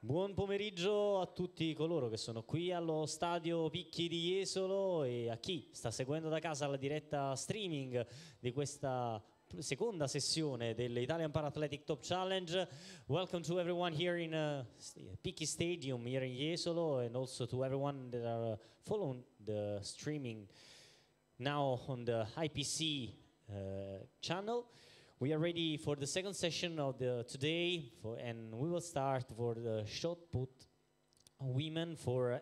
Buon pomeriggio a tutti coloro che sono qui allo stadio Picchi di Jesolo e a chi sta seguendo da casa la diretta streaming di questa seconda sessione dell'Italian Para-Athletic Top Challenge. Welcome to everyone here in Picchi Stadium here in Jesolo, and also to everyone that are following the streaming now on the IPC channel. We are ready for the second session of today, and we will start for the shot put women for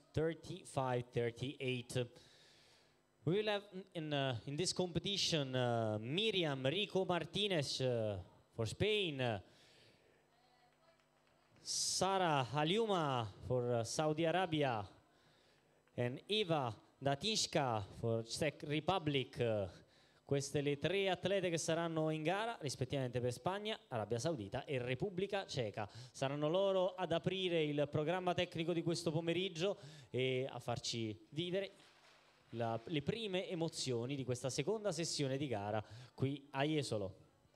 F35-38. We will have in this competition Miriam Rico Martinez for Spain, Sara Aliuma for Saudi Arabia, and Eva Datinska for Czech Republic. Queste le tre atlete che saranno in gara rispettivamente per Spagna, Arabia Saudita e Repubblica Ceca. Saranno loro ad aprire il programma tecnico di questo pomeriggio e a farci vivere le prime emozioni di questa seconda sessione di gara qui a Jesolo.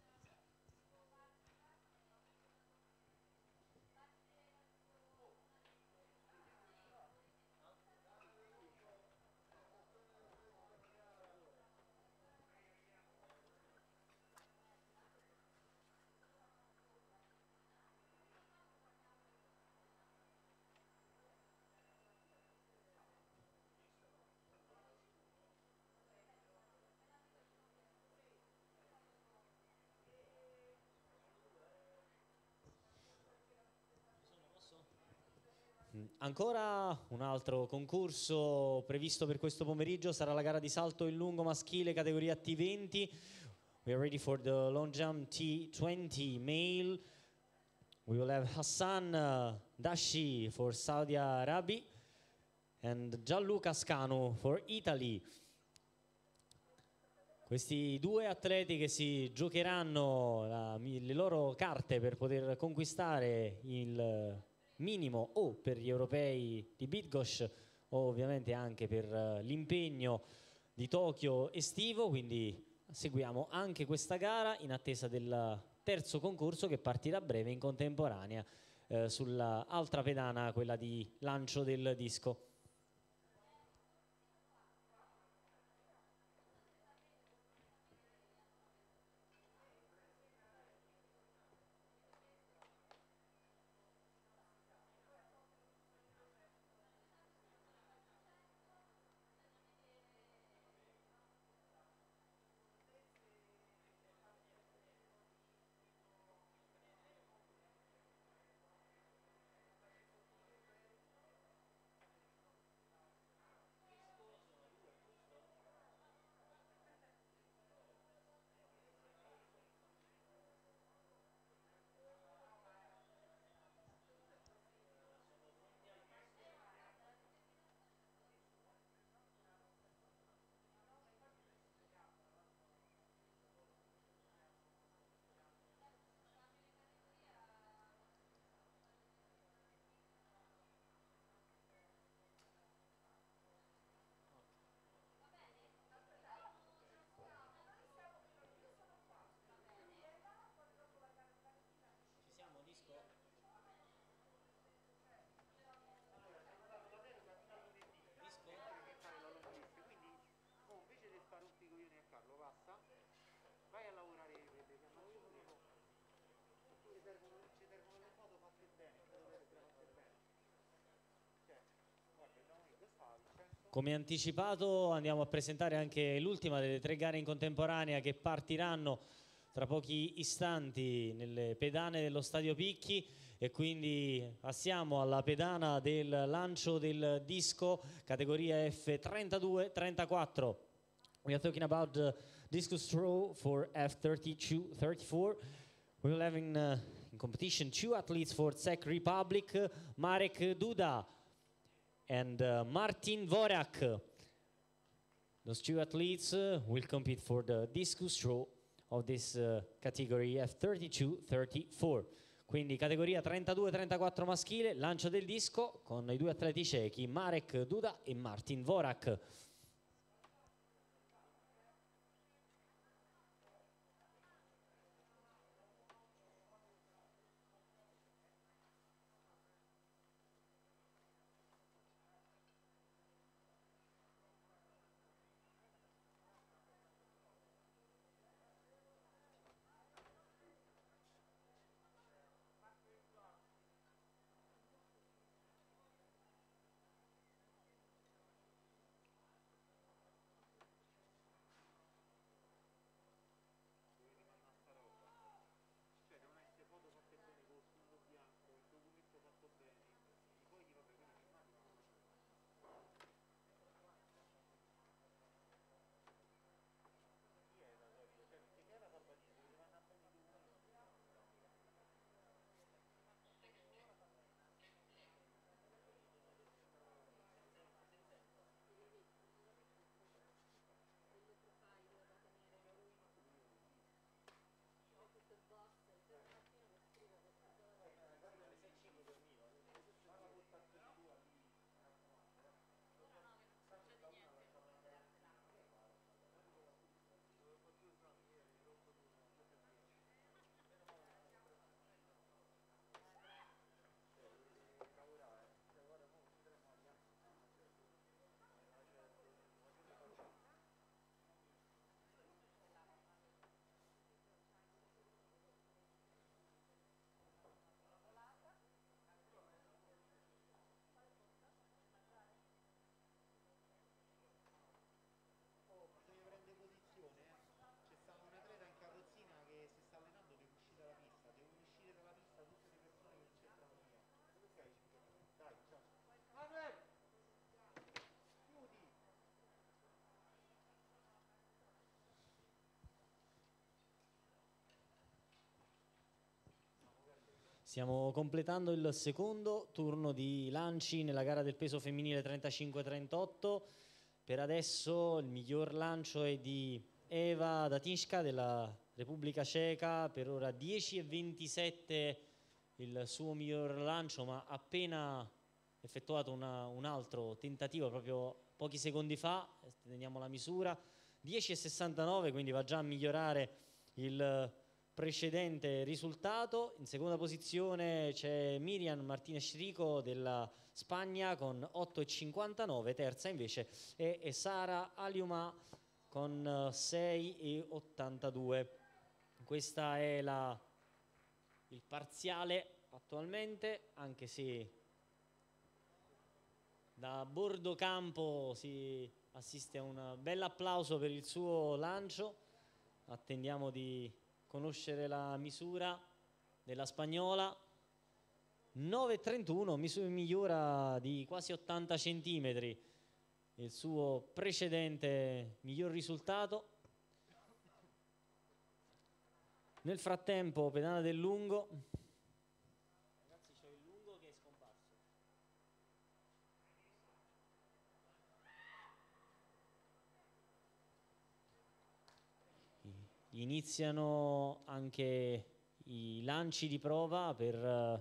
Ancora un altro concorso previsto per questo pomeriggio sarà la gara di salto in lungo maschile categoria T20. We are ready for the long jump T20 male. We will have Hassan Dashi for Saudi Arabia and Gianluca Scanu for Italy. Questi due atleti che si giocheranno le loro carte per poter conquistare il minimo o per gli europei di Bydgoszcz o ovviamente anche per l'impegno di Tokyo estivo, quindi seguiamo anche questa gara in attesa del terzo concorso che partirà a breve in contemporanea sull'altra pedana, quella di lancio del disco. Come anticipato andiamo a presentare anche l'ultima delle tre gare in contemporanea che partiranno tra pochi istanti nelle pedane dello Stadio Picchi, e quindi passiamo alla pedana del lancio del disco categoria F32-34. We are talking about the discus throw for F32-34. We will have in competition two athletes for Czech Republic, Marek Duda and Martin Vorak. Those two athletes will compete for the discus throw of this category F32-34. Quindi categoria 32-34 maschile, lancio del disco con i due atleti cechi Marek Duda e Martin Vorak. Stiamo completando il secondo turno di lanci nella gara del peso femminile 35-38. Per adesso il miglior lancio è di Eva Datinska della Repubblica Ceca, per ora 10,27 il suo miglior lancio, ma appena effettuato un altro tentativo proprio pochi secondi fa. Teniamo la misura, 10,69, quindi va già a migliorare il precedente risultato. In seconda posizione c'è Miriam Martinez Rico della Spagna con 8,59, terza invece è Sara Aliuma con 6,82. Questa è il parziale attualmente, anche se da bordo campo si assiste a un bel applauso per il suo lancio. Attendiamo di conoscere la misura della spagnola. 9,31, migliora di quasi 80 centimetri il suo precedente miglior risultato. Nel frattempo pedana del lungo. Ragazzi, c'è il lungo che è scomparso. Iniziano anche i lanci di prova per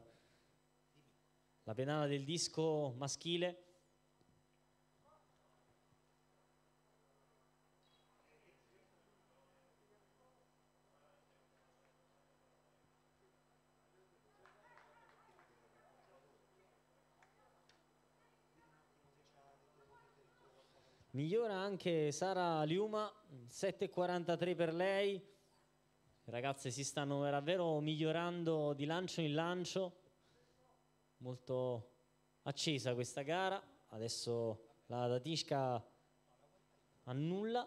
la pedana del disco maschile. Migliora anche Sara Liuma, 7,43 per lei. Le ragazze si stanno davvero migliorando di lancio in lancio. Molto accesa questa gara. Adesso la Datinska annulla.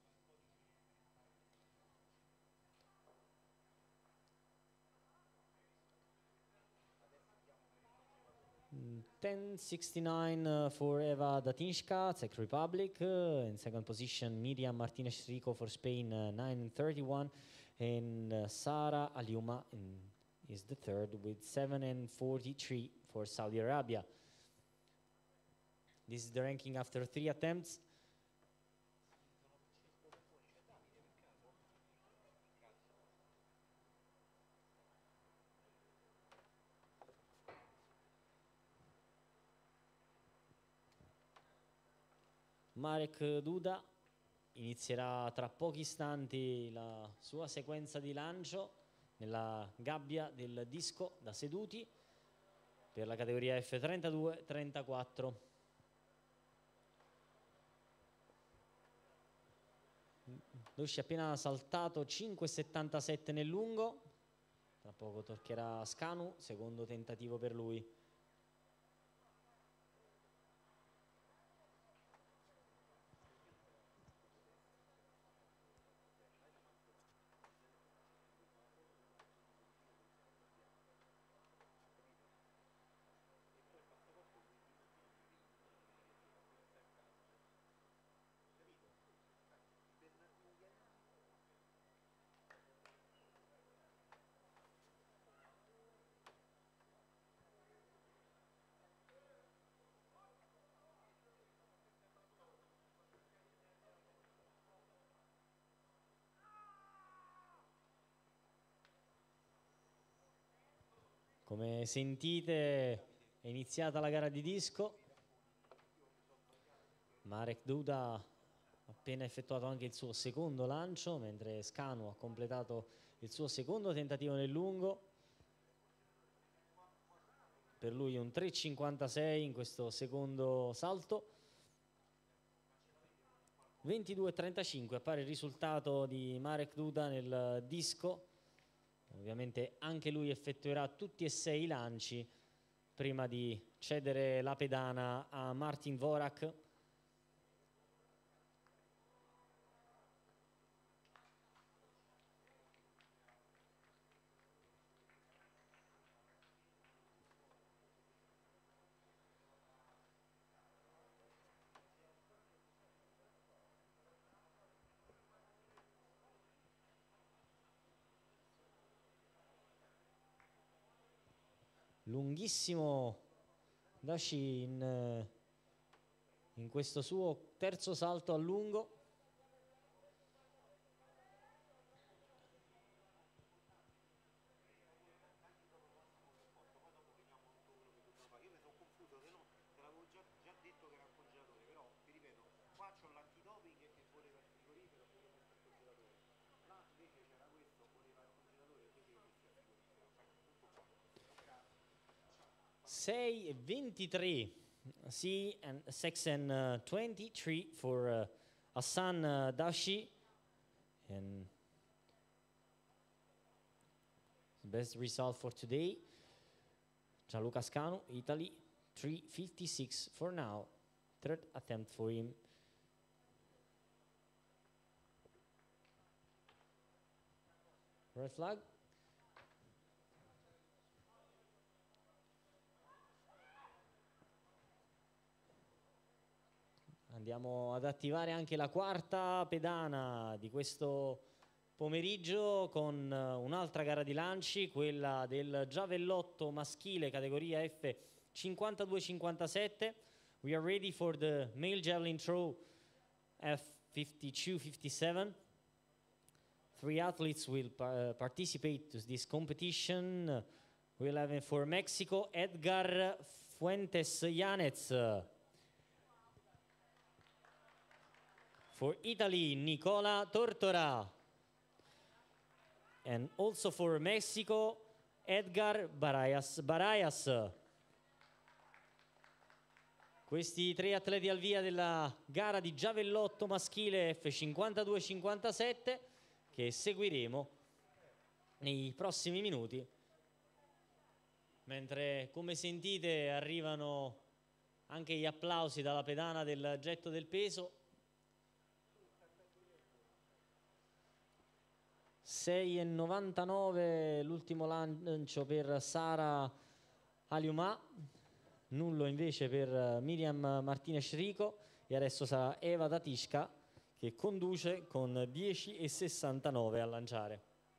$10.69 for Eva Datinska, Czech Republic. In second position, Miriam Martinez Rico for Spain, 9.31. And Sara Aliuma is the third with 7.43 for Saudi Arabia. This is the ranking after 3 attempts. Marek Duda inizierà tra pochi istanti la sua sequenza di lancio nella gabbia del disco da seduti per la categoria F32-34. Dosci appena saltato 5,77 nel lungo, tra poco toccherà Scanu, secondo tentativo per lui. Come sentite è iniziata la gara di disco. Marek Duda ha appena effettuato anche il suo secondo lancio, mentre Scanu ha completato il suo secondo tentativo nel lungo. Per lui un 3,56 in questo secondo salto. 22,35 appare il risultato di Marek Duda nel disco. Ovviamente anche lui effettuerà tutti e 6 i lanci prima di cedere la pedana a Martin Vorak. lunghissimo Dashi in questo suo terzo salto a lungo. Sei e 23, 6 and 23 for Hassan Dashi, and best result for today. Gianluca Ascanu, Italy, 3:56 for now. Third attempt for him. Red flag. Andiamo ad attivare anche la quarta pedana di questo pomeriggio con un'altra gara di lanci, quella del giavellotto maschile categoria F52-57. We are ready for the male javelin throw F52-57. 3 athletes will participate to this competition. We'll have for Mexico Edgar Fuentes Yanez. For Italy, Nicola Tortora. And also for Mexico, Edgar Barayas. Questi 3 atleti al via della gara di giavellotto maschile F52-57 che seguiremo nei prossimi minuti. Mentre, come sentite, arrivano anche gli applausi dalla pedana del getto del peso. 6,99 l'ultimo lancio per Sara Aliumà, nullo invece per Miriam Martinez Rico, e adesso sarà Eva Datishka che conduce con 10,69 a lanciare.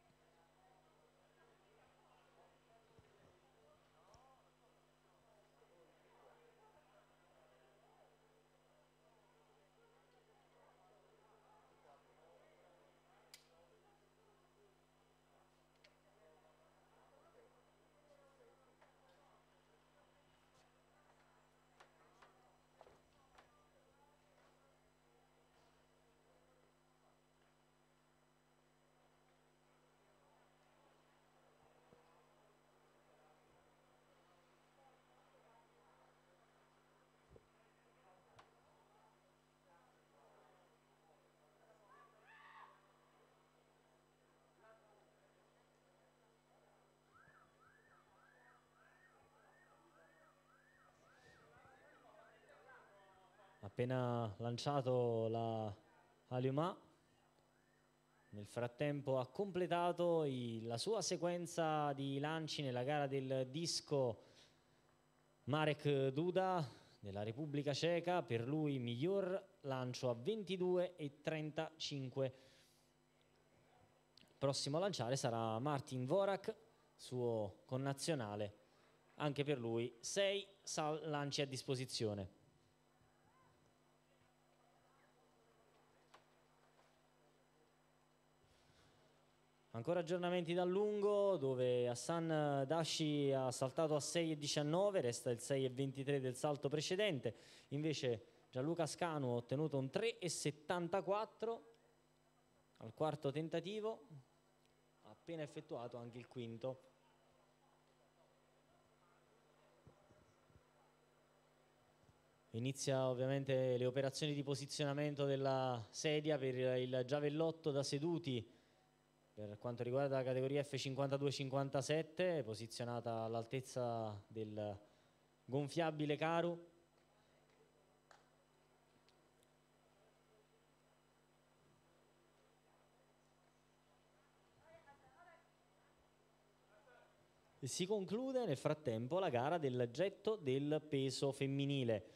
Appena lanciato la Aliumà, nel frattempo ha completato la sua sequenza di lanci nella gara del disco Marek Duda della Repubblica Ceca. Per lui miglior lancio a 22,35. Prossimo a lanciare sarà Martin Vorak, suo connazionale, anche per lui 6 lanci a disposizione. Ancora aggiornamenti dal lungo, dove Hassan Dashi ha saltato a 6,19, resta il 6,23 del salto precedente. Invece Gianluca Ascanu ha ottenuto un 3,74 al quarto tentativo, ha appena effettuato anche il quinto. Inizia ovviamente le operazioni di posizionamento della sedia per il giavellotto da seduti per quanto riguarda la categoria F52-57, posizionata all'altezza del gonfiabile Karu. E si conclude nel frattempo la gara del getto del peso femminile.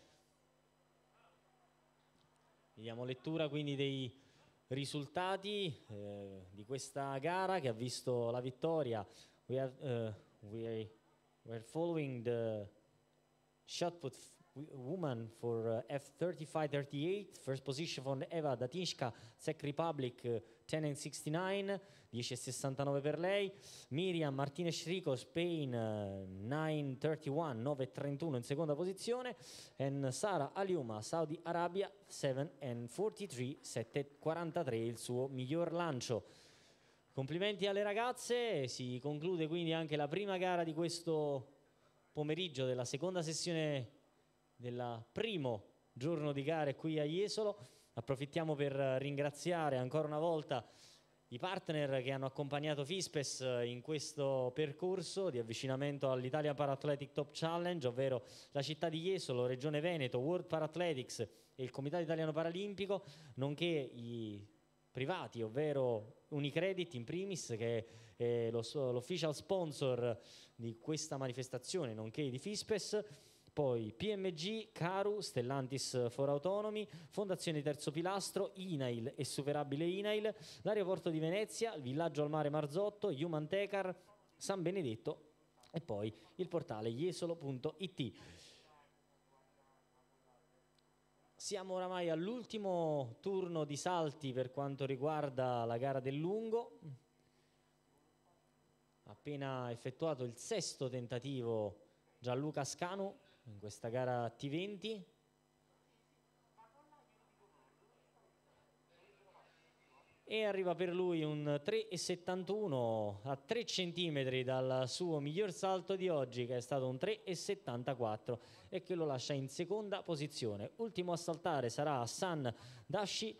Diamo lettura quindi dei risultati di questa gara che ha visto la vittoria. We We're following the shot put woman for F35-38, first position for Eva Datinska, Czech Republic, 10:69, 10:69 per lei. Miriam Martinez Rico, Spain, 9:31, 9:31 in seconda posizione. And Sara Aliuma, Saudi Arabia, 7:43, 7:43 il suo miglior lancio. Complimenti alle ragazze, si conclude quindi anche la prima gara di questo pomeriggio della seconda sessione del primo giorno di gare qui a Jesolo. Approfittiamo per ringraziare ancora una volta i partner che hanno accompagnato Fispes in questo percorso di avvicinamento all'Italia Para-Athletic Top Challenge, ovvero la città di Jesolo, Regione Veneto, World Para-Athletics e il Comitato Italiano Paralimpico, nonché i privati, ovvero Unicredit in primis, che è l'official sponsor di questa manifestazione, nonché di Fispes, poi PMG, Caru, Stellantis for Autonomy, Fondazione Terzo Pilastro, INAIL e Superabile INAIL, l'Aeroporto di Venezia, il Villaggio al Mare Marzotto, Human Tecar, San Benedetto e poi il portale jesolo.it. Siamo oramai all'ultimo turno di salti per quanto riguarda la gara del lungo. Appena effettuato il sesto tentativo Gianluca Scanu in questa gara T20. E arriva per lui un 3,71 a 3 centimetri dal suo miglior salto di oggi, che è stato un 3,74 e che lo lascia in seconda posizione. Ultimo a saltare sarà Hassan Dashi.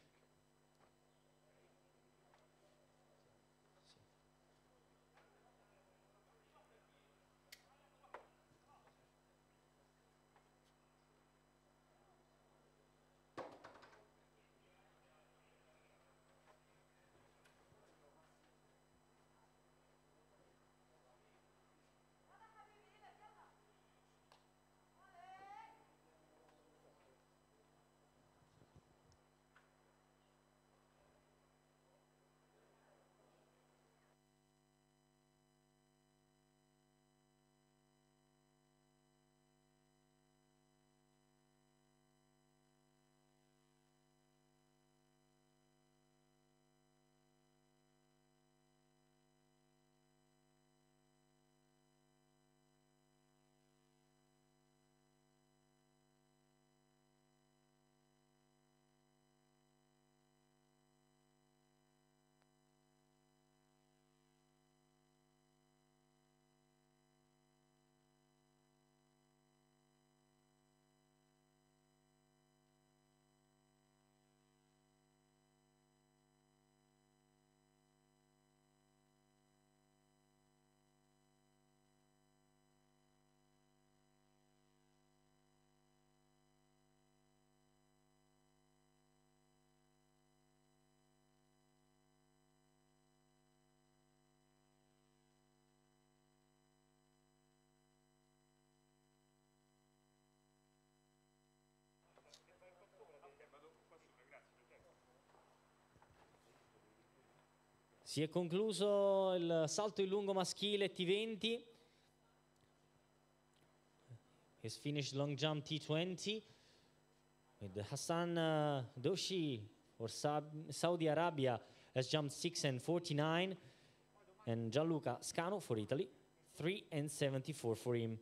Si è concluso il salto in lungo maschile T20. His finished long jump T20 with Hassan Doshi for Saudi Arabia has jumped 6:49 and Gianluca Scanu for Italy 3:74 for him.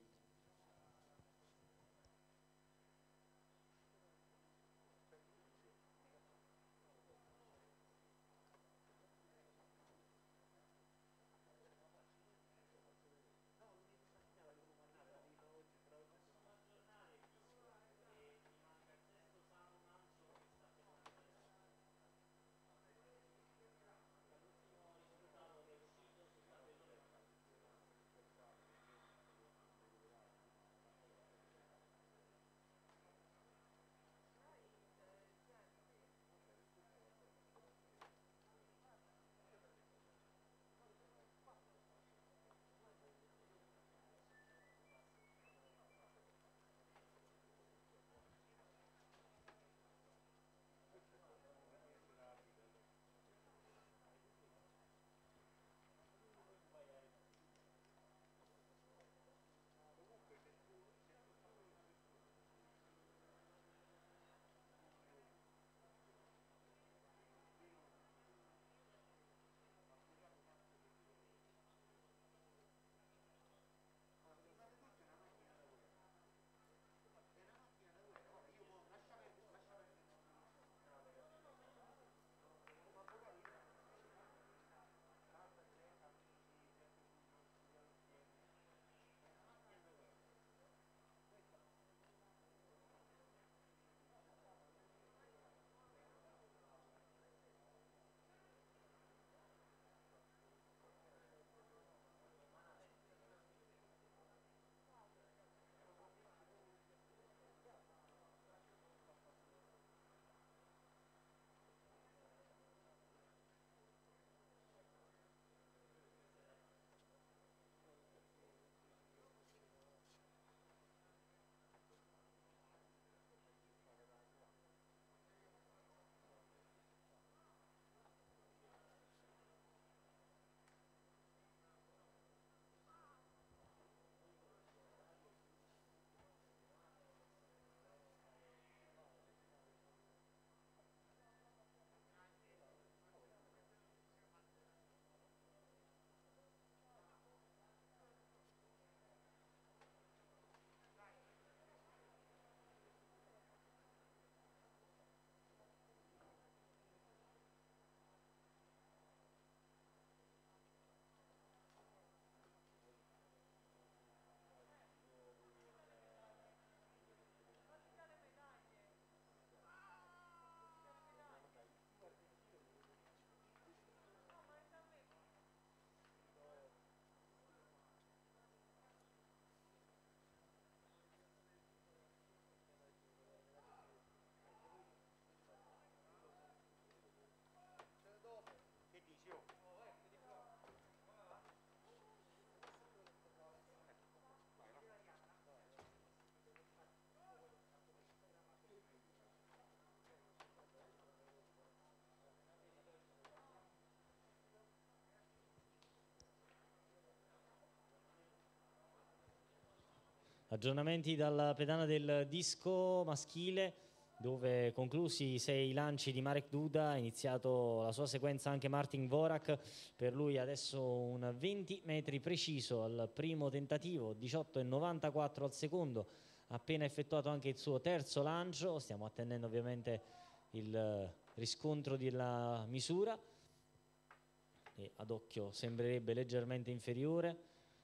Aggiornamenti dalla pedana del disco maschile, dove conclusi i 6 lanci di Marek Duda, ha iniziato la sua sequenza anche Martin Dvorak. Per lui adesso un 20 metri preciso al primo tentativo, 18,94 al secondo, appena effettuato anche il suo terzo lancio. Stiamo attendendo ovviamente il riscontro della misura e ad occhio sembrerebbe leggermente inferiore.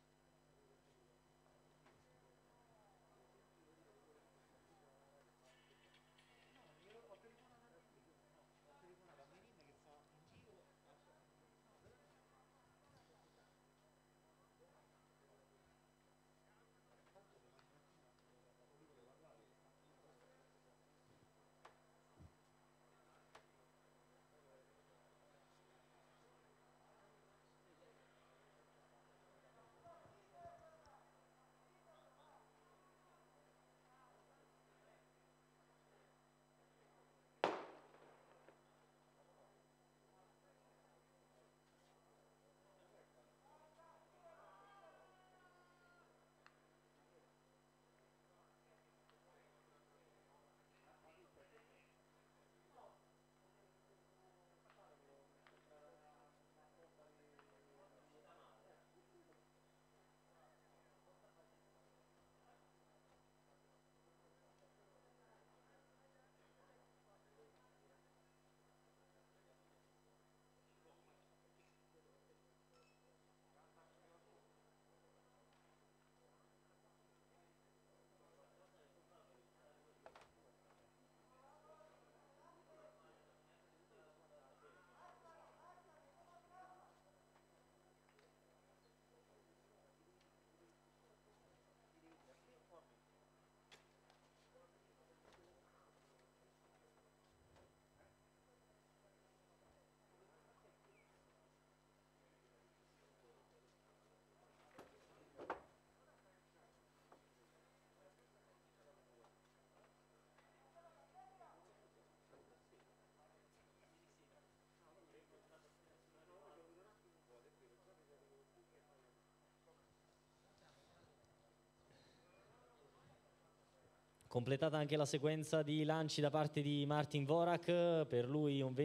Completata anche la sequenza di lanci da parte di Martin Dvorak, per lui un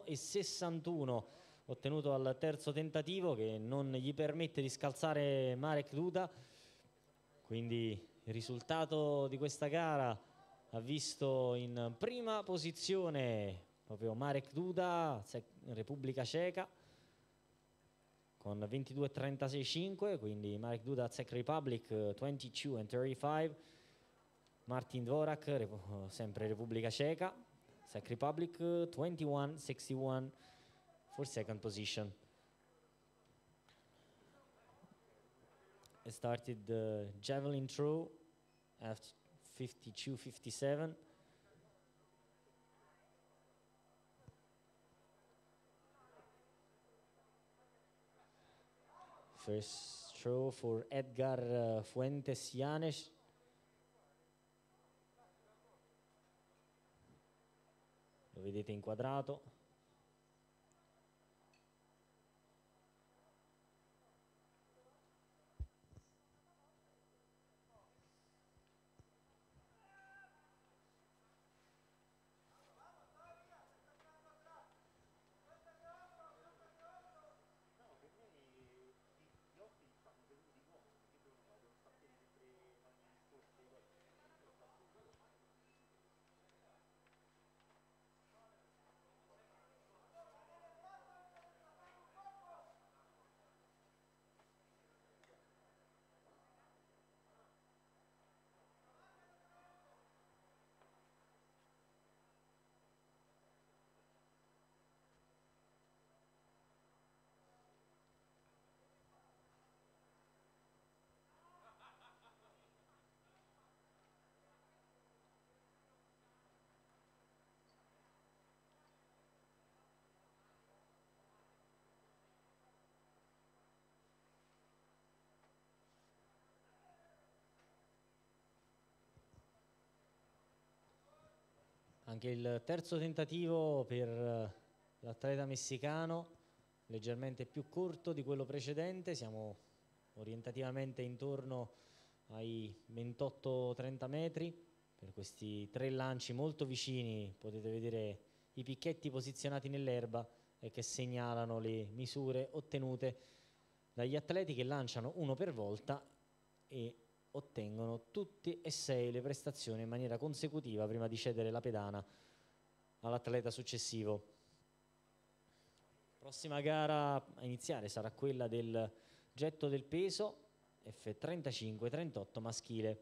21,61 ottenuto al terzo tentativo, che non gli permette di scalzare Marek Duda. Quindi il risultato di questa gara ha visto in prima posizione proprio Marek Duda, Repubblica Ceca, con 22,36,5, quindi Marek Duda, Czech Republic, 22,35. Martin Dvorak, sempre Repubblica Ceca, Czech Republic, 21,61 for second position. It started the javelin throw at 52,57. First throw for Edgar Fuentes Yanes. Lo vedete inquadrato. Anche il terzo tentativo per l'atleta messicano, leggermente più corto di quello precedente. Siamo orientativamente intorno ai 28-30 metri. Per questi 3 lanci molto vicini potete vedere i picchetti posizionati nell'erba e che segnalano le misure ottenute dagli atleti, che lanciano uno per volta e ottengono tutti e 6 le prestazioni in maniera consecutiva prima di cedere la pedana all'atleta successivo. Prossima gara a iniziare sarà quella del getto del peso F35-38 maschile.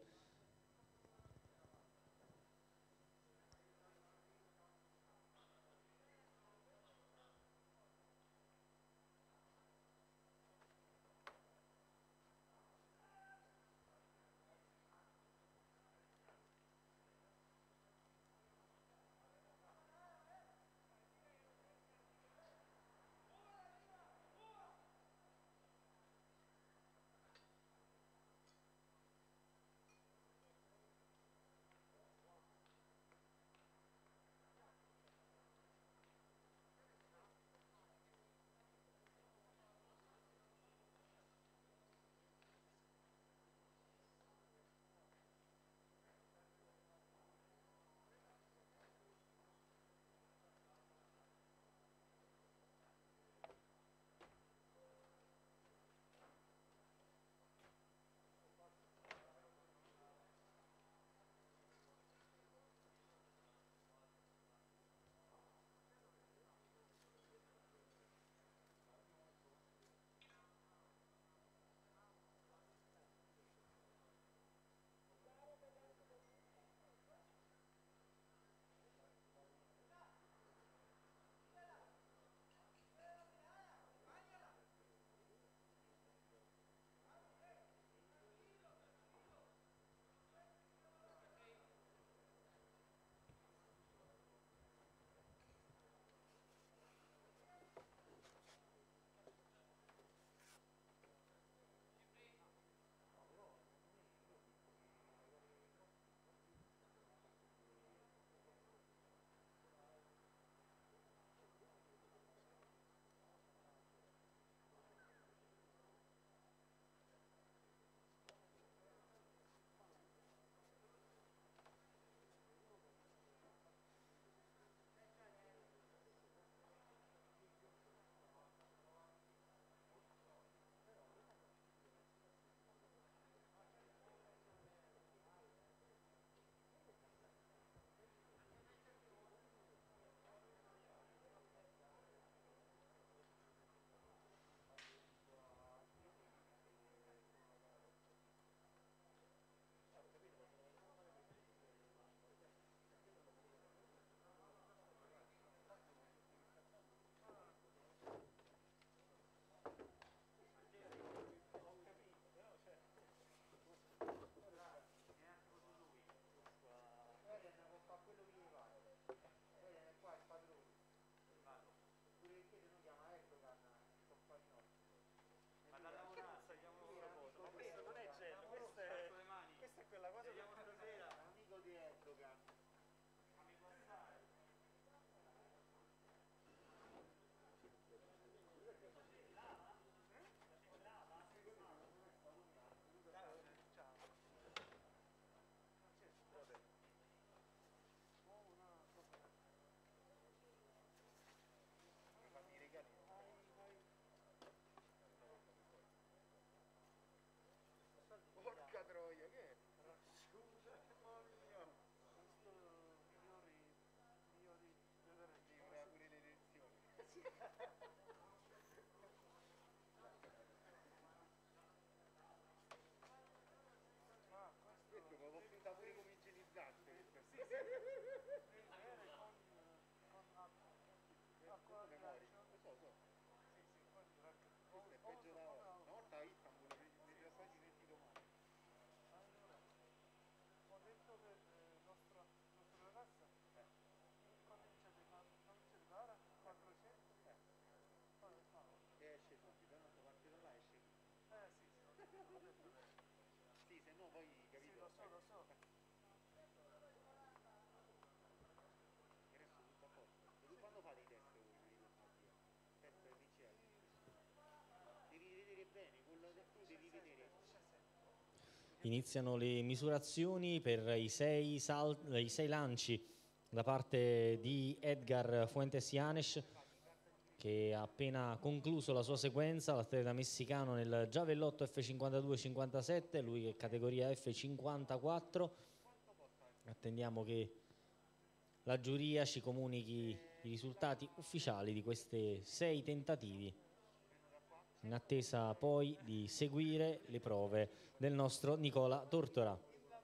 iniziano le misurazioni per i sei lanci da parte di Edgar Fuentes Yanes, che ha appena concluso la sua sequenza, l'atleta messicano nel giavellotto F52-57, lui è categoria F54. Attendiamo che la giuria ci comunichi i risultati ufficiali di questi 6 tentativi, in attesa poi di seguire le prove del nostro Nicola Tortora.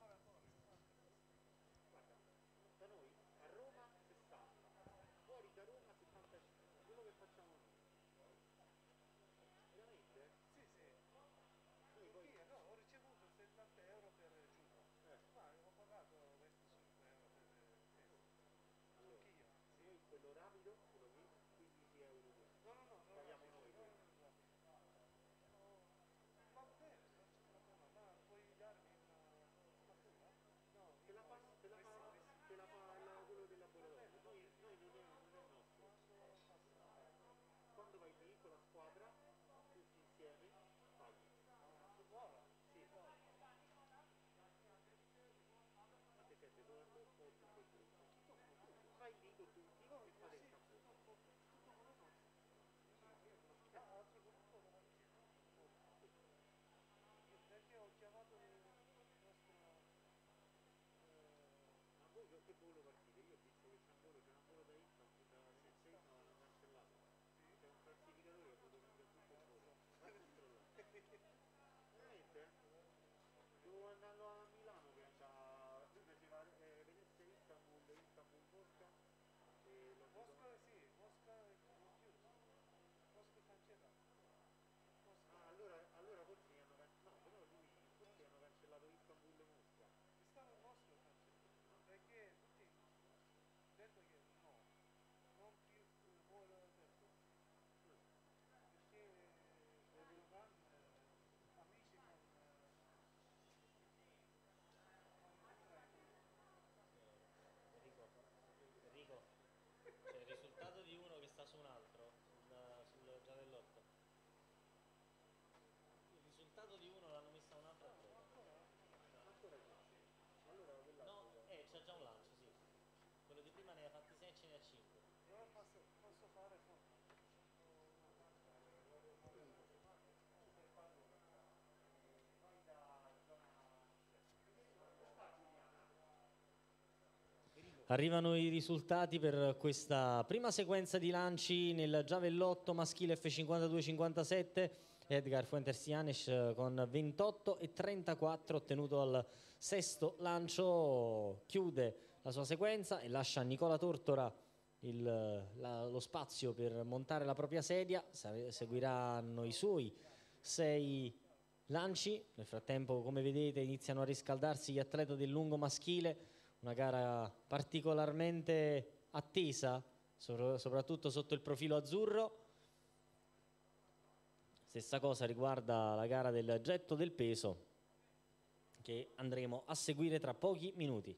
Enrico, c'è il risultato di uno che sta su un altro, sul giavellotto. Il risultato di uno l'hanno messo a un altro atleta. No, c'è già un lancio, sì. Quello di prima ne ha fatti 6 e ce ne ha 5. Arrivano i risultati per questa prima sequenza di lanci nel giavellotto maschile F52-57. Edgar Fuentes Yanes con 28 e 34 ottenuto al sesto lancio chiude la sua sequenza e lascia a Nicola Tortora lo spazio per montare la propria sedia. Seguiranno i suoi 6 lanci. Nel frattempo, come vedete, iniziano a riscaldarsi gli atleti del lungo maschile, una gara particolarmente attesa, soprattutto sotto il profilo azzurro. Stessa cosa riguarda la gara del getto del peso, che andremo a seguire tra pochi minuti.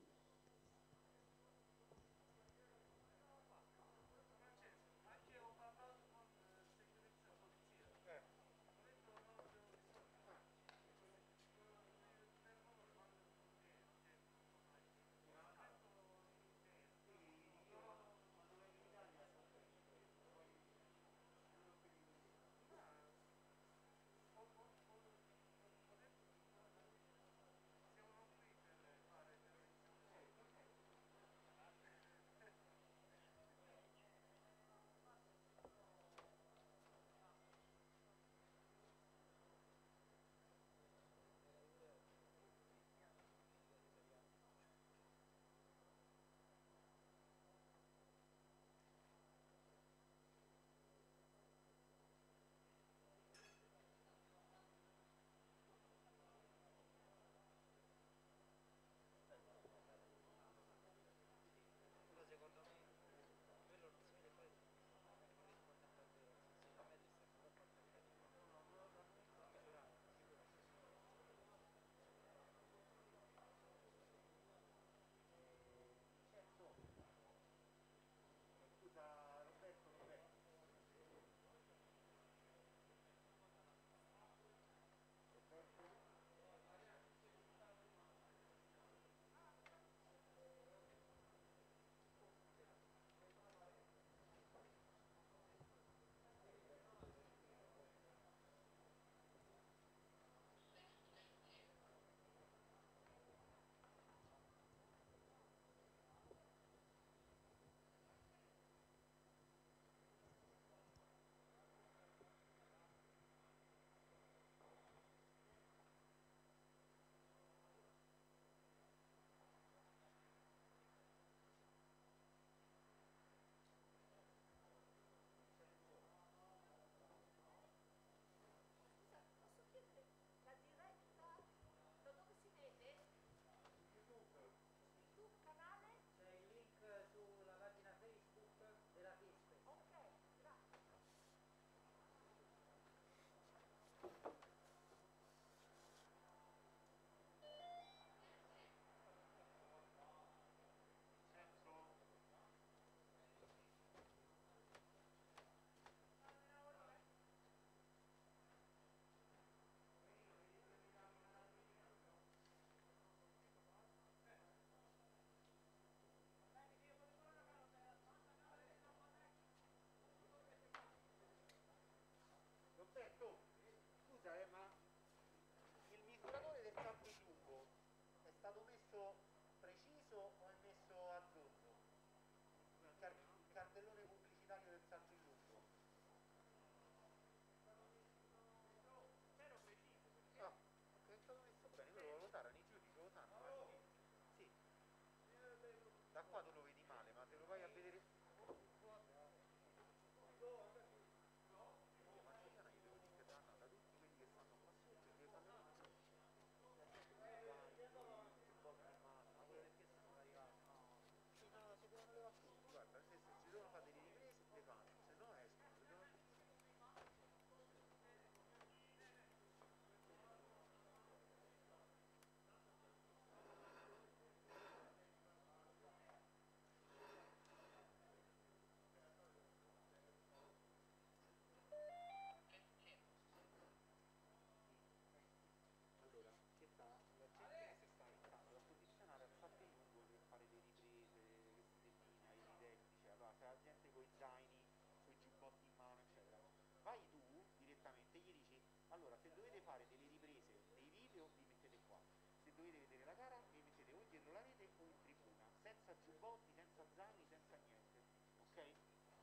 qua tu lo vedi male, ma te lo vai a vedere. Da tutti quelli che stanno qua sotto, che fanno sì, no, si devono levare tutti, guarda, se ci devono fare delle riprese, le fanno, se no escono, se devono... Allora, che fa? La gente che si sta in casa da posizionare al sabbio lungo per fare le riprese, vestiti ai didattici, allora se la gente con i zaini, con i giubbotti in mano, eccetera, vai tu direttamente e gli dici, allora se dovete fare delle riprese, dei video, vi mettete qua, se dovete vedere la gara, vi mettete o dietro la rete o in tribuna, senza giubbotti, senza zaini, senza niente, ok?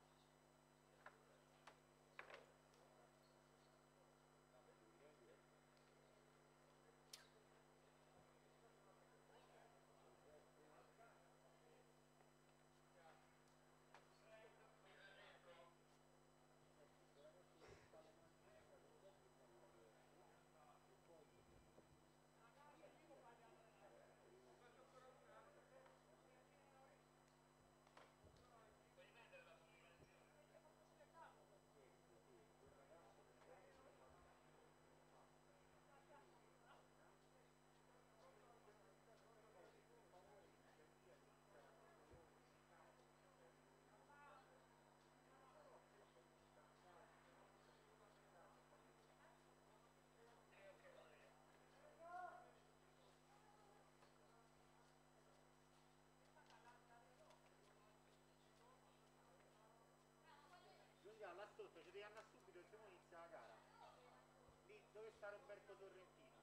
Giulia, là sotto ci devi andare subito perché ora inizia la gara. Lì dove sta Roberto Torrentino?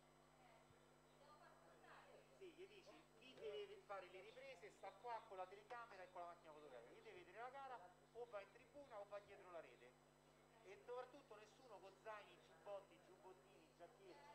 Sì, gli dici chi deve fare le riprese sta qua con la telecamera e con la macchina fotografica. Chi deve vedere la gara o va in tribuna o va dietro la rete. E soprattutto nessuno con zaini, giubbotti, giubbottini, giacchetti.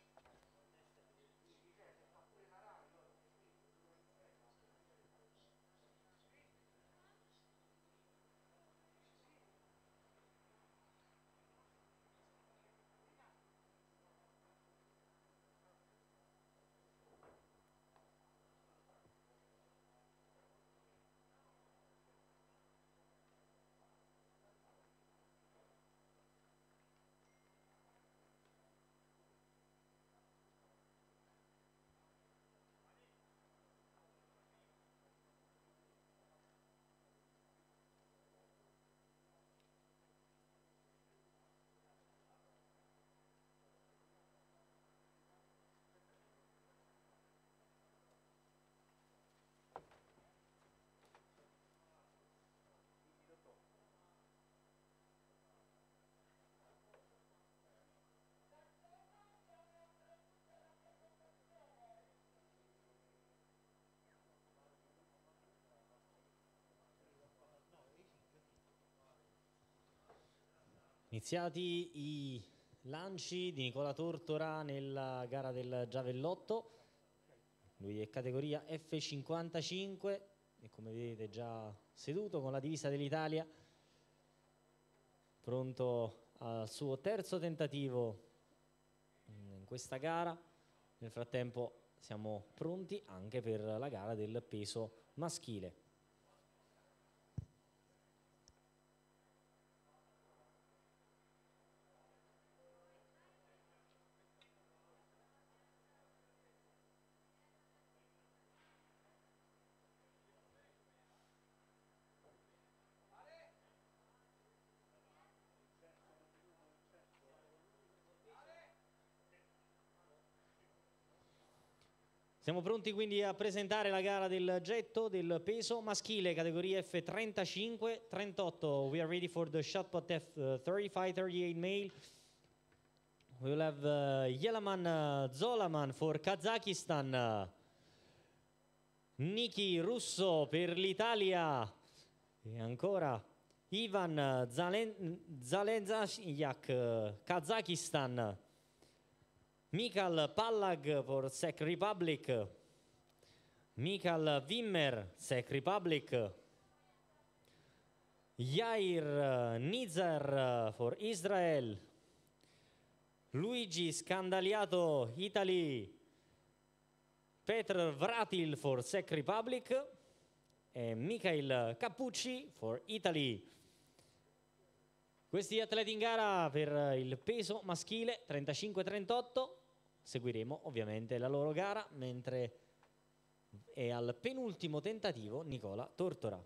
Iniziati i lanci di Nicola Tortora nella gara del giavellotto. Lui è categoria F55 e come vedete già seduto con la divisa dell'Italia, pronto al suo terzo tentativo in questa gara. Nel frattempo siamo pronti anche per la gara del peso maschile. Siamo pronti quindi a presentare la gara del getto del peso maschile, categoria F35-38. We are ready for the shot put F35-38 male. We will have Yelaman Zolaman for Kazakhstan, Niki Russo per l'Italia e ancora Ivan Zalenzak, Kazakistan. Mikhail Pallag for Czech Republic, Michael Wimmer, Czech Republic. Yair Nizar for Israel. Luigi Scandaliato, Italy. Petr Vratil for Czech Republic. E Mikhail Cappucci for Italy. Questi atleti in gara per il peso maschile 35-38. Seguiremo ovviamente la loro gara, mentre è al penultimo tentativo Nicola Tortora.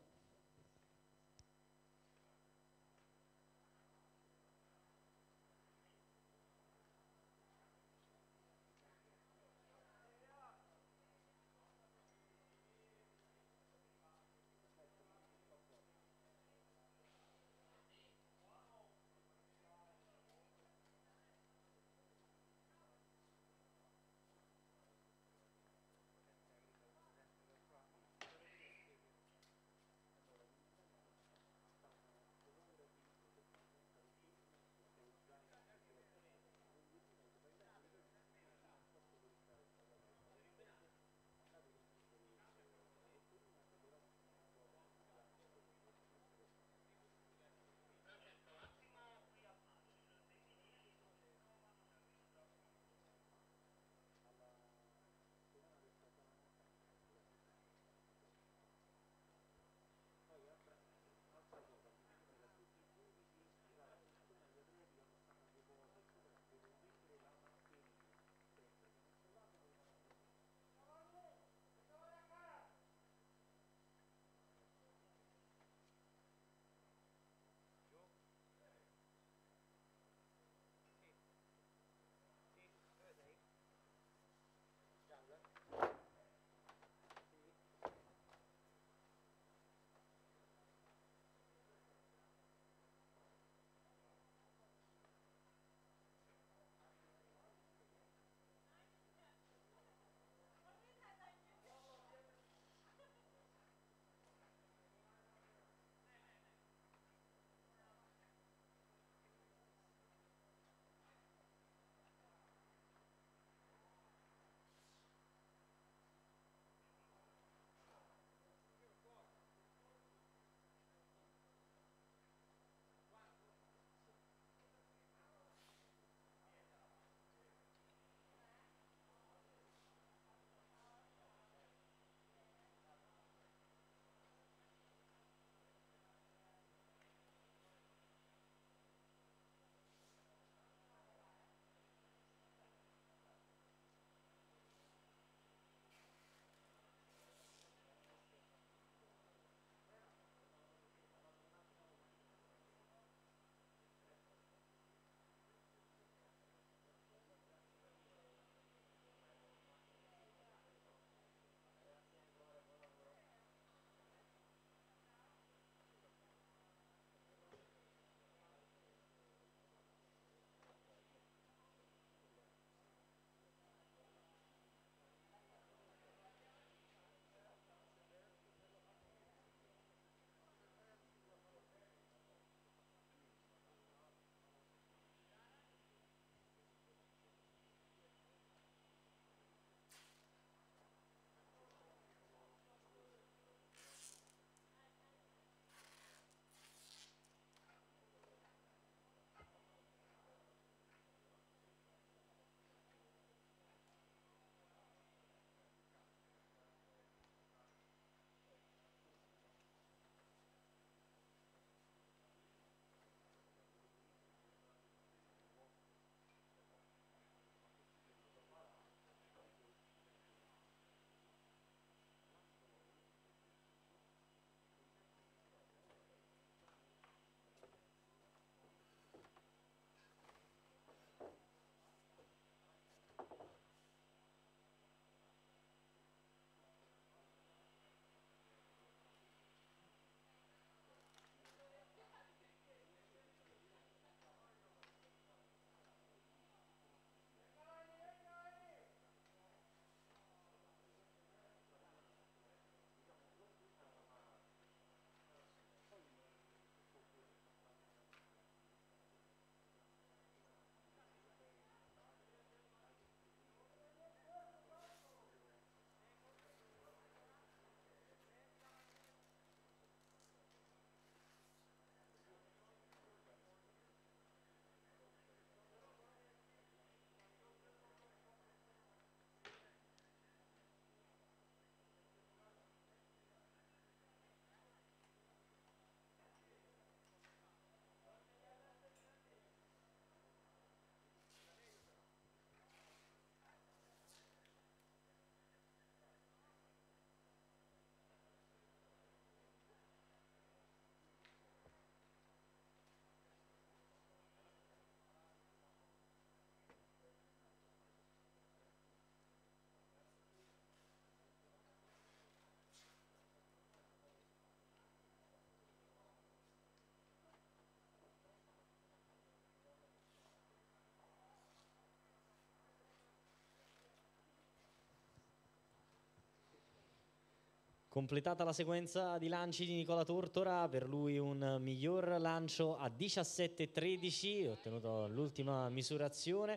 Completata la sequenza di lanci di Nicola Tortora, per lui un miglior lancio a 17-13, ottenuto l'ultima misurazione.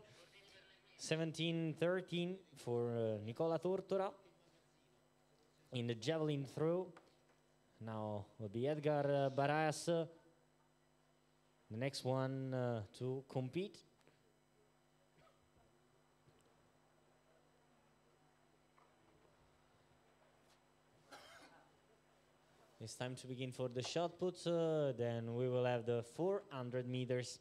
17-13 for Nicola Tortora in the javelin throw. Now will be Edgar Barajas, the next one to compete. It's time to begin for the shot put, then we will have the 400 meters.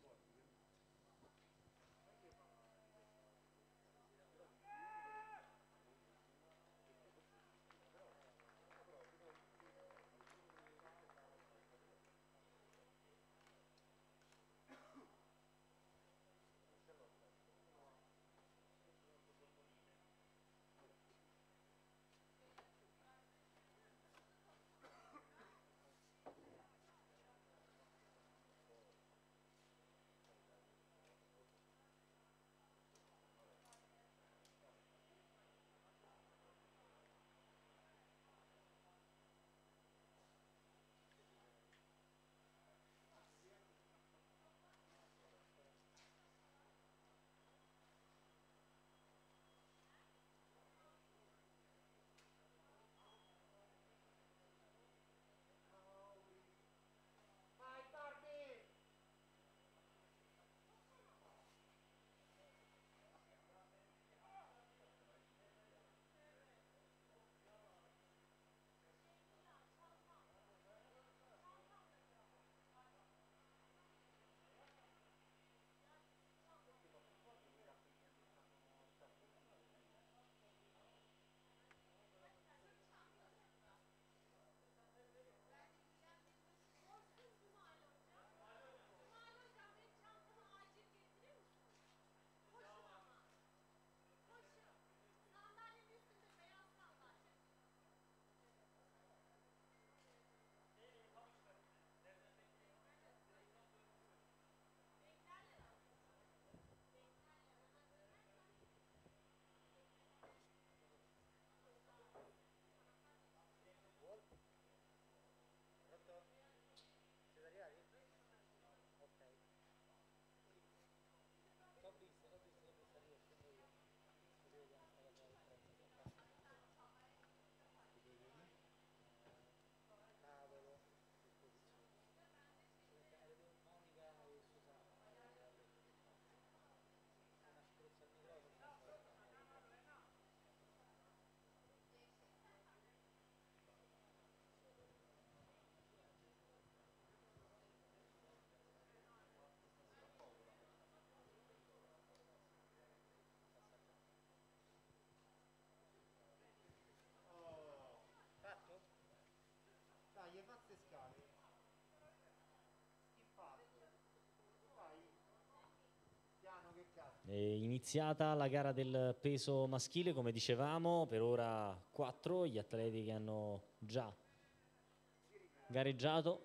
Dai, fa ste scale. Schiffato. Vai. Piano che cazzo. È iniziata la gara del peso maschile, come dicevamo, per ora 4 gli atleti che hanno già gareggiato,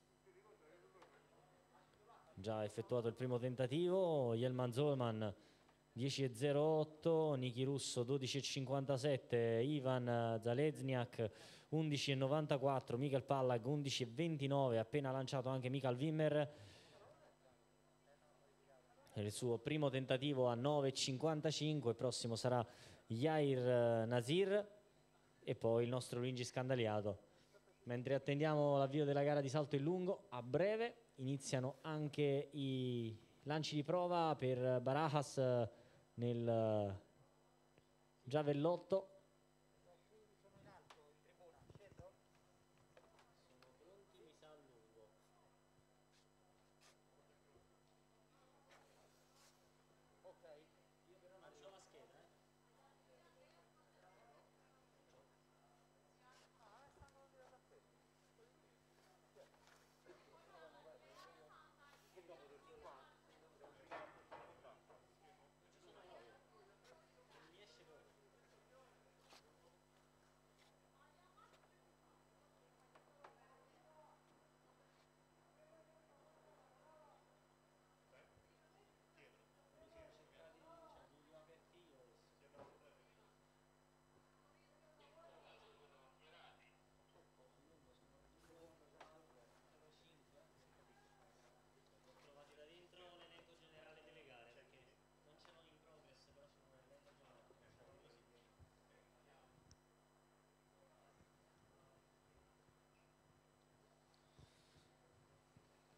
già effettuato il primo tentativo. Yelman Zolman 10.08, Niki Russo 12.57, Ivan Zalezniak 11.94, Michael Pallag 11.29, appena lanciato anche Michael Wimmer, il suo primo tentativo a 9.55, il prossimo sarà Yair Nasir e poi il nostro Luigi Scandaliato. Mentre attendiamo l'avvio della gara di salto in lungo, a breve iniziano anche i lanci di prova per Barajas nel giavellotto.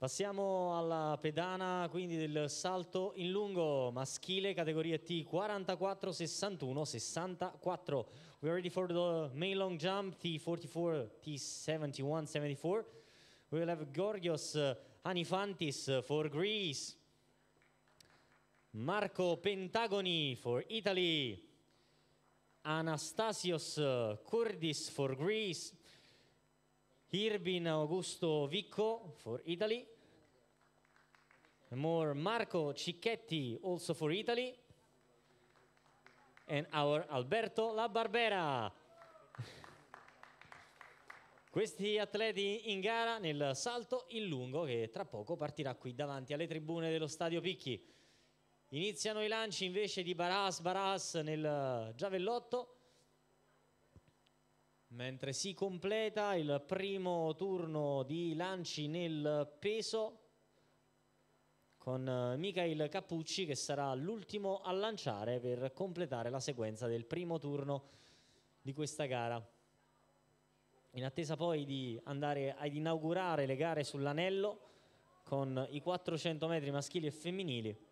Passiamo alla pedana quindi del salto in lungo maschile, categoria T 44, 61, 64. We're ready for the main long jump, T44, T71, 74. We will have Gorgios Anifantis for Greece. Marco Pentagoni for Italy. Anastasios Kurdis for Greece. Irbin Augusto Vicco for Italy. More Marco Cicchetti also for Italy. And our Alberto La Barbera. Questi atleti in gara nel salto in lungo che tra poco partirà qui davanti alle tribune dello Stadio Picchi. Iniziano i lanci invece di Barras nel giavellotto, mentre si completa il primo turno di lanci nel peso con Michael Cappucci che sarà l'ultimo a lanciare per completare la sequenza del primo turno di questa gara. In attesa poi di andare ad inaugurare le gare sull'anello con i 400 metri maschili e femminili.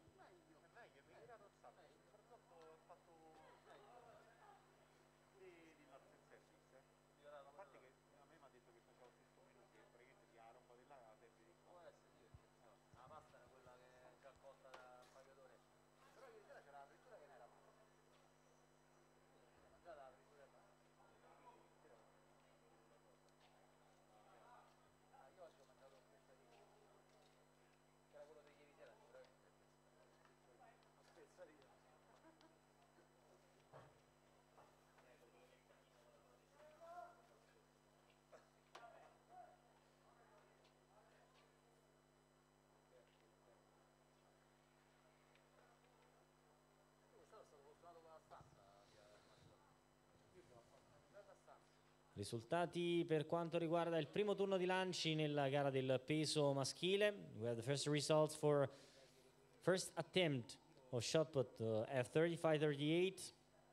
Risultati per quanto riguarda il primo turno di lanci nella gara del peso maschile. We have the first results for first attempt of shot put F35-38.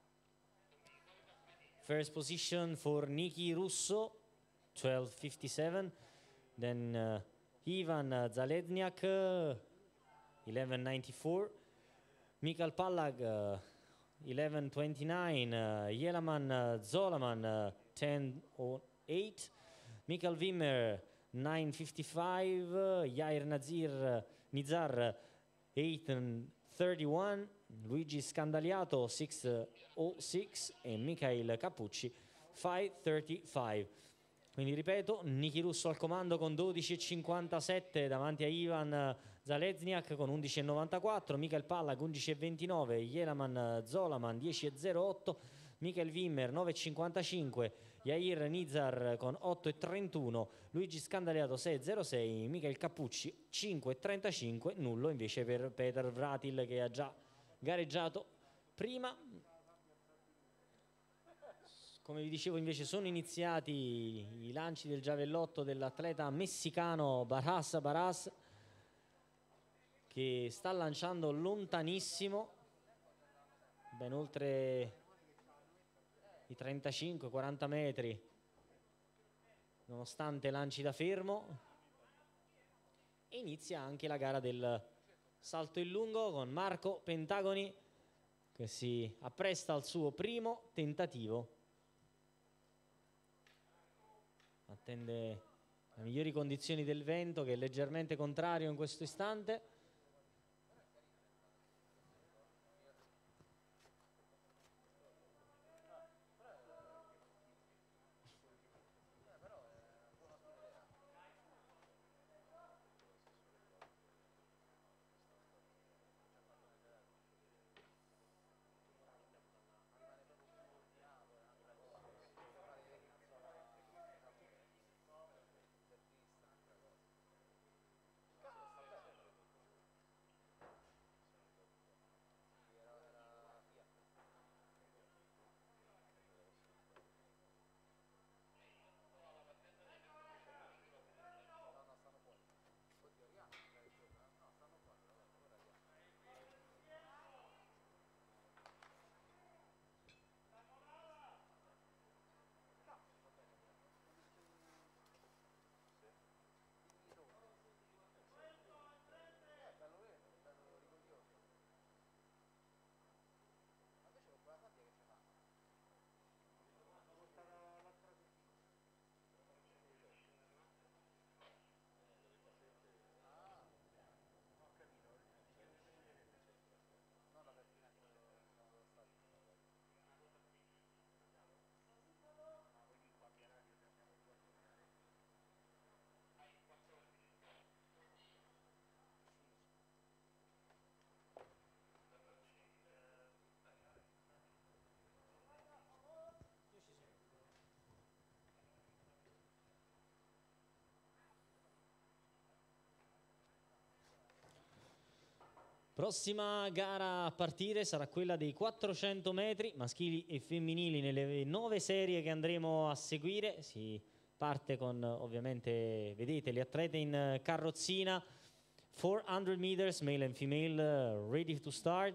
First position for Niki Russo, 12.57. Then Ivan Zaledniak, 11.94. Mikael Pallag, 11.29. Yelaman Zolaman, 10.08. Mikael Wimmer 9.55. Yair Nizar 8.31. Luigi Scandaliato 6.06 e Michael Cappucci 5.35. Quindi ripeto, Niki Russo al comando con 12.57 davanti a Ivan Zalezniak con 11.94, Mikael Pallag 11.29, Yelaman Zolaman 10.08, Mikael Wimmer 9.55, Yair Nizar con 8.31, Luigi Scandaliato 6.06, Michael Cappucci 5.35, nullo invece per Peter Vratil che ha già gareggiato prima. Come vi dicevo invece sono iniziati i lanci del giavellotto dell'atleta messicano Barras che sta lanciando lontanissimo, ben oltre i 35-40 metri, nonostante lanci da fermo. E inizia anche la gara del salto in lungo con Marco Pentagoni che si appresta al suo primo tentativo. Attende le migliori condizioni del vento che è leggermente contrario in questo istante. Prossima gara a partire sarà quella dei 400 metri maschili e femminili nelle 9 serie che andremo a seguire. Si parte con, ovviamente, vedete le atlete in carrozzina. 400 meters, male and female, ready to start.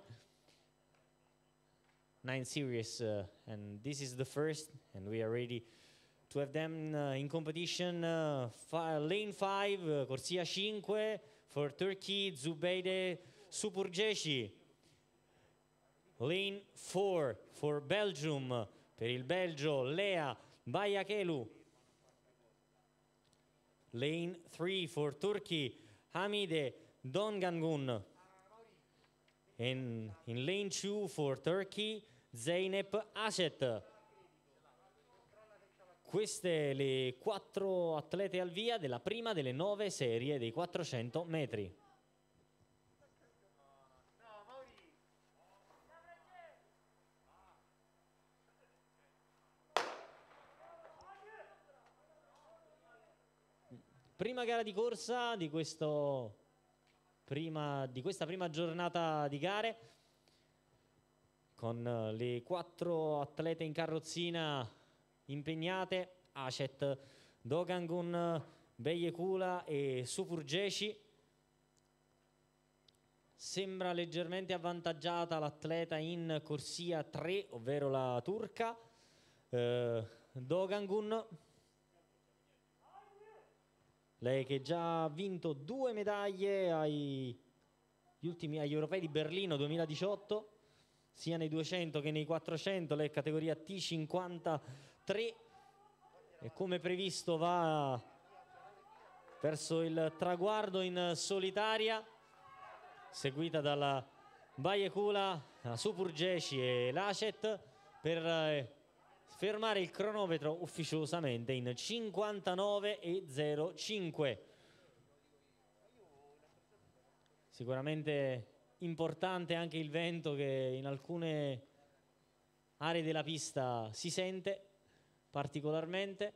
9 series, and this is the first, and we are ready to have them in competition. Lane 5, corsia 5, for Turkey, Zubeide Supurgeci. Lane 4 for Belgium, per il Belgio Lea Bayakelu. Lane 3 for Turkey, Hamide Dongangun. And in lane 2 for Turkey, Zeynep Ashet. Queste le 4 atlete al via della prima delle 9 serie dei 400 metri. Prima gara di corsa di questa prima giornata di gare, con le 4 atlete in carrozzina impegnate: Ashet, Dogangun, Beyekula e Supurgeci. Sembra leggermente avvantaggiata l'atleta in corsia 3, ovvero la turca Dogangun. Lei che già ha vinto 2 medaglie agli europei di Berlino 2018, sia nei 200 che nei 400, lei è categoria T53 e come previsto va verso il traguardo in solitaria, seguita dalla Bayekula, la Supurgeci e l'Ashet, per fermare il cronometro ufficiosamente in 59,05. Sicuramente importante anche il vento che in alcune aree della pista si sente particolarmente,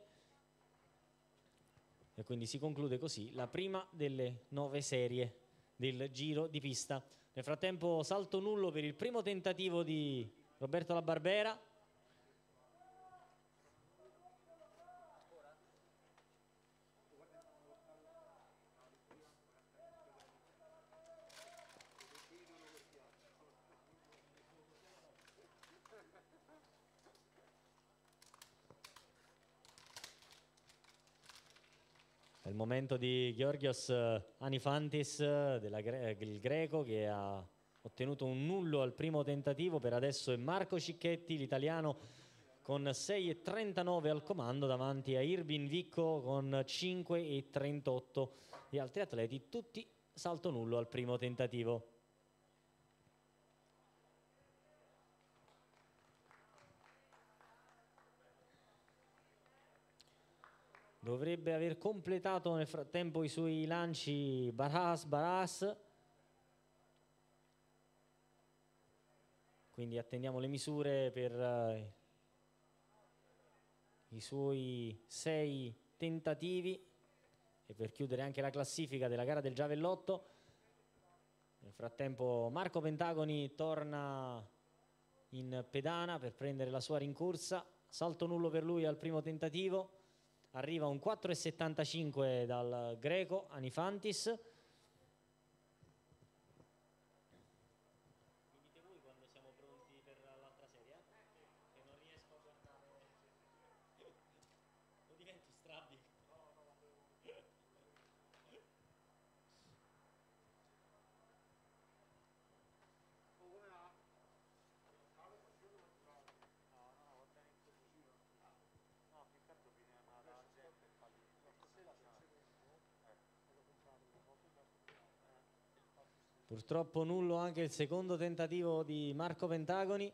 e quindi si conclude così la prima delle 9 serie del giro di pista. Nel frattempo salto nullo per il primo tentativo di Roberto La Barbera. È il momento di Georgios Anifantis, il greco, che ha ottenuto un nullo al primo tentativo. Per adesso è Marco Cicchetti, l'italiano, con 6,39 al comando, davanti a Irbin Vicco con 5,38. Gli altri atleti tutti salto nullo al primo tentativo. Dovrebbe aver completato nel frattempo i suoi lanci Barras. Quindi attendiamo le misure per i suoi 6 tentativi e per chiudere anche la classifica della gara del giavellotto. Nel frattempo Marco Pentagoni torna in pedana per prendere la sua rincorsa. Salto nullo per lui al primo tentativo. Arriva un 4,75 dal greco Anifantis. Mi dite voi quando siamo pronti per l'altra serie? Che non riesco a guardare. Lo divento strabico. Purtroppo nullo anche il secondo tentativo di Marco Pentagoni.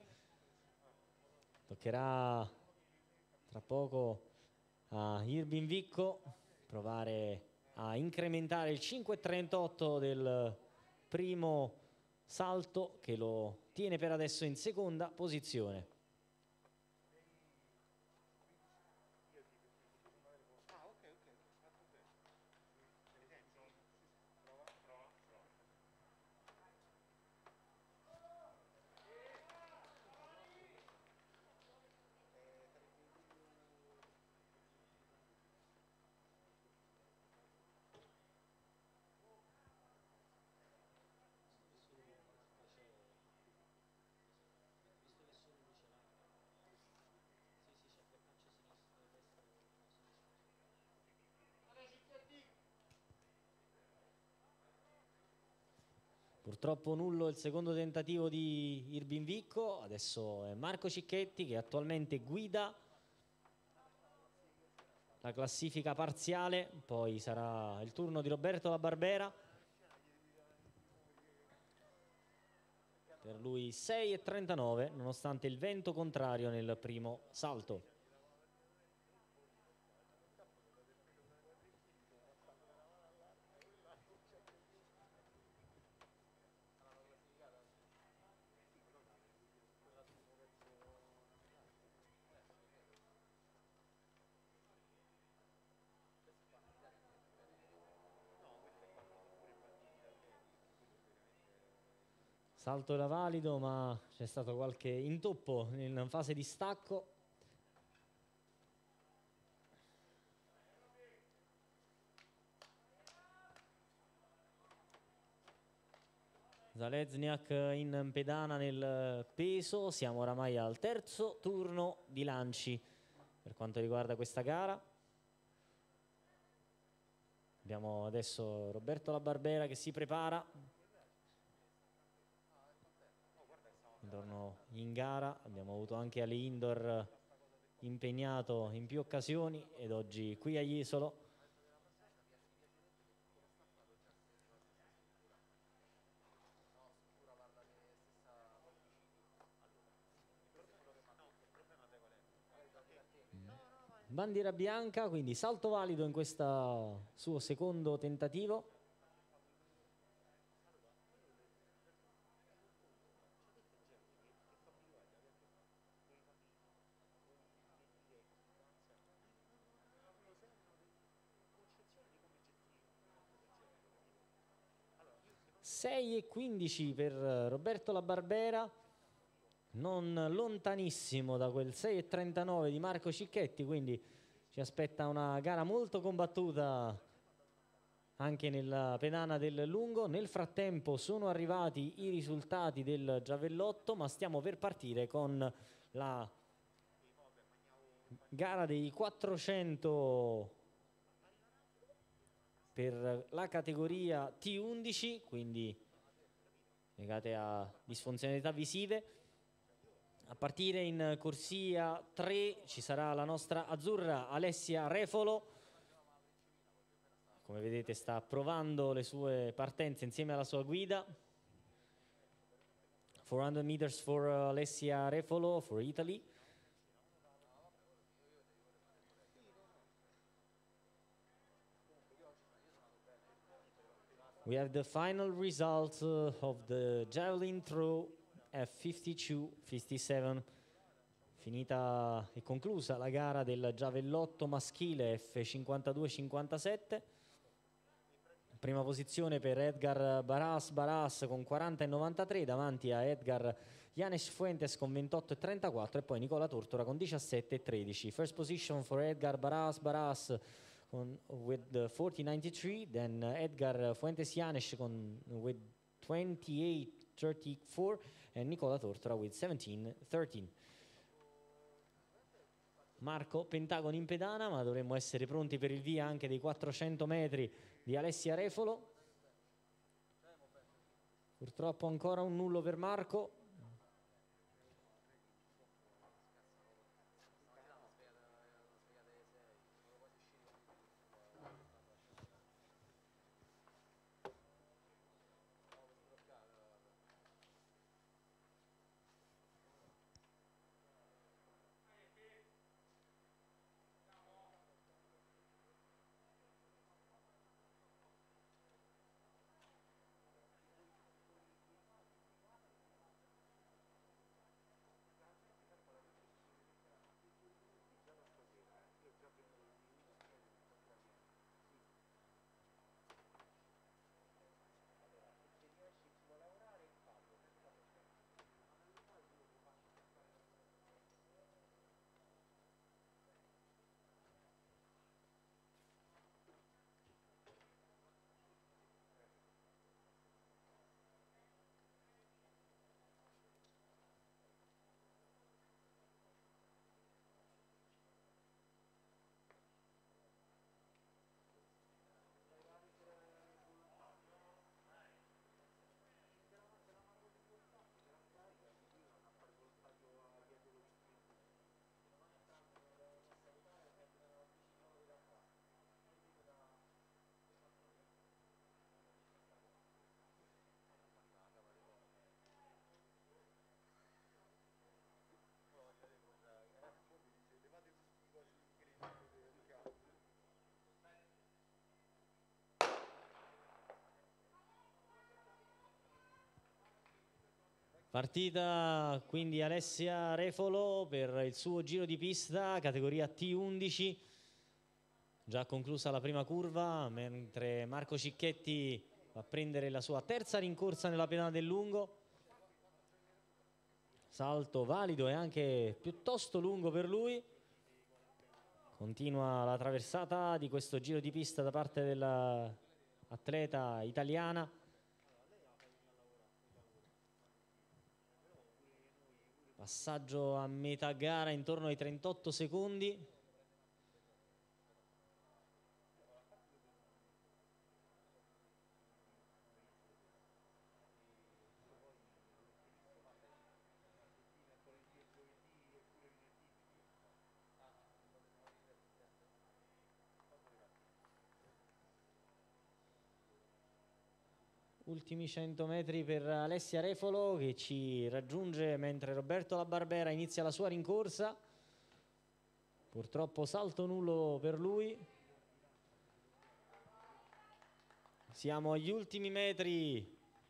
Toccherà tra poco a Irbin Vicco provare a incrementare il 5,38 del primo salto, che lo tiene per adesso in seconda posizione. Purtroppo nullo il secondo tentativo di Irbin Vicco. Adesso è Marco Cicchetti che attualmente guida la classifica parziale, poi sarà il turno di Roberto La Barbera. Per lui 6,39 nonostante il vento contrario nel primo salto. Salto era valido, ma c'è stato qualche intoppo in fase di stacco. Zalezniak in pedana nel peso. Siamo oramai al terzo turno di lanci per quanto riguarda questa gara. Abbiamo adesso Roberto La Barbera che si prepara. Intorno in gara abbiamo avuto anche Ali Indoor impegnato in più occasioni ed oggi qui a Jesolo. Bandiera bianca, quindi salto valido in questo suo secondo tentativo. Sei e 15 per Roberto La Barbera, non lontanissimo da quel 6,39 di Marco Cicchetti, quindi ci aspetta una gara molto combattuta anche nella pedana del lungo. Nel frattempo sono arrivati i risultati del giavellotto, ma stiamo per partire con la gara dei 400 per la categoria T11, quindi legate a disfunzionalità visive. A partire in corsia 3 ci sarà la nostra azzurra Alessia Refolo. Come vedete sta provando le sue partenze insieme alla sua guida. 400 meters for Alessia Refolo for Italy. We have the final result of the javelin throw F52-57. Finita e conclusa la gara del giavellotto maschile F52-57. Prima posizione per Edgar Baras con 40,93 davanti a Edgar Yanes Fuentes con 28,34 e poi Nicola Tortora con 17,13. First position for Edgar Baras with 40.93, then Edgar Fuentes Yanes with 28.34 and Nicola Tortora with 17.13. Marco Pentagon in pedana, ma dovremmo essere pronti per il via anche dei 400 metri di Alessia Refolo. Purtroppo ancora un nullo per Marco. Partita quindi Alessia Refolo per il suo giro di pista, categoria T11, già conclusa la prima curva, mentre Marco Cicchetti va a prendere la sua terza rincorsa nella pedana del lungo. Salto valido e anche piuttosto lungo per lui. Continua la traversata di questo giro di pista da parte dell'atleta italiana. Passaggio a metà gara intorno ai 38 secondi. Ultimi 100 metri per Alessia Refolo, che ci raggiunge mentre Roberto La Barbera inizia la sua rincorsa. Purtroppo salto nullo per lui. Siamo agli ultimi metri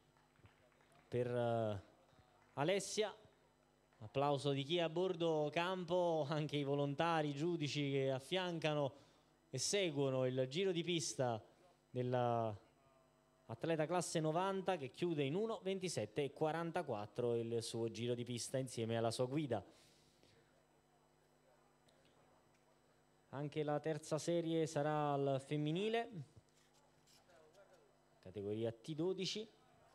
per Alessia. Applauso di chi è a bordo campo, anche i volontari, i giudici che affiancano e seguono il giro di pista della atleta classe 90, che chiude in 1:27:44 il suo giro di pista insieme alla sua guida. Anche la terza serie sarà al femminile, categoria T12.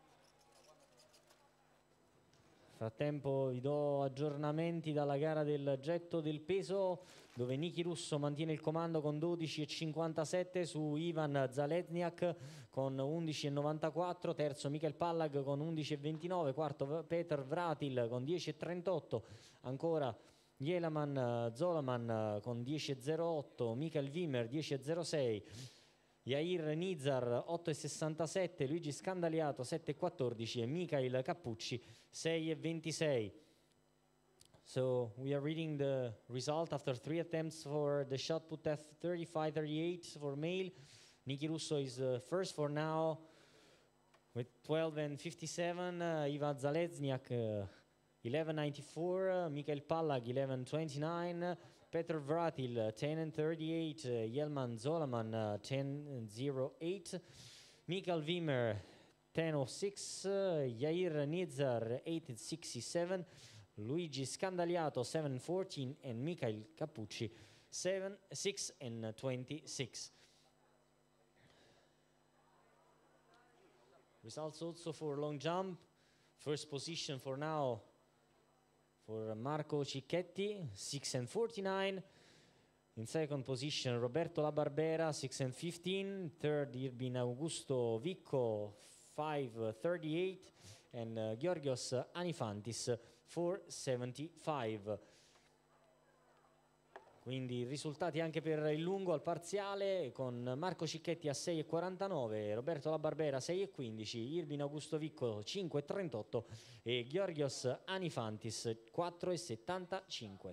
Frattempo vi do aggiornamenti dalla gara del getto del peso, dove Niki Russo mantiene il comando con 12,57 su Ivan Zalezniak con 11,94, terzo Michael Pallag con 11,29, quarto Peter Vratil con 10,38, ancora Jelaman Zolaman con 10,08, Michael Wimmer 10,06, Yair Nizar 8,67, Luigi Scandaliato 7,14 e Mikhail Cappucci 6,26. So we are reading the result after 3 attempts for the shot put F35-38 for male. Niki Russo is first for now with 12,57, Ivan Zalezniak 11,94, Michael Pallag 11,29, Petr Vratil 10,38, Yelman Zolaman 10,08, Michael Wimmer 10,06, Yair Nizar 8,67, Luigi Scandaliato 7,14 and Mikhail Cappucci 6,26. Results also for long jump. First position for now for Marco Cicchetti, 6,49. In second position Roberto La Barbera, 6,15. Third Irbin Augusto Vicco, 5,38. And Georgios Anifantis, 4,75. Quindi risultati anche per il lungo al parziale, con Marco Cicchetti a 6,49, Roberto La Barbera 6,15, Irbin Augusto Vicco 5,38 e Georgios Anifantis 4,75.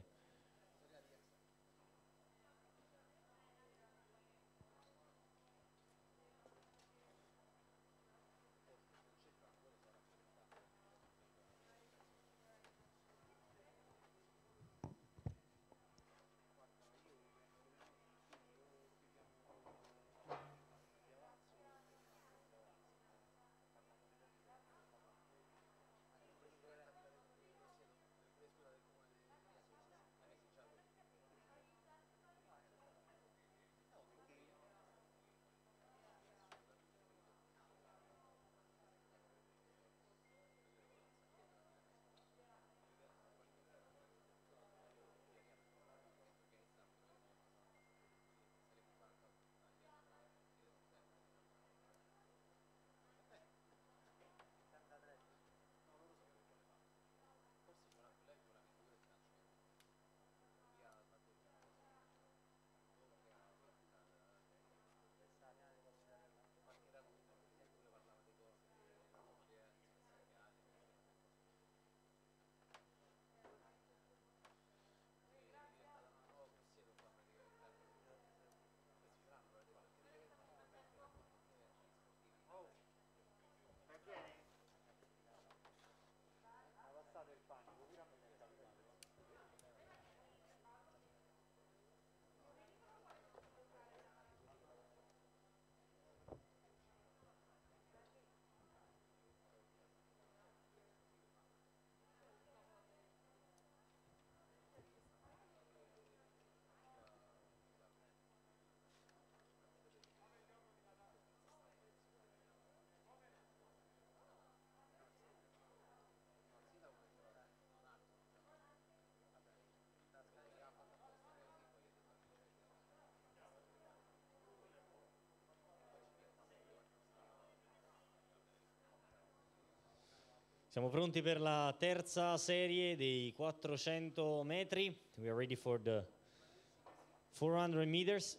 Siamo pronti per la terza serie dei 400 metri. We are ready for the 400 meters.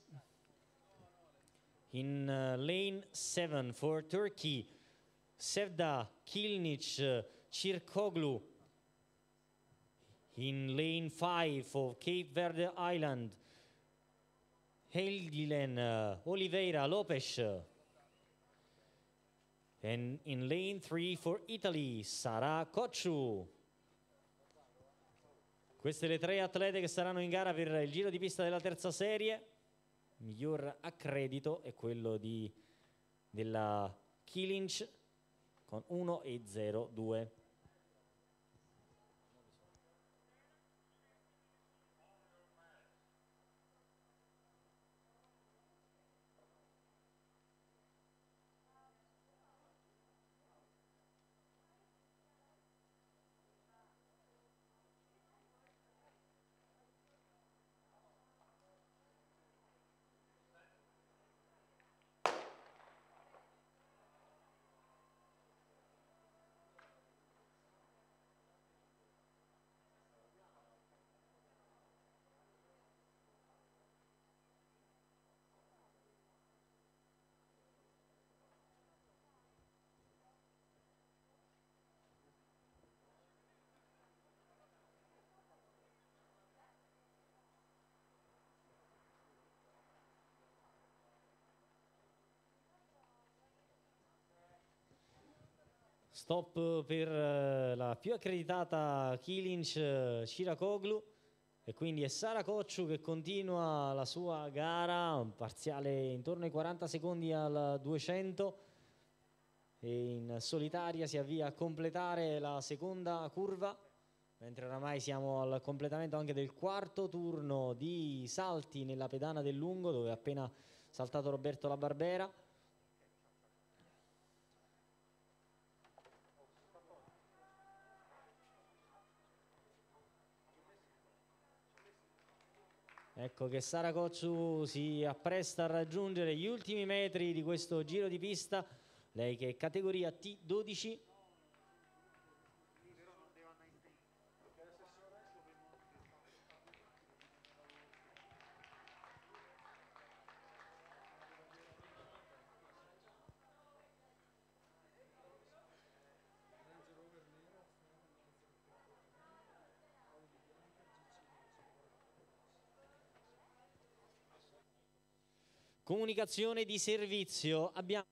In lane 7 for Turkey, Sevda Kilnic Çirkoglu. In lane 5 for Cape Verde Island, Helgilen Oliveira Lopes. And in lane 3 for Italy, Sara Kocciu. Queste le tre atlete che saranno in gara per il giro di pista della terza serie. Miglior accredito è quello della Kilnic con 1:02. Stop per la più accreditata Kilnic Çirkoglu e quindi è Sara Kocciu che continua la sua gara, un parziale intorno ai 40 secondi al 200 e in solitaria si avvia a completare la seconda curva, mentre oramai siamo al completamento anche del quarto turno di salti nella pedana del lungo, dove ha appena saltato Roberto La Barbera. Ecco che Sara Kocciu si appresta a raggiungere gli ultimi metri di questo giro di pista, lei che è categoria T12. Comunicazione di servizio, abbiamo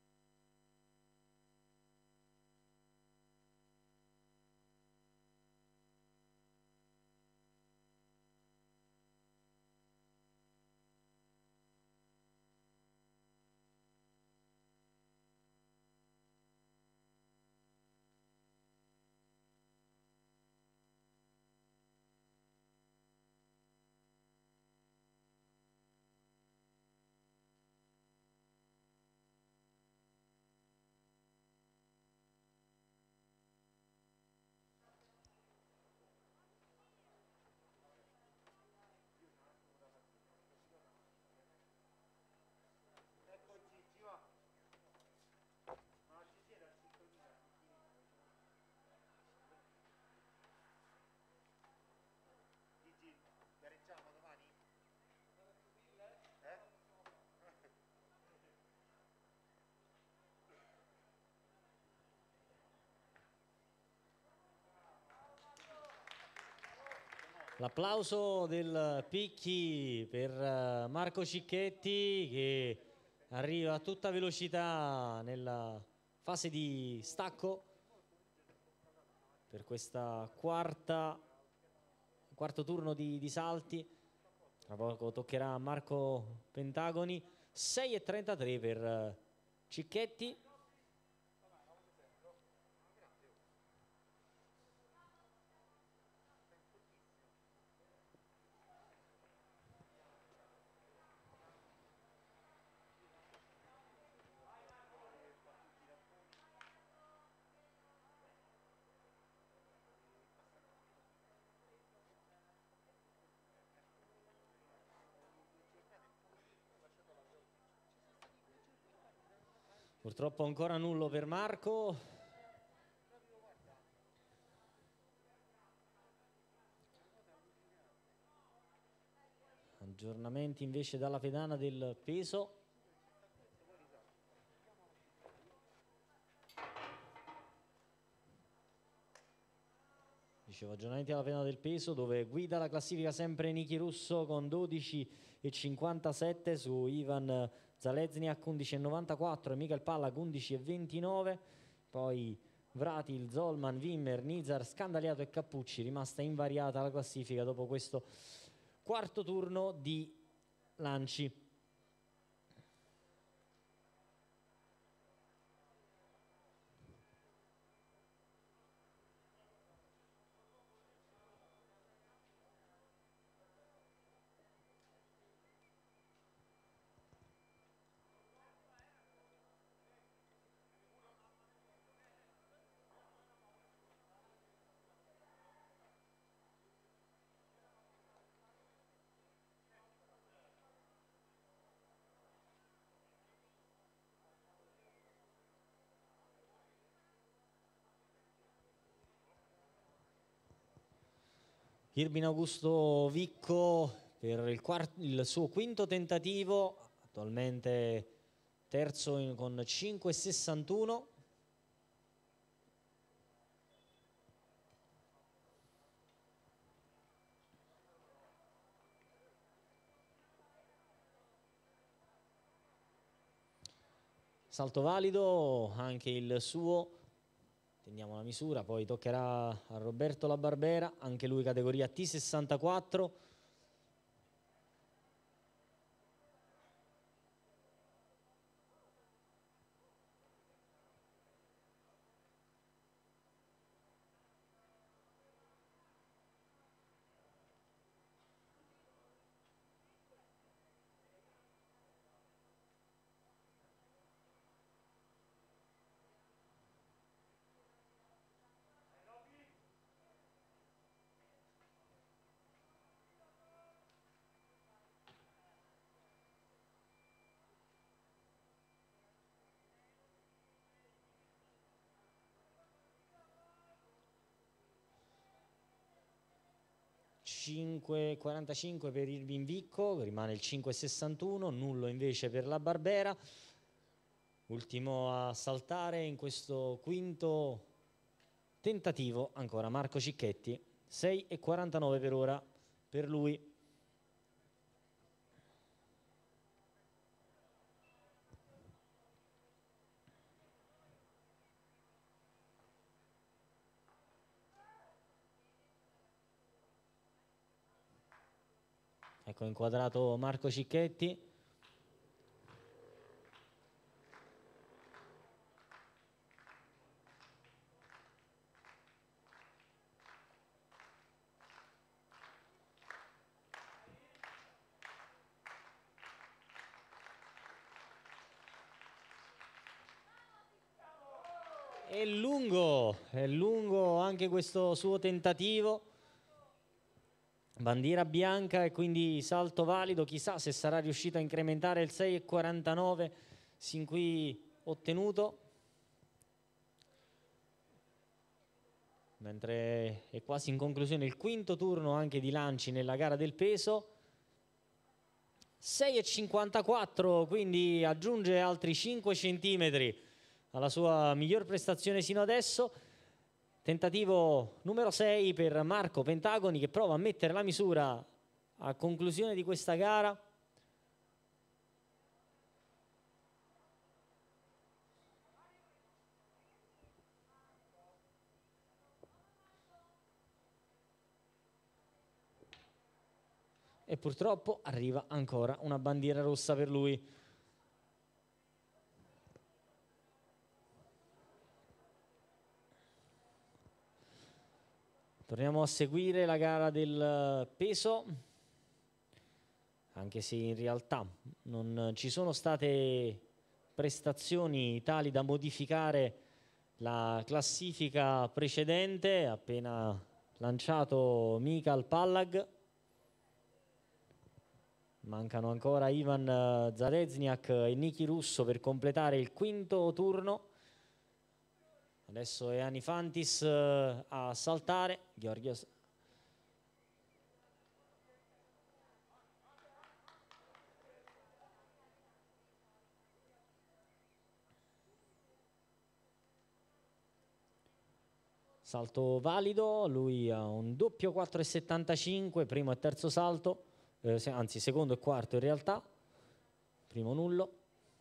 l'applauso del Picchi per Marco Cicchetti che arriva a tutta velocità nella fase di stacco per questa quarto turno di salti. Tra poco toccherà a Marco Pentagoni. 6:33 per Cicchetti. Purtroppo ancora nullo per Marco. Aggiornamenti invece dalla pedana del peso. Dicevo, aggiornamenti alla pedana del peso, dove guida la classifica sempre Nichi Russo con 12,57 su Ivan Zalezniak 11,94 e Michael Pallak 11,29. Poi Vratil, Zolman, Wimmer, Nizar, Scandaliato e Cappucci, rimasta invariata la classifica dopo questo quarto turno di lanci. Irbin Augusto Vicco per il suo quinto tentativo, attualmente terzo con 5,61. Salto valido anche il suo. Teniamo la misura, poi toccherà a Roberto La Barbera, anche lui categoria T64. (5,45) per Irbin Vicco, rimane il 5,61, nullo invece per La Barbera. Ultimo a saltare in questo quinto tentativo ancora Marco Cicchetti, 6,49 per ora per lui. Ecco inquadrato Marco Cicchetti. È lungo anche questo suo tentativo. Bandiera bianca e quindi salto valido, chissà se sarà riuscito a incrementare il 6,49 sin qui ottenuto, mentre è quasi in conclusione il quinto turno anche di lanci nella gara del peso. 6,54, quindi aggiunge altri 5 centimetri alla sua miglior prestazione sino adesso. Tentativo numero 6 per Marco Pentagoni, che prova a mettere la misura a conclusione di questa gara. E purtroppo arriva ancora una bandiera rossa per lui. Torniamo a seguire la gara del peso, anche se in realtà non ci sono state prestazioni tali da modificare la classifica precedente. Appena lanciato Michael Pallak. Mancano ancora Ivan Zalezniak e Nichi Russo per completare il quinto turno. Adesso è Anifantis a saltare. Georgios. salto valido, lui ha un doppio 4,75, primo e terzo salto, anzi secondo e quarto in realtà, primo nullo.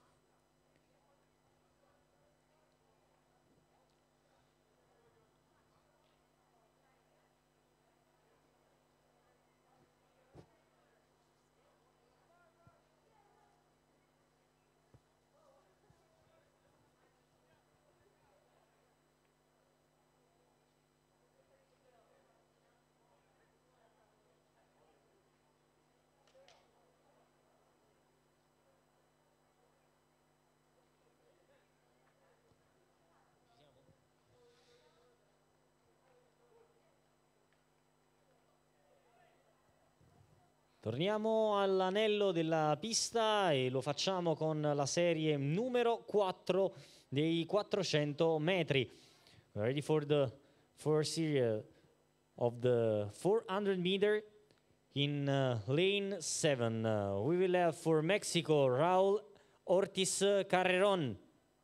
Torniamo all'anello della pista e lo facciamo con la serie numero 4 dei 400 metri. We're ready for the first series of the 400 meter in lane 7. We will have for Mexico Raúl Ortiz Carrerón.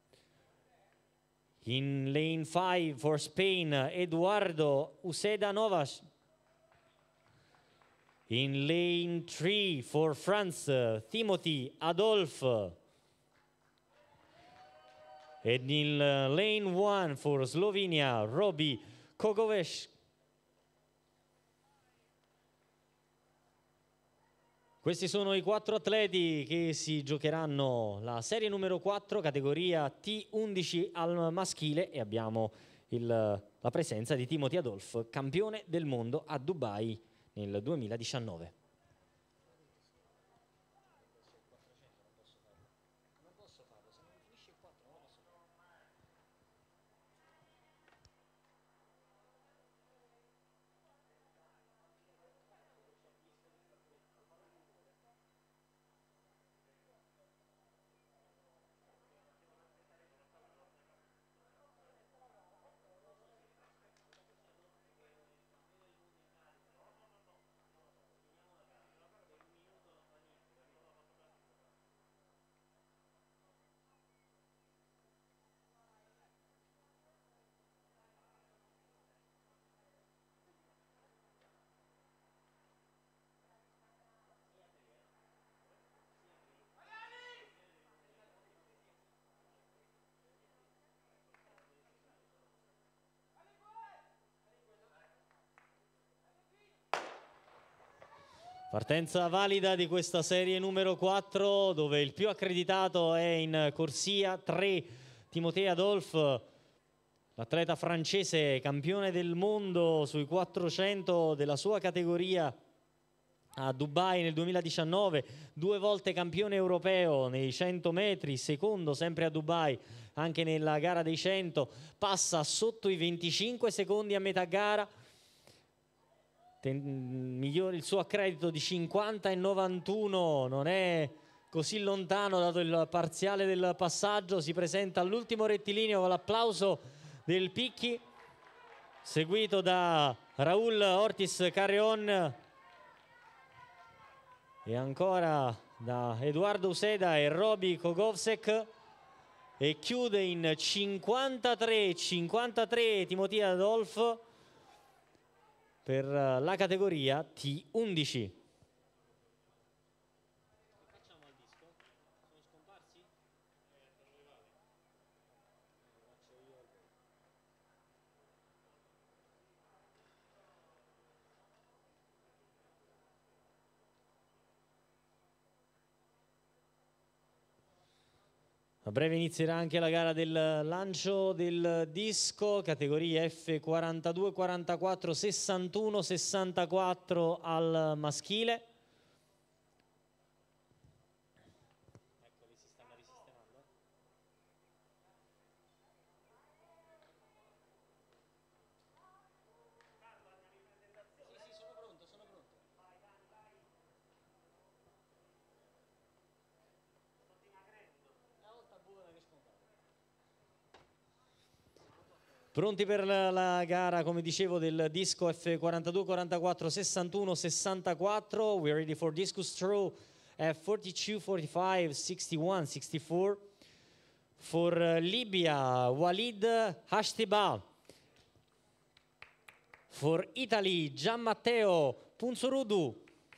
In lane 5 for Spain Eduardo Uceda Novas. In lane 3 for France, Timothy Adolphe. And in lane 1 for Slovenia, Robi Kogoves. Questi sono i 4 atleti che si giocheranno la serie numero 4, categoria T11 al maschile, e abbiamo la presenza di Timothy Adolphe, campione del mondo a Dubai nel 2019. Partenza valida di questa serie numero 4, dove il più accreditato è in corsia 3, Timothée Adolphe, l'atleta francese campione del mondo sui 400 della sua categoria a Dubai nel 2019, 2 volte campione europeo nei 100 metri, secondo sempre a Dubai anche nella gara dei 100, passa sotto i 25 secondi a metà gara, migliore il suo accredito di 50 e 91, non è così lontano dato il parziale del passaggio. Si presenta all'ultimo rettilineo con l'applauso del Picchi, seguito da Raúl Ortiz Carrerón e ancora da Eduardo Uceda e Robi Kogovsek, e chiude in 53 Timothée Adolphe per la categoria T11. A breve inizierà anche la gara del lancio del disco, categoria F42, 44, 61, 64 al maschile. Eccoli, si stanno risistemando. Sì, sono pronto, sono pronto. Pronti per la gara, come dicevo, del disco F42, 44, 61, 64. We're ready for discus throw F42, 45, 61, 64. For Libya, Walid Hashtiba. For Italy, Gianmatteo Punzurudu.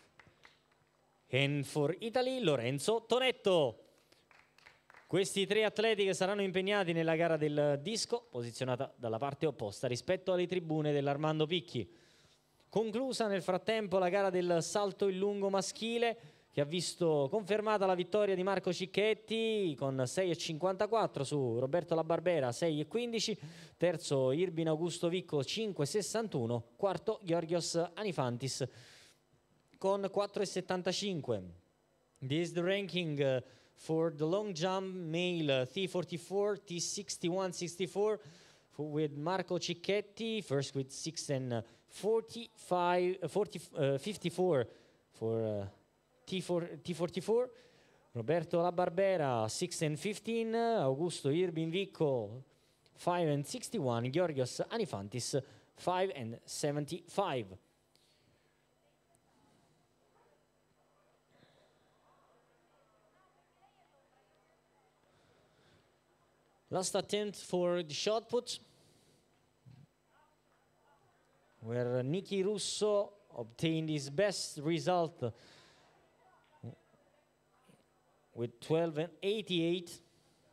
And for Italy, Lorenzo Tonetto. Questi tre atleti che saranno impegnati nella gara del disco, posizionata dalla parte opposta rispetto alle tribune dell'Armando Picchi. Conclusa nel frattempo la gara del salto in lungo maschile, che ha visto confermata la vittoria di Marco Cicchetti con 6,54 su Roberto La Barbera 6,15, terzo Irbin Augusto Vicco 5,61, quarto Georgios Anifantis con 4,75. This is the ranking for the long jump male T44, T61-64 with Marco Cicchetti, first with 6,54 for T44, Roberto La Barbera 6,15, Augusto Irbin Vicco 5,61, Georgios Anifantis 5,75. Last attempt for the shot put, where Nicky Russo obtained his best result with 12,88.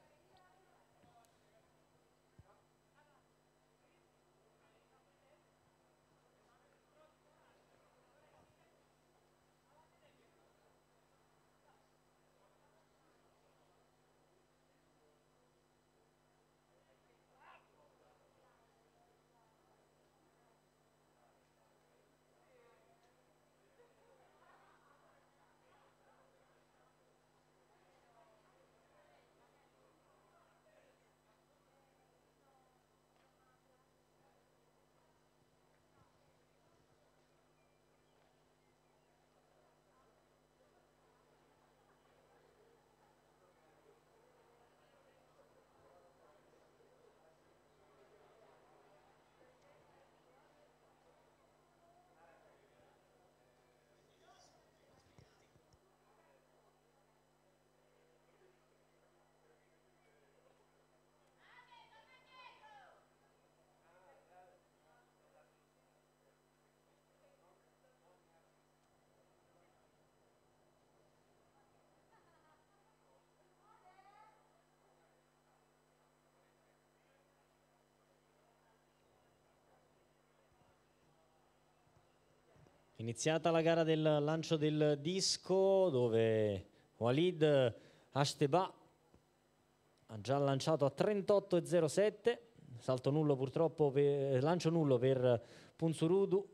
Iniziata la gara del lancio del disco, dove Walid Ashteba ha già lanciato a 38,07, salto nullo purtroppo, lancio nullo per Punzurudu,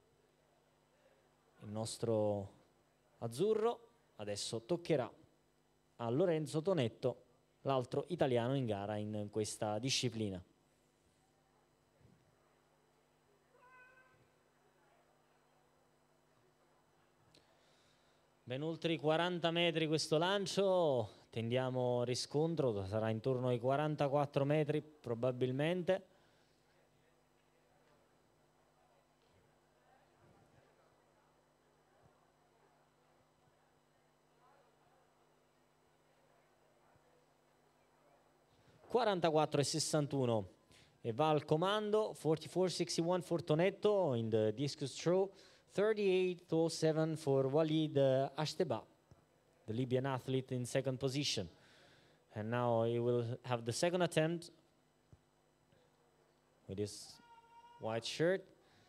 il nostro azzurro. Adesso toccherà a Lorenzo Tonetto, l'altro italiano in gara in questa disciplina. Ben oltre i 40 metri questo lancio, tendiamo riscontro, sarà intorno ai 44 metri probabilmente. (44,61) e va al comando 44,61 for Tonetto in the discus throw. 38.07 for Walid Ashteba, the Libyan athlete in second position. And now he will have the second attempt with his white shirt.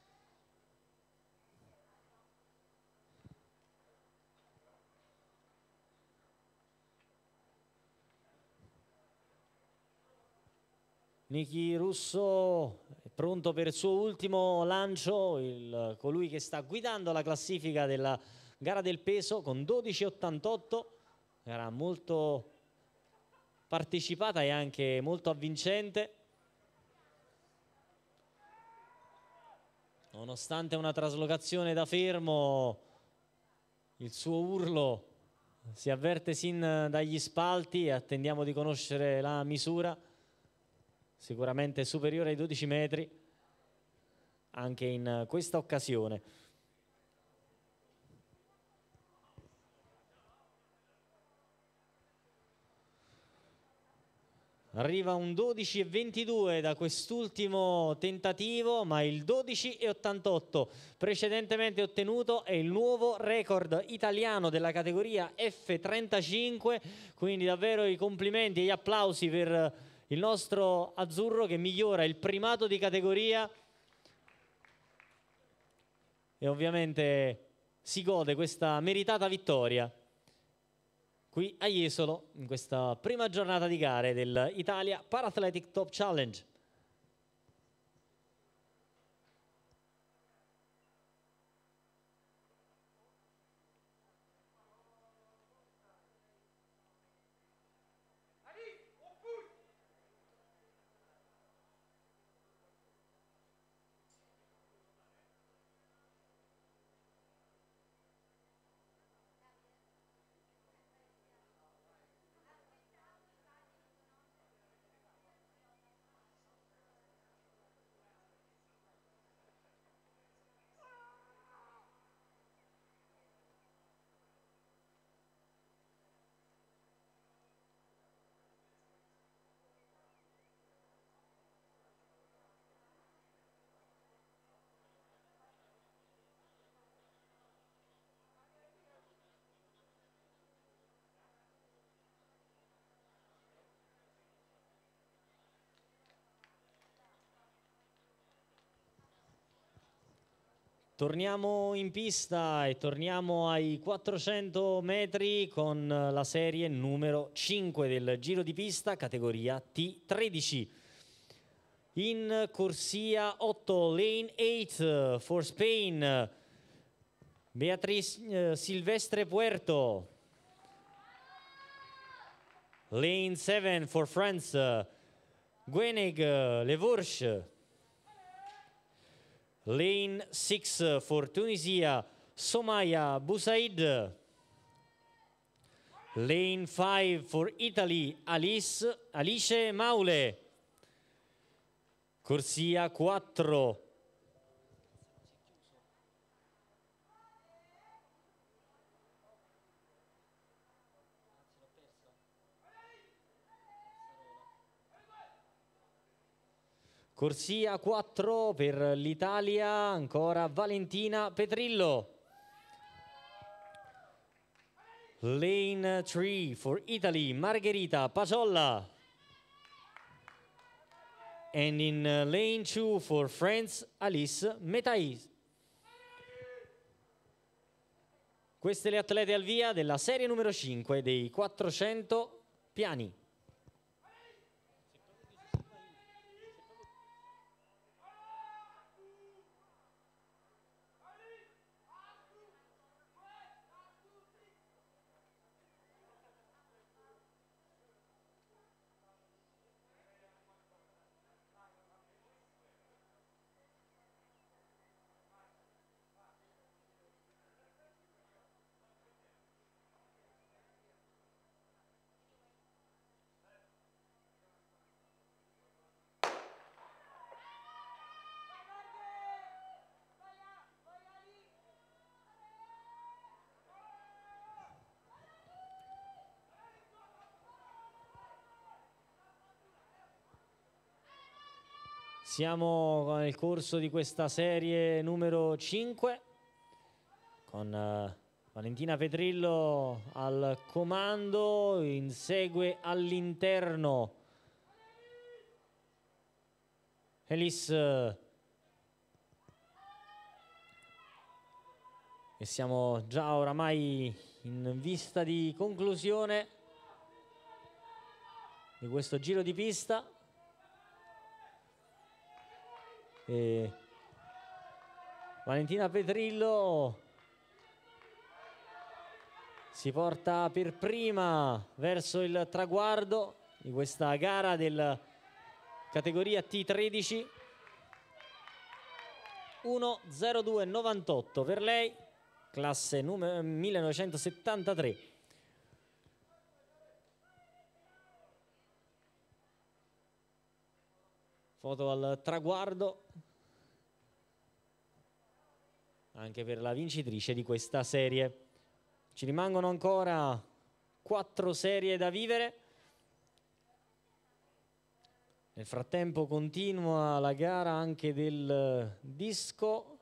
Nicky Russo è pronto per il suo ultimo lancio, colui che sta guidando la classifica della gara del peso con 12,88, gara molto partecipata e anche molto avvincente. Nonostante una traslocazione da fermo, il suo urlo si avverte sin dagli spalti e attendiamo di conoscere la misura. Sicuramente superiore ai 12 metri anche in questa occasione. Arriva un 12,22 da quest'ultimo tentativo, ma il 12,88 precedentemente ottenuto è il nuovo record italiano della categoria F35, quindi davvero i complimenti e gli applausi per il nostro azzurro che migliora il primato di categoria e ovviamente si gode questa meritata vittoria qui a Jesolo in questa prima giornata di gare dell'Italia Parathletic Top Challenge. Torniamo in pista e torniamo ai 400 metri con la serie numero 5 del giro di pista, categoria T13. In corsia 8, lane 8 for Spain, Beatriz Silvestre Puerto. Lane 7 for France, Gweneg Levourche. Lane 6 for Tunisia, Somaya Boussaid. Lane 5 for Italy, Alice Maule. Corsia 4. Corsia 4 per l'Italia, ancora Valentina Petrillo. Lane 3 for Italy, Margherita Paciolla. And in lane 2 for France, Alice Metais. Queste le atlete al via della serie numero 5 dei 400 piani. Siamo nel corso di questa serie numero 5 con Valentina Petrillo al comando, insegue all'interno Alice e siamo già oramai in vista di conclusione di questo giro di pista. E Valentina Petrillo si porta per prima verso il traguardo di questa gara della categoria T13. 1:02.98 per lei, classe numero 1973. Foto al traguardo anche per la vincitrice di questa serie. Ci rimangono ancora 4 serie da vivere. Nel frattempo continua la gara anche del disco.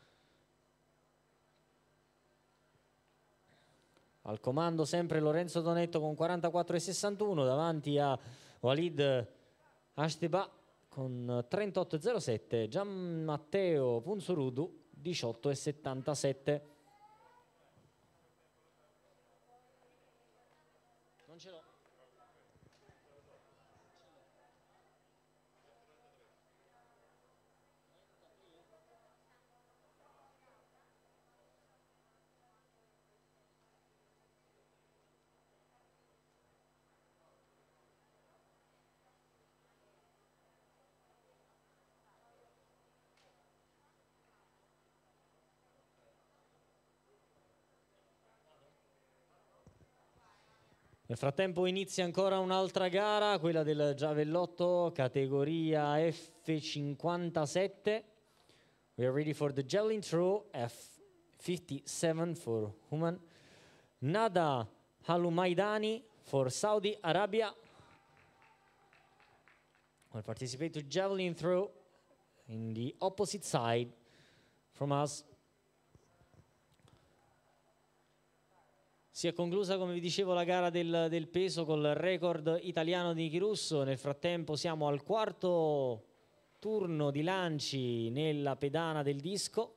Al comando sempre Lorenzo Tonetto con 44,61 davanti a Walid Ashteba con 38,07, Gian Matteo Punzurudu 18,77. Non ce l'ho. Nel frattempo inizia ancora un'altra gara, quella del giavellotto categoria F57. We are ready for the javelin throw, F57 for women. Nada Halumaidani for Saudi Arabia will participate to javelin throw in the opposite side from us. Si è conclusa, come vi dicevo, la gara del peso col record italiano di Nichi Russo. Nel frattempo siamo al quarto turno di lanci nella pedana del disco.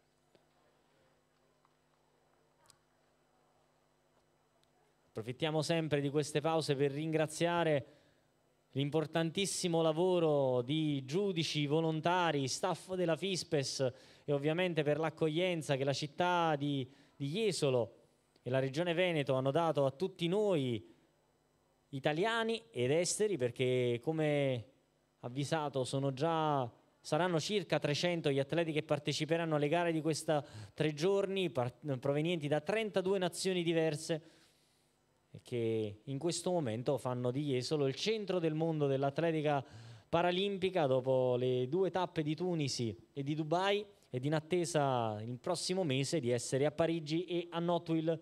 Approfittiamo sempre di queste pause per ringraziare l'importantissimo lavoro di giudici, volontari, staff della Fispes e ovviamente per l'accoglienza che la città di Jesolo e la Regione Veneto hanno dato a tutti noi italiani ed esteri, perché come avvisato saranno circa 300 gli atleti che parteciperanno alle gare di questi 3 giorni, provenienti da 32 nazioni diverse, e che in questo momento fanno di Jesolo il centro del mondo dell'atletica paralimpica, dopo le 2 tappe di Tunisi e di Dubai, ed in attesa il prossimo mese di essere a Parigi e a Knoxville.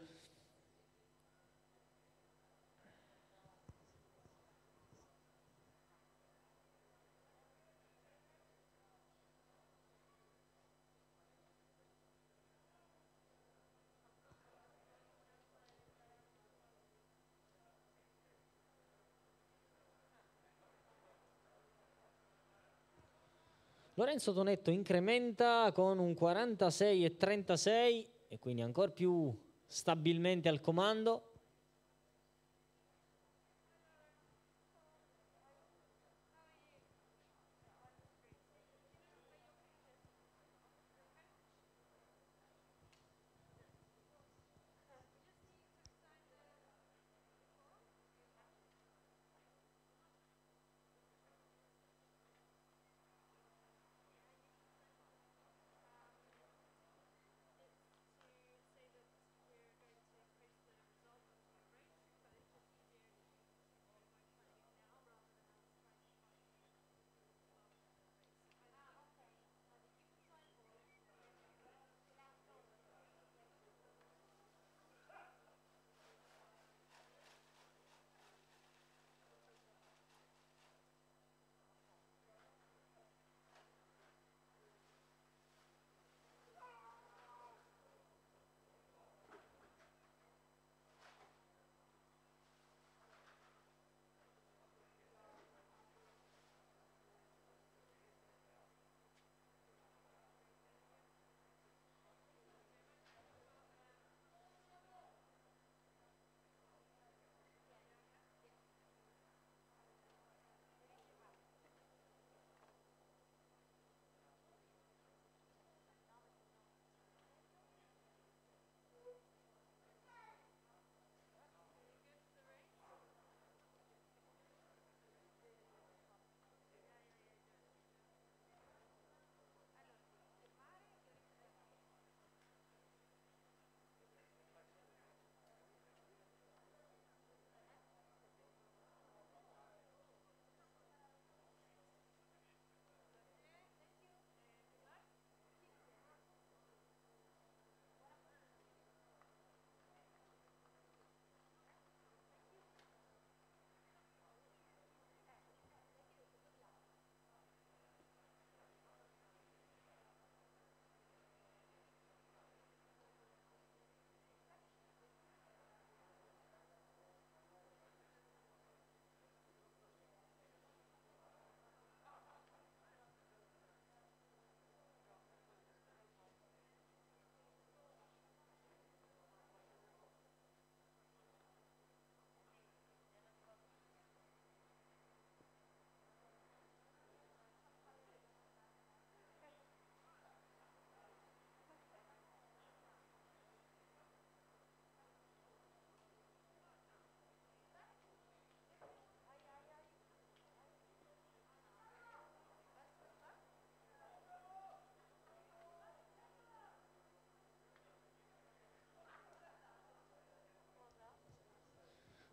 Lorenzo Tonetto incrementa con un 46,36 e quindi ancora più stabilmente al comando.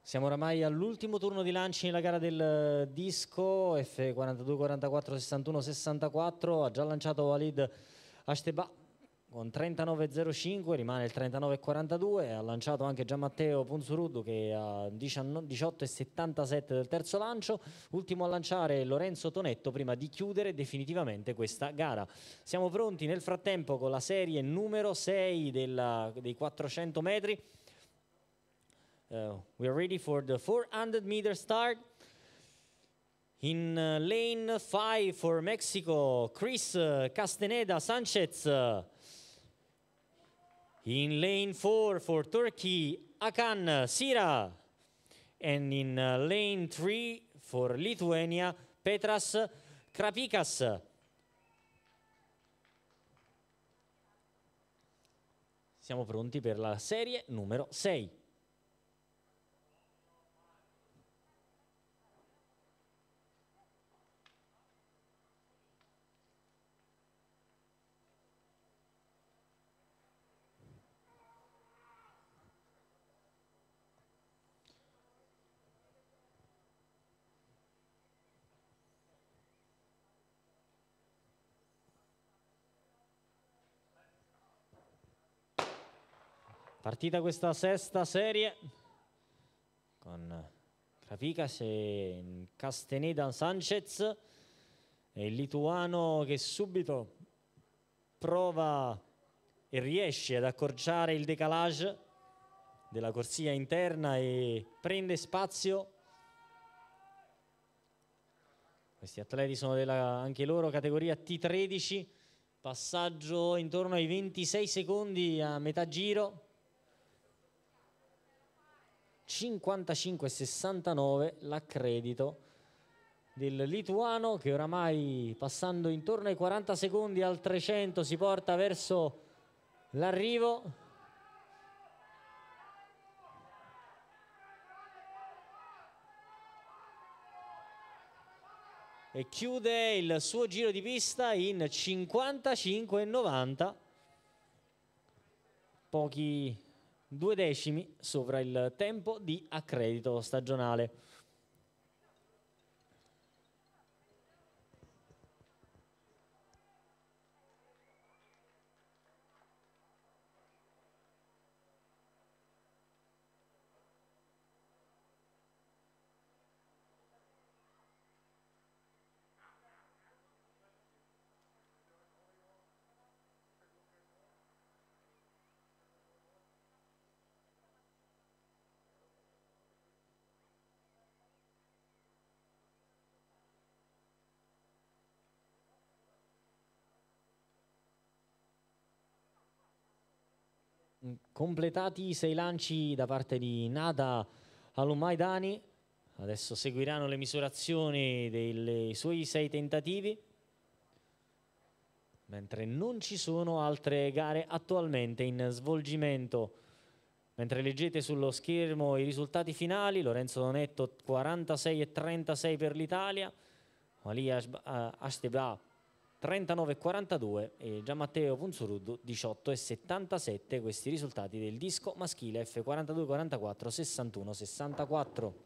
Siamo oramai all'ultimo turno di lanci nella gara del disco F42, 44, 61, 64. Ha già lanciato Walid Ashteba con 39,05, rimane il 39,42. Ha lanciato anche Gianmatteo Punzuruddu che ha 18,77 del terzo lancio. Ultimo a lanciare Lorenzo Tonetto prima di chiudere definitivamente questa gara. Siamo pronti nel frattempo con la serie numero 6 dei 400 metri. We are ready for the 400-meter start. In lane 5 for Mexico, Chris Castaneda Sanchez. In lane 4 for Turkey, Akan Sira. And in lane 3 for Lithuania, Petras Krapikas. Siamo pronti per la serie numero 6. Partita questa sesta serie con Krapikas e Castaneda Sanchez e il lituano che subito prova e riesce ad accorciare il decalage della corsia interna e prende spazio. Questi atleti sono anche loro categoria T13, passaggio intorno ai 26 secondi a metà giro. 55,69 l'accredito del lituano che oramai passando intorno ai 40 secondi al 300 si porta verso l'arrivo. E chiude il suo giro di pista in 55,90, pochi 2 decimi sopra il tempo di accredito stagionale. Completati i 6 lanci da parte di Nada Alumaidani, adesso seguiranno le misurazioni dei suoi 6 tentativi, mentre non ci sono altre gare attualmente in svolgimento. Mentre leggete sullo schermo i risultati finali, Lorenzo Tonetto 46,36 per l'Italia, Walid Ashteba 39,42 e Gianmatteo Punzuruddu 18,77. Questi risultati del disco maschile F42, 44, 61, 64.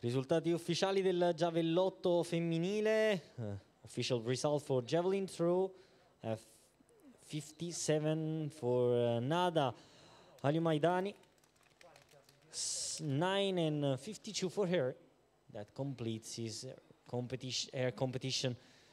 Risultati ufficiali del giavellotto femminile. Official result for javelin throw. 57 for Nada Aliumaidani. 9 and 52 for her. That completes his air competition.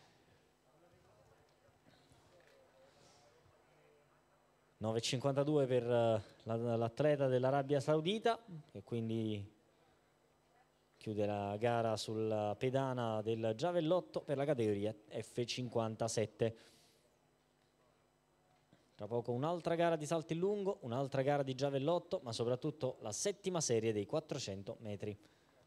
$9,52 per l'atleta dell'Arabia Saudita, e quindi chiude la gara sulla pedana del giavellotto per la categoria F57. Tra poco un'altra gara di salto in lungo, un'altra gara di giavellotto, ma soprattutto la settima serie dei 400 metri.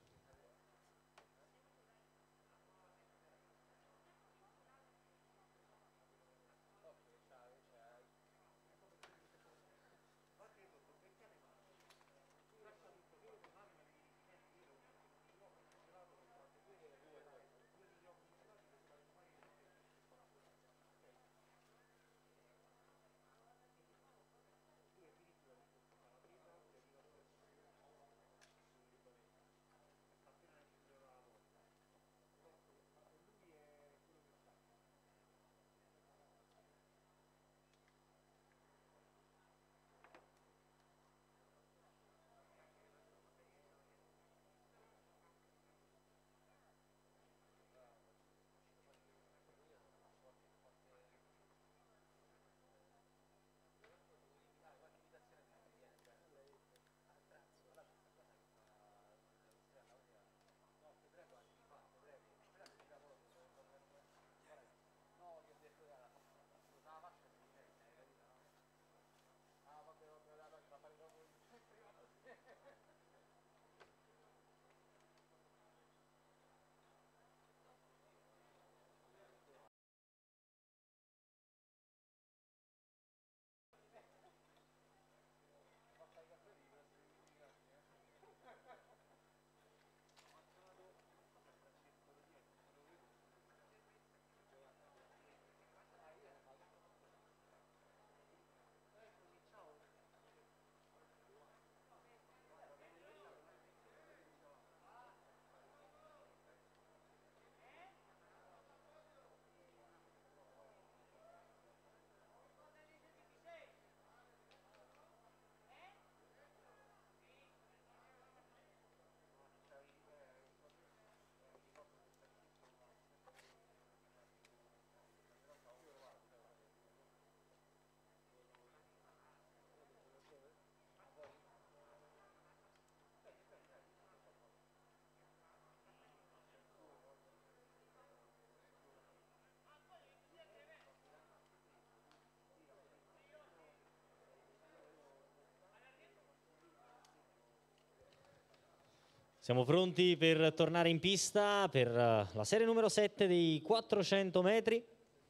Siamo pronti per tornare in pista per la serie numero 7 dei 400 metri.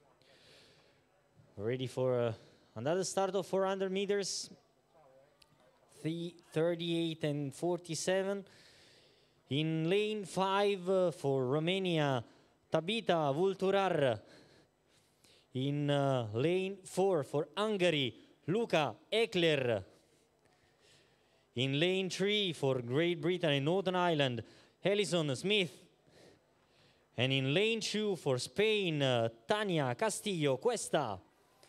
Ready for another start of 400 meters. 38 and 47. In lane 5 for Romania, Tabita Vulturar. In lane 4 for Hungary, Luca Ekler. In lane 3 for Great Britain and Northern Ireland, Alison Smith. And in lane 2 for Spain, Tania Castillo Cuesta.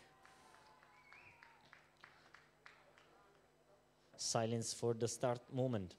Silence for the start moment.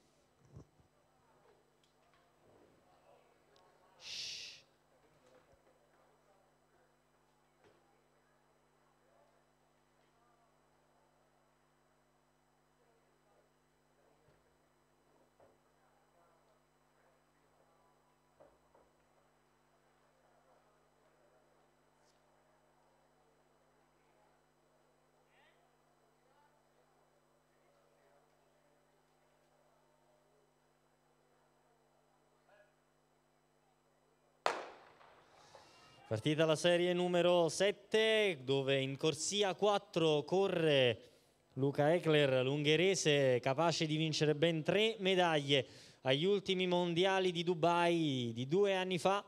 Partita la serie numero 7, dove in corsia 4 corre Luca Ekler, l'ungherese, capace di vincere ben 3 medaglie agli ultimi mondiali di Dubai di 2 anni fa.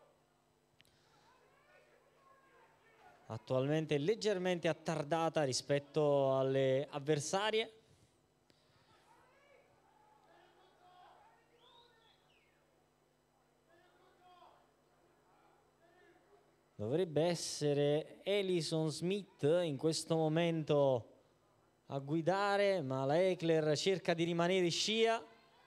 Attualmente leggermente attardata rispetto alle avversarie. Dovrebbe essere Ellison Smith in questo momento a guidare, ma la Eclair cerca di rimanere in scia.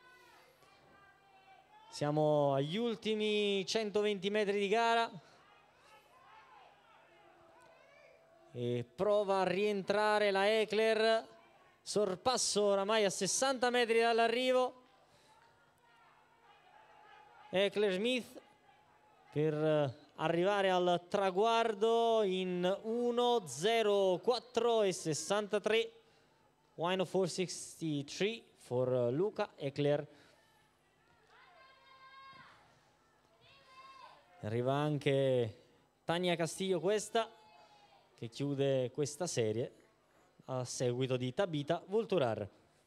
Siamo agli ultimi 120 metri di gara e prova a rientrare la Eclair, sorpasso oramai a 60 metri dall'arrivo. Eclair Smith per arrivare al traguardo in 1:04 e 63, 1:04.63 for Luca Eclair. Arriva anche Tania Castillo Cuesta, che chiude questa serie a seguito di Tabita Vulturar.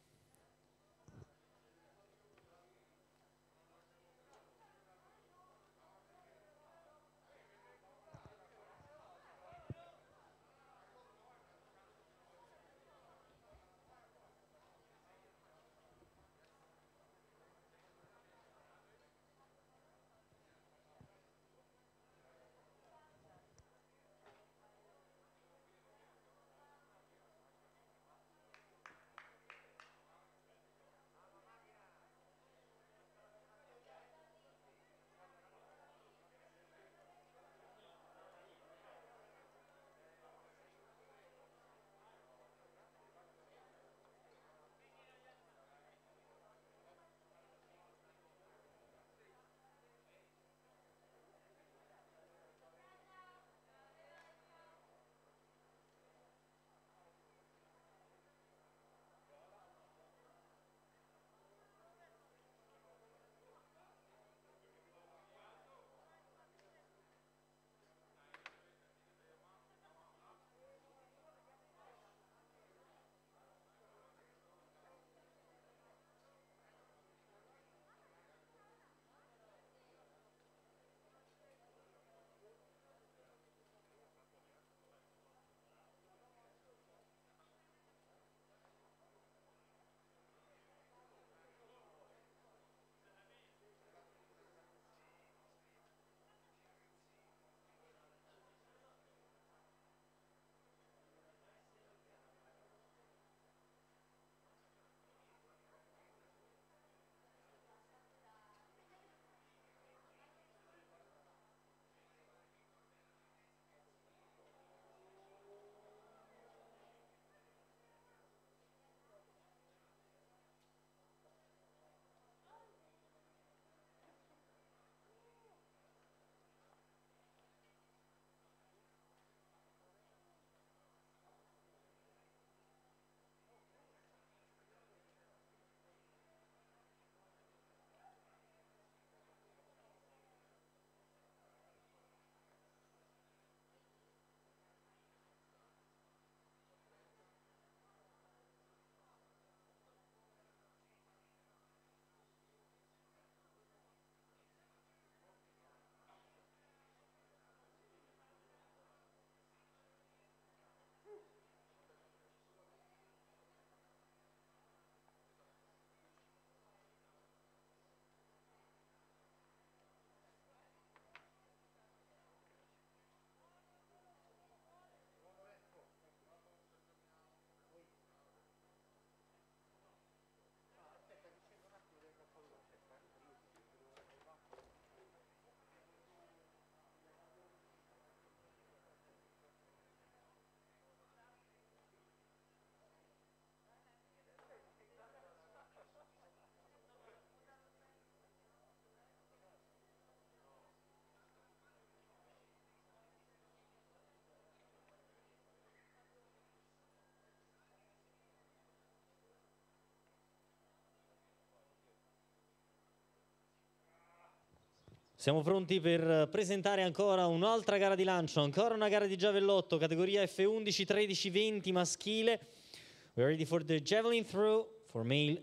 Siamo pronti per presentare ancora un'altra gara di lancio, ancora una gara di giavellotto, categoria F11, 13, 20 maschile. We're ready for the javelin throw for male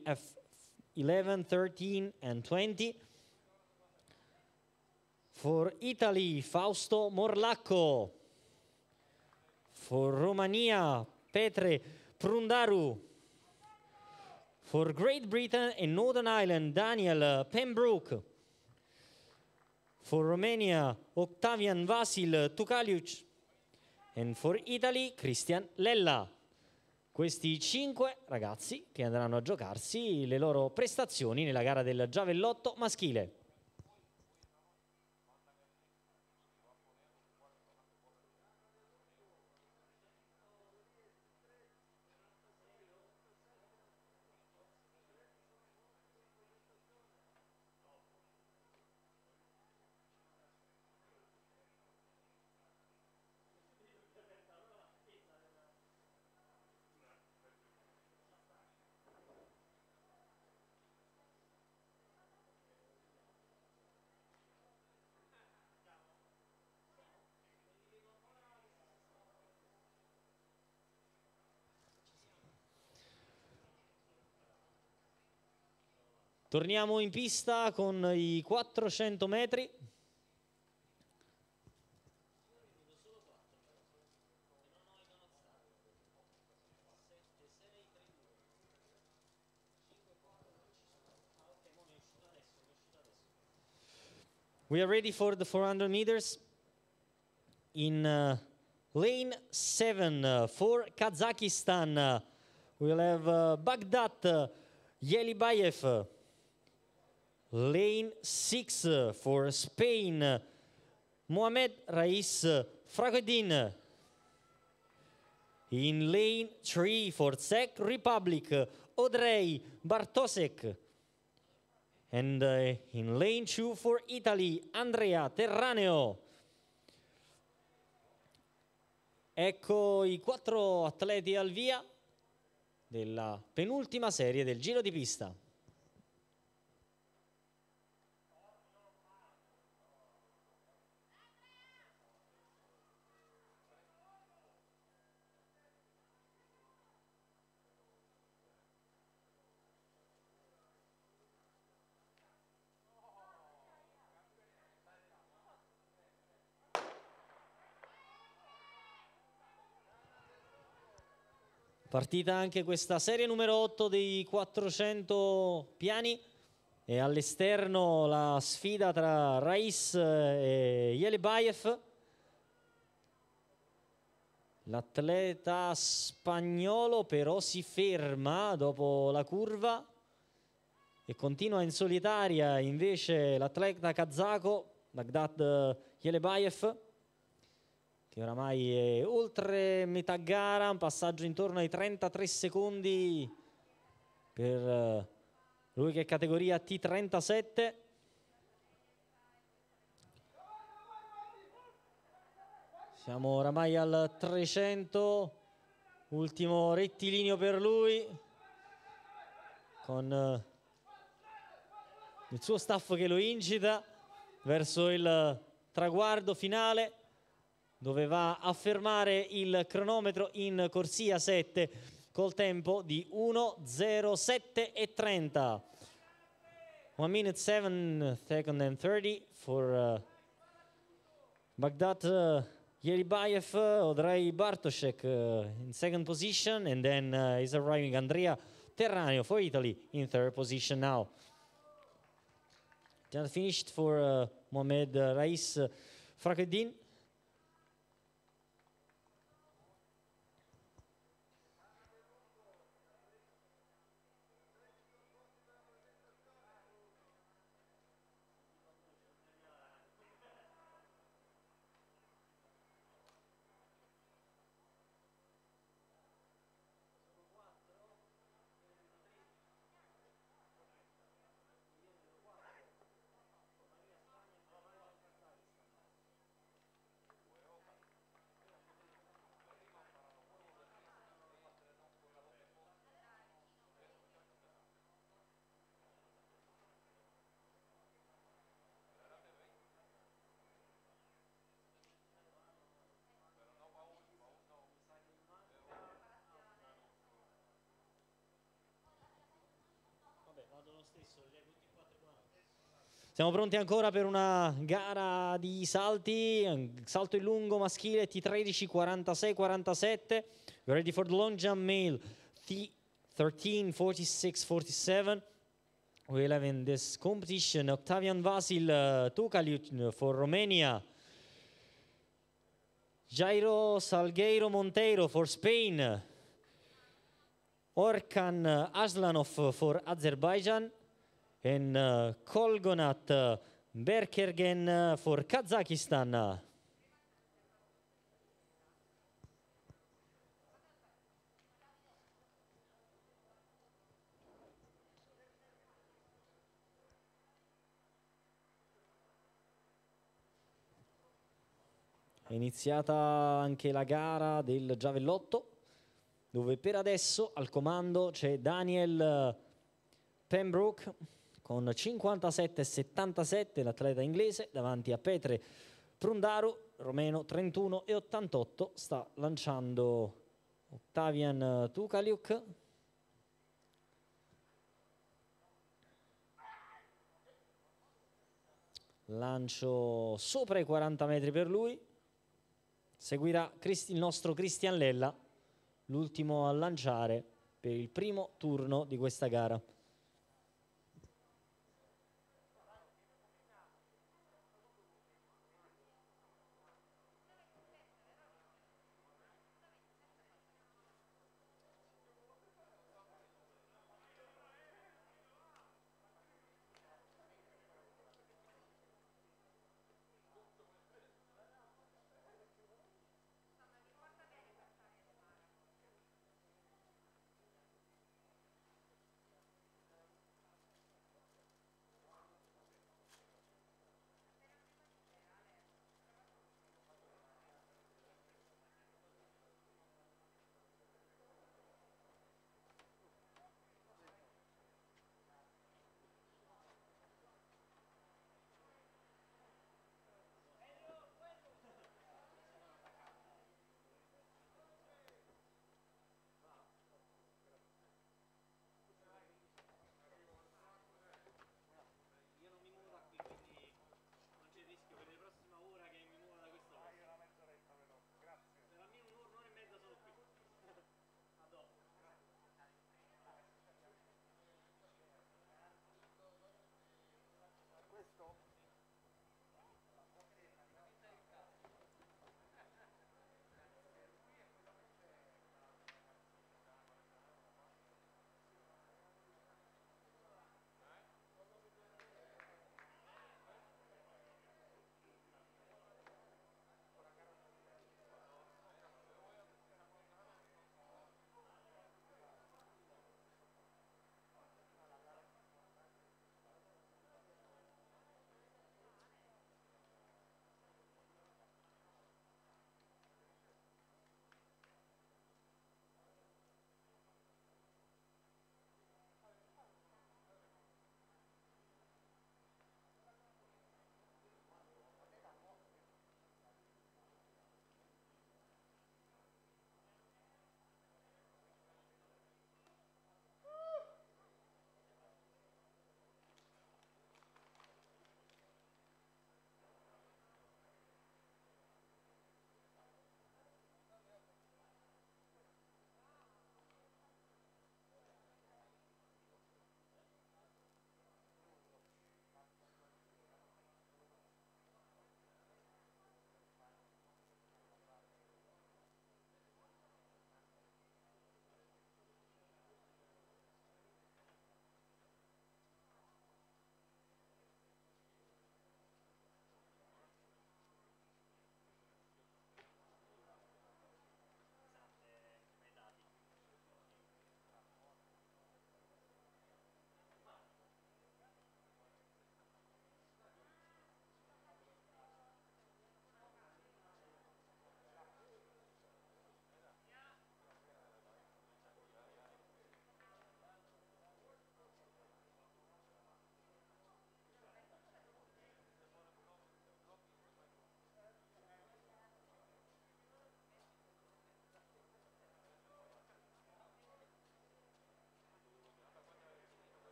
F11, 13 and 20. For Italy, Fausto Morlacco. For Romania, Petre Prundaru. For Great Britain and Northern Ireland, Daniel Pembroke. For Romania, Octavian Vasil Tukaliuc. And for Italy, Christian Lella. Questi 5 ragazzi che andranno a giocarsi le loro prestazioni nella gara del giavellotto maschile. Torniamo in pista con i 400 metri. We are ready for the 400 meters. In lane 7 for Kazakhstan, we'll have Baghdad Yelibayev. Lane 6 for Spain, Mohamed Rais Fragodin. In lane 3 for Czech Republic, Audrey Bartosek. And in lane 2 for Italy, Andrea Terraneo. Ecco i 4 atleti al via della penultima serie del giro di pista. Partita anche questa serie numero 8 dei 400 piani e all'esterno la sfida tra Rais e Yelibayev. L'atleta spagnolo però si ferma dopo la curva e continua in solitaria invece l'atleta kazako Baghdad Yelibayev, che oramai è oltre metà gara, un passaggio intorno ai 33 secondi per lui che è categoria T37. Siamo oramai al 300, ultimo rettilineo per lui, con il suo staff che lo incita verso il traguardo finale, dove va a fermare il cronometro in corsia 7 col tempo di 1:07:30. 1 minute 7 second and 30 for Baghdad Yelibayev, Audrey Bartoshek in second position, and then is arriving Andrea Terraneo for Italy in third position now. Just finished for Mohamed Rais Frakodin. Siamo pronti ancora per una gara di salti, salto in lungo maschile T13 46-47. We're ready for the long jump male T13 46-47. We will have in this competition Octavian Vasil Tukalic for Romania, Jairo Salgueiro Monteiro for Spain, Orkan Aslanov for Azerbaijan, and Kolgonat Berkergen for Kazakhstan. È iniziata anche la gara del giavellotto, dove per adesso al comando c'è Daniel Pembroke con 57,77, l'atleta inglese, davanti a Petre Prundaru, romeno 31,88. Sta lanciando Octavian Tukaliuk. Lancio sopra i 40 metri per lui. Seguirà il nostro Cristian Lella, l'ultimo a lanciare per il primo turno di questa gara.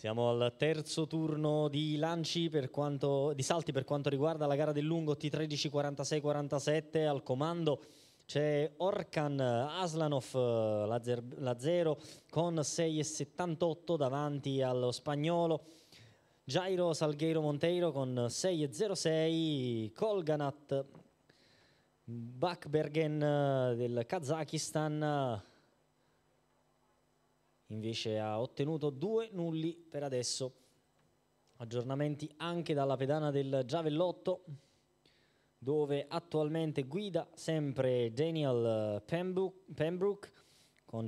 Siamo al terzo turno di lanci di salti per quanto riguarda la gara del lungo T13 46-47. Al comando c'è Orkan Aslanov, l'Azero, con 6,78 davanti allo spagnolo Jairo Salgueiro Monteiro con 6,06, Kolganat Bakbergen del Kazakistan invece ha ottenuto 2 nulli per adesso. Aggiornamenti anche dalla pedana del Giavellotto, dove attualmente guida sempre Daniel Pembroke con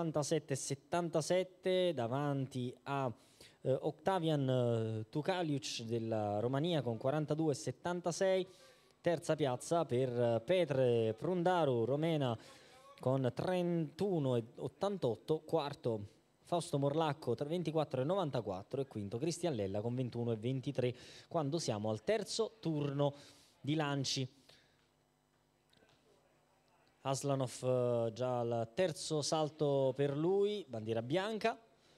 57,77 davanti a Octavian Tukaliuc della Romania con 42,76. Terza piazza per Petre Prundaru Romena con 31,88. Quarto Fausto Morlacco 24,94 e quinto Cristian Lella con 21,23 quando siamo al terzo turno di lanci. Aslanov già al terzo salto per lui, bandiera bianca.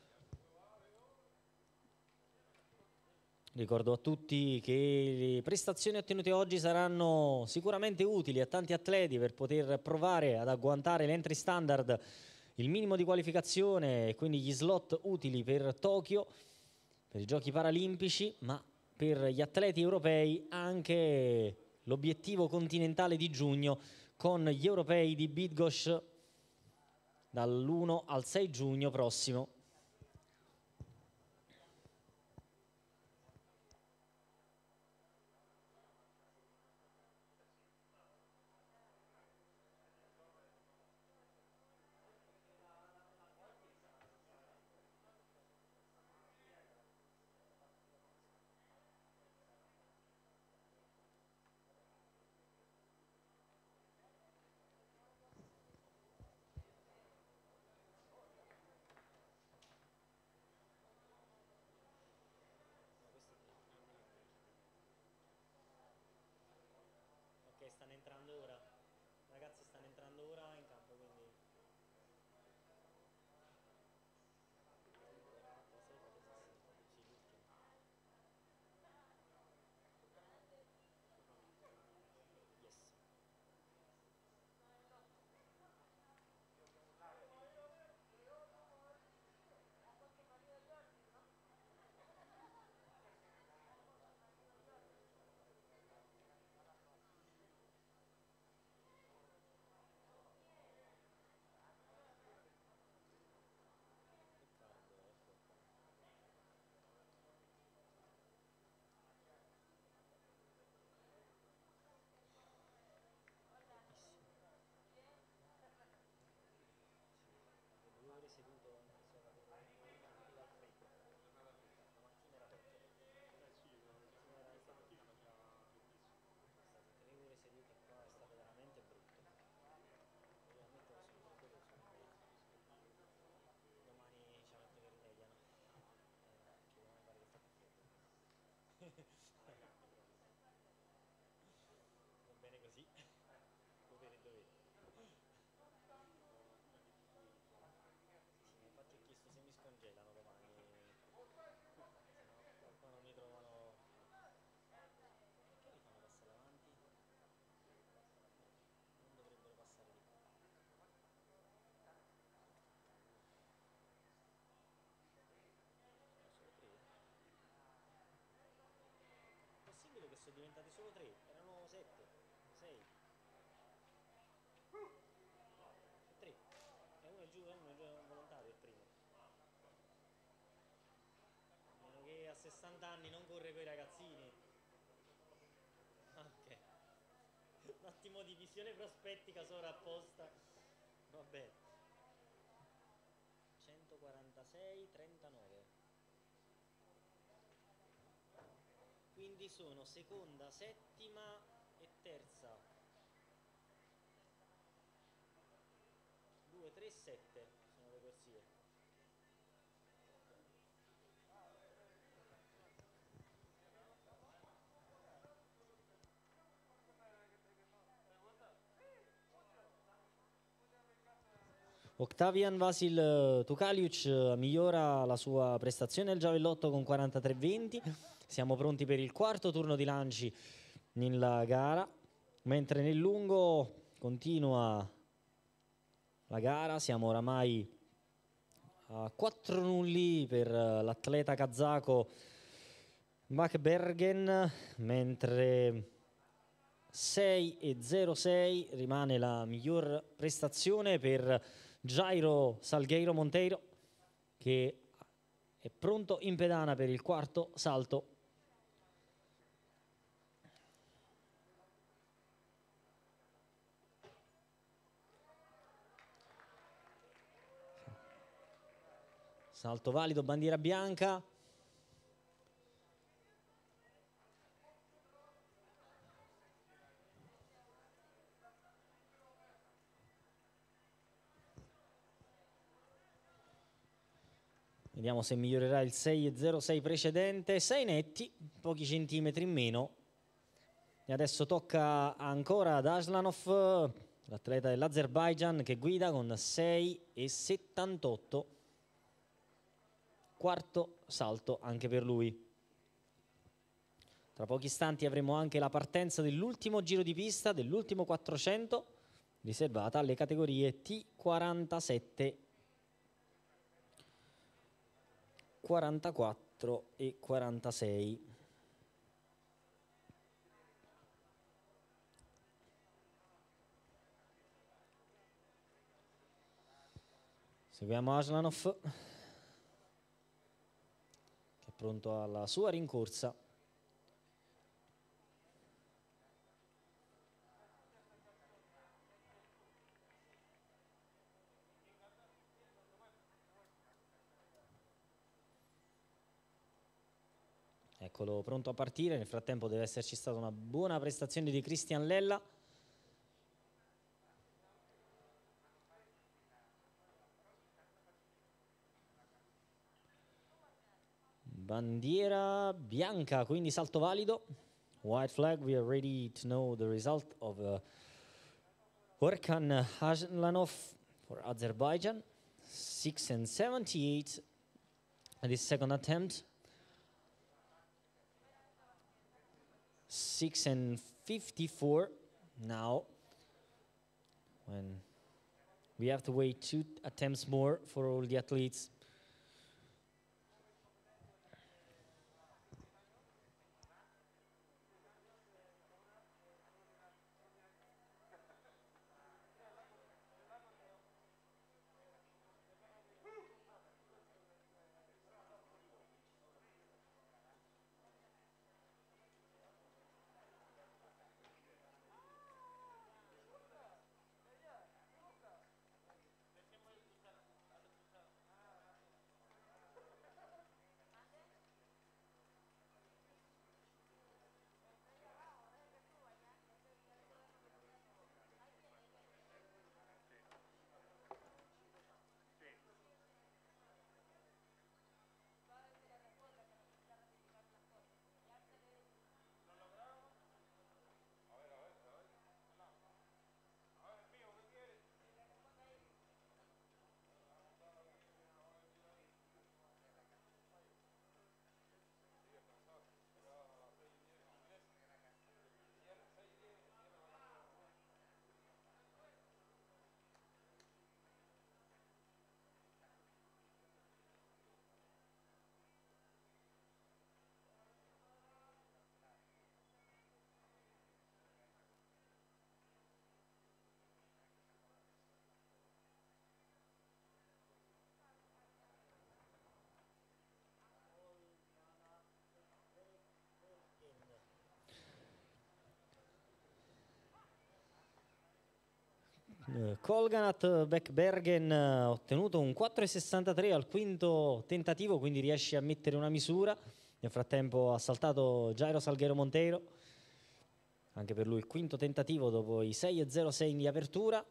Ricordo a tutti che le prestazioni ottenute oggi saranno sicuramente utili a tanti atleti per poter provare ad agguantare l'entry standard, il minimo di qualificazione e quindi gli slot utili per Tokyo, per i giochi paralimpici, ma per gli atleti europei anche l'obiettivo continentale di giugno con gli europei di Bydgoszcz dall'1 al 6 giugno prossimo. Stanno entrando ora, ragazzi, stanno entrando ora in campo, quindi va bene così, dovere dovere. Sì, infatti ho chiesto se mi scongelano domani, se no qua non mi trovano. Perché li fanno passare avanti? Non dovrebbero passare di qua. È possibile che sono diventati solo 3, erano 7, 6. 3. E uno è giù, è un volontario il primo. A meno che a 60 anni non corre coi ragazzini. Ok. Un attimo di visione prospettica sovrapposta. Va bene. 146, 39. Quindi sono seconda, settima e terza. 2, 3, 7 sono le corsie. Octavian Vasil Tukaliuc migliora la sua prestazione al giavellotto con 43-20. Siamo pronti per il quarto turno di lanci nella gara, mentre nel lungo continua la gara. Siamo oramai a 4 nulli per l'atleta kazako Bakbergen, mentre 6-0-6 rimane la miglior prestazione per Jairo Salgueiro Monteiro, che è pronto in pedana per il quarto salto. Salto valido, bandiera bianca. Vediamo se migliorerà il 6-0-6 precedente. 6 netti, pochi centimetri in meno. E adesso tocca ancora ad Aslanov, l'atleta dell'Azerbaijan, che guida con 6,78. Quarto salto anche per lui. Tra pochi istanti avremo anche la partenza dell'ultimo giro di pista, dell'ultimo 400, riservata alle categorie T47, 44 e 46. Seguiamo Aslanov, che è pronto alla sua rincorsa. Eccolo pronto a partire. Nel frattempo deve esserci stata una buona prestazione di Christian Lella. Bandiera bianca, quindi salto valido. White flag, we are ready to know the result of Orkan Aslanov for Azerbaijan. 6,78 at his second attempt. 6,54 now, when we have to wait 2 attempts more for all the athletes. Kolganat Bekbergen ha ottenuto un 4,63 al quinto tentativo, quindi riesce a mettere una misura. Nel frattempo ha saltato Jairo Salguero Monteiro, anche per lui il quinto tentativo dopo i 6,06 di apertura.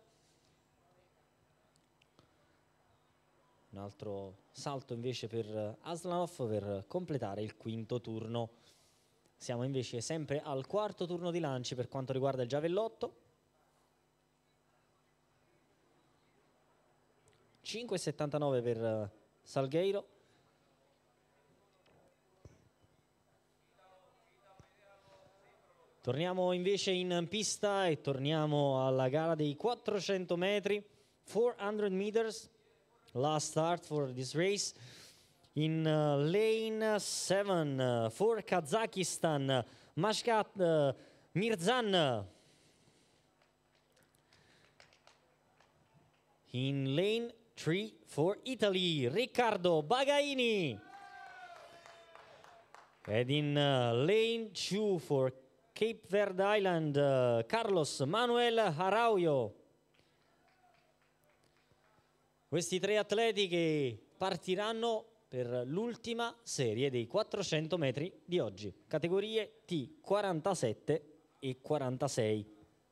Un altro salto invece per Aslanov per completare il quinto turno. Siamo invece sempre al quarto turno di lanci per quanto riguarda il giavellotto. 5,79 per Salgueiro. Torniamo invece in pista e torniamo alla gara dei 400 metri, 400 meters, last start for this race. In lane 7 for Kazakhstan, Mashkat Mirzan. In lane 3 for Italy, Riccardo Bagaini. And in lane 2 for Cape Verde Island, Carlos Manuel Araujo. Questi tre atleti che partiranno per l'ultima serie dei 400 metri di oggi, categorie T47 e 46.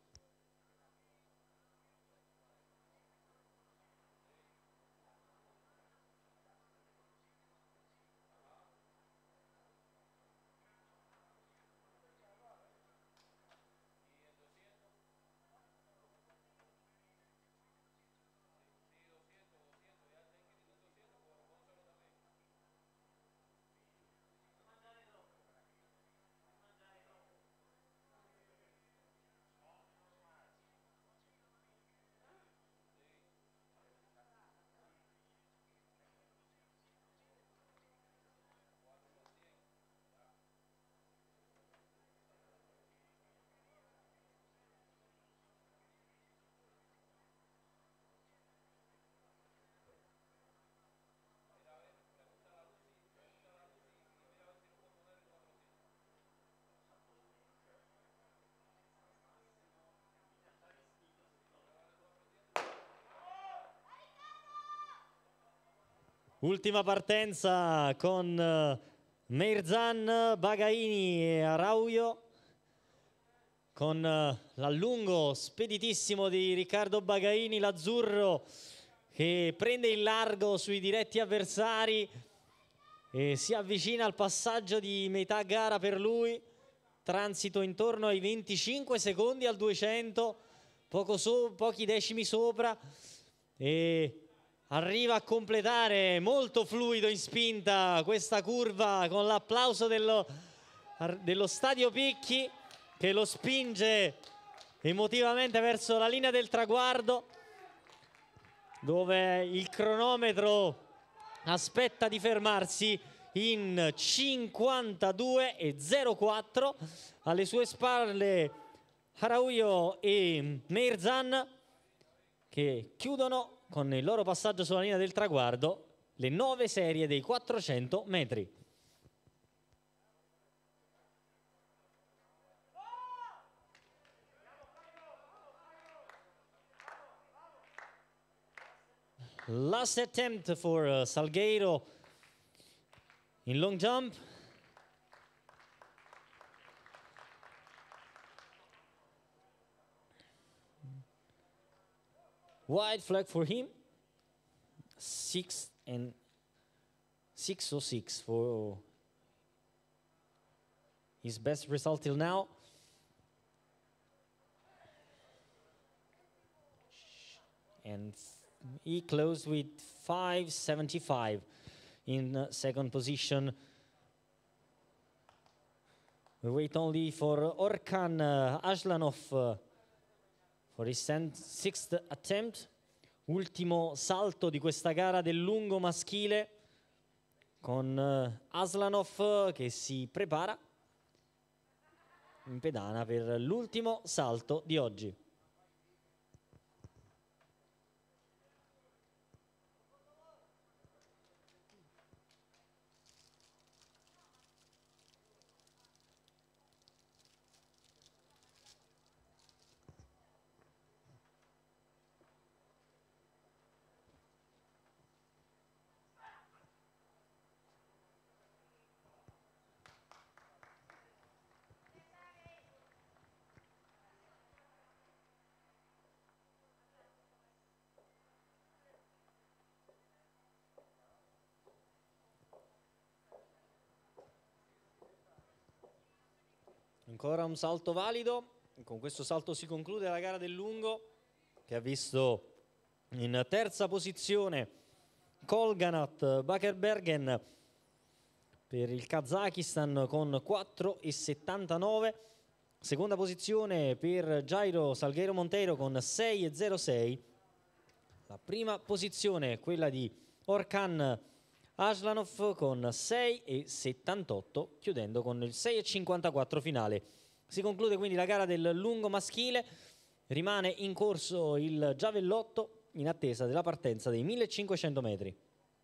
Ultima partenza con Mirzan, Bagaini e Araujo, con l'allungo speditissimo di Riccardo Bagaini, l'azzurro che prende il largo sui diretti avversari e si avvicina al passaggio di metà gara per lui, transito intorno ai 25 secondi al 200, pochi decimi sopra, e arriva a completare molto fluido in spinta questa curva con l'applauso dello Stadio Picchi, che lo spinge emotivamente verso la linea del traguardo, dove il cronometro aspetta di fermarsi in 52,04. Alle sue spalle Araujo e Mirzan, che chiudono con il loro passaggio sulla linea del traguardo le 9 serie dei 400 metri. Last attempt for Salgueiro in long jump. White flag for him. 6:06 for his best result till now. And he closed with 5:75 in second position. We wait only for Orkan Aslanov for his sixth attempt. Ultimo salto di questa gara del lungo maschile, con Aslanov che si prepara in pedana per l'ultimo salto di oggi. Ancora un salto valido. Con questo salto si conclude la gara del lungo, che ha visto In terza posizione Kolganat Bakerbergen per il Kazakistan con 4,79. Seconda posizione per Jairo Salgueiro Monteiro con 6,06. La prima posizione è quella di Orkan Aslanov con 6,78, chiudendo con il 6,54 finale. Si conclude quindi la gara del lungo maschile, rimane in corso il giavellotto in attesa della partenza dei 1500 metri.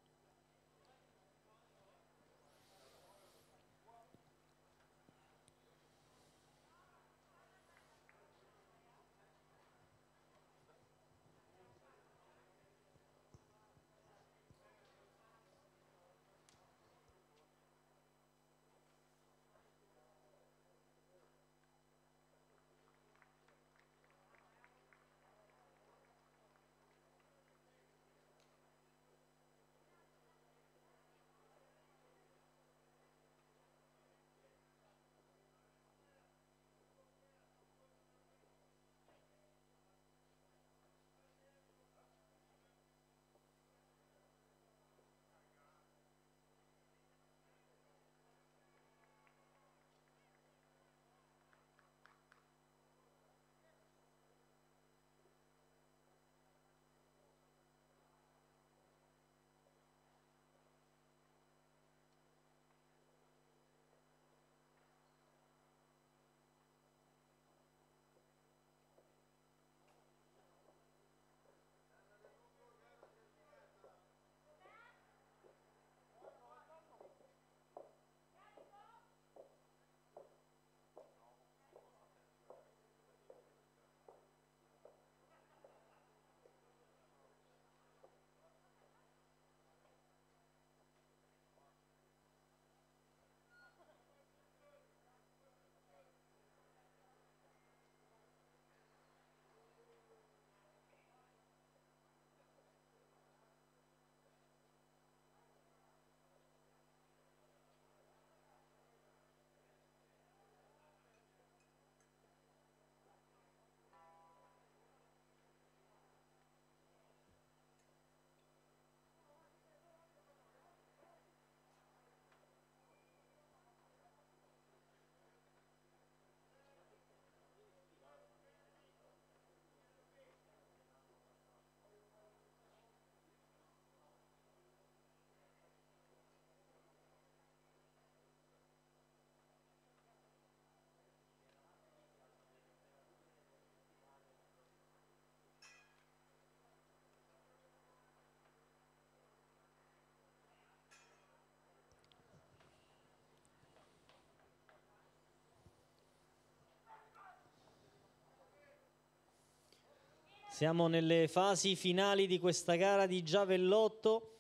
Siamo nelle fasi finali di questa gara di giavellotto,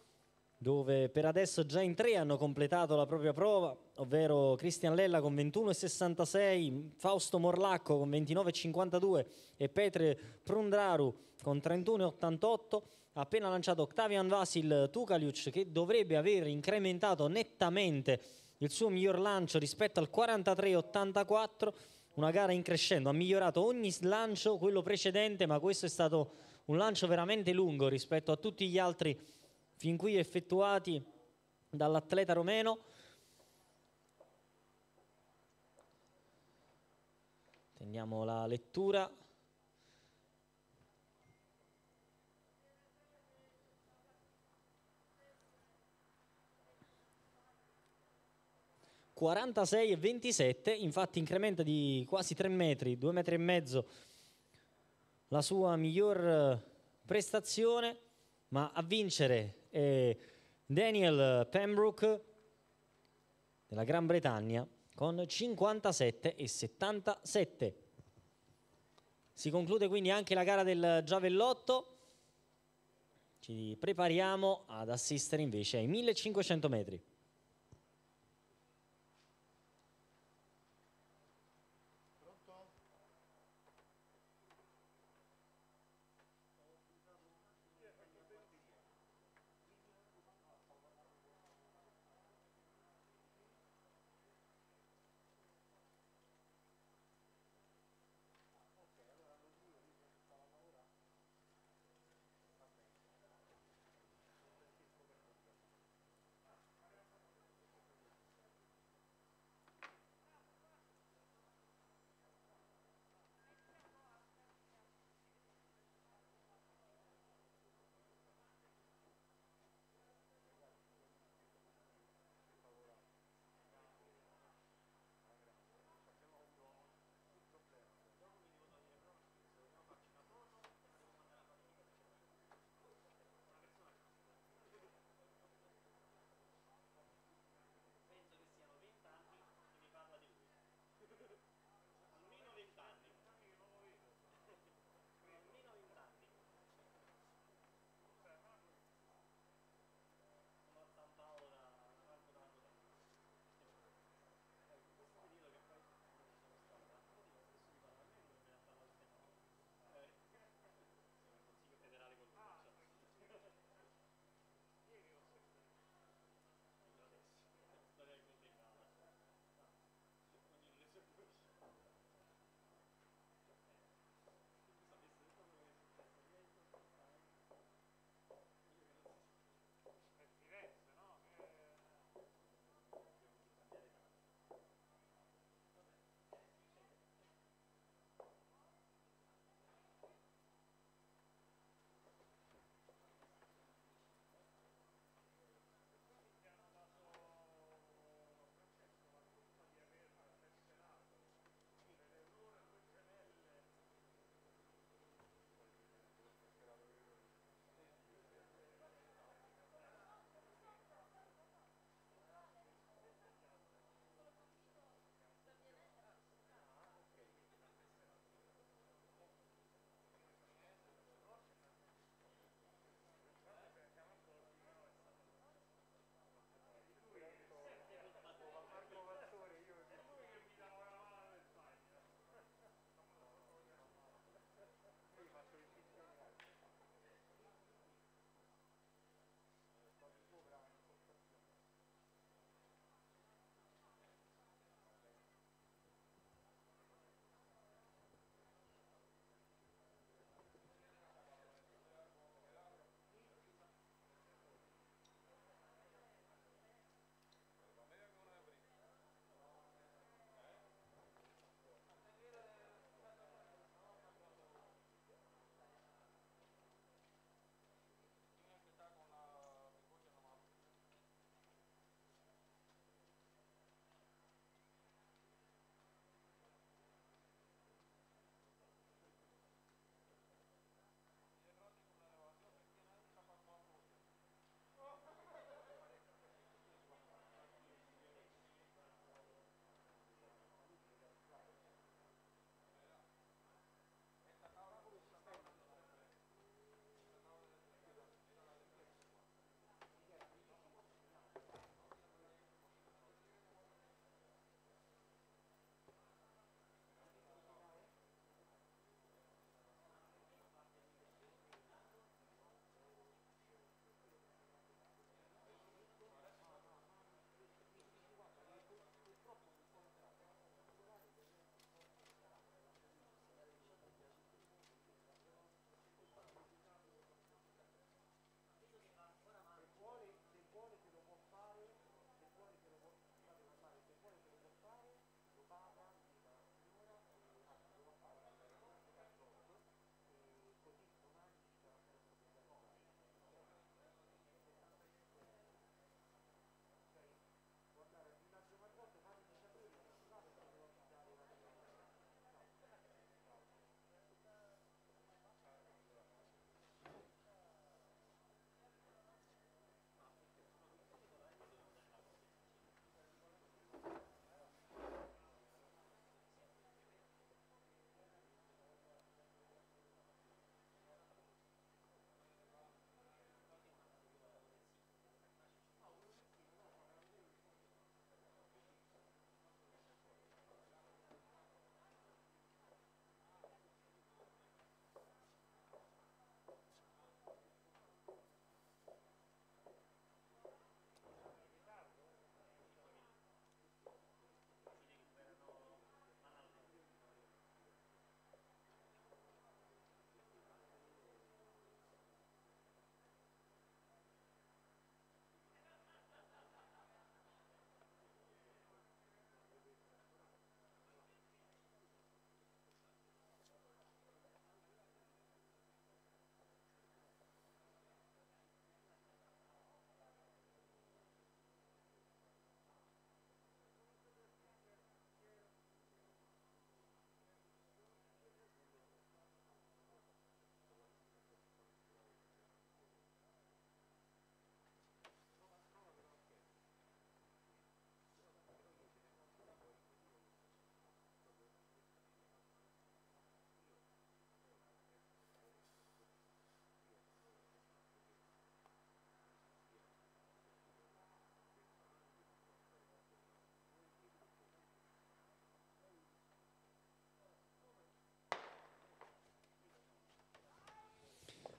dove per adesso già in 3 hanno completato la propria prova, ovvero Cristian Lella con 21,66, Fausto Morlacco con 29,52 e Petre Prundraru con 31,88. Ha appena lanciato Octavian Vasil Tukaliuc, che dovrebbe aver incrementato nettamente il suo miglior lancio rispetto al 43,84. Una gara in crescendo, ha migliorato ogni lancio, quello precedente, ma questo è stato un lancio veramente lungo rispetto a tutti gli altri fin qui effettuati dall'atleta romeno. Teniamo la lettura. (46,27), infatti incrementa di quasi 3 metri, 2 metri e mezzo la sua miglior prestazione, ma a vincere è Daniel Pembroke della Gran Bretagna con 57,77. Si conclude quindi anche la gara del giavellotto. Ci prepariamo ad assistere invece ai 1500 metri.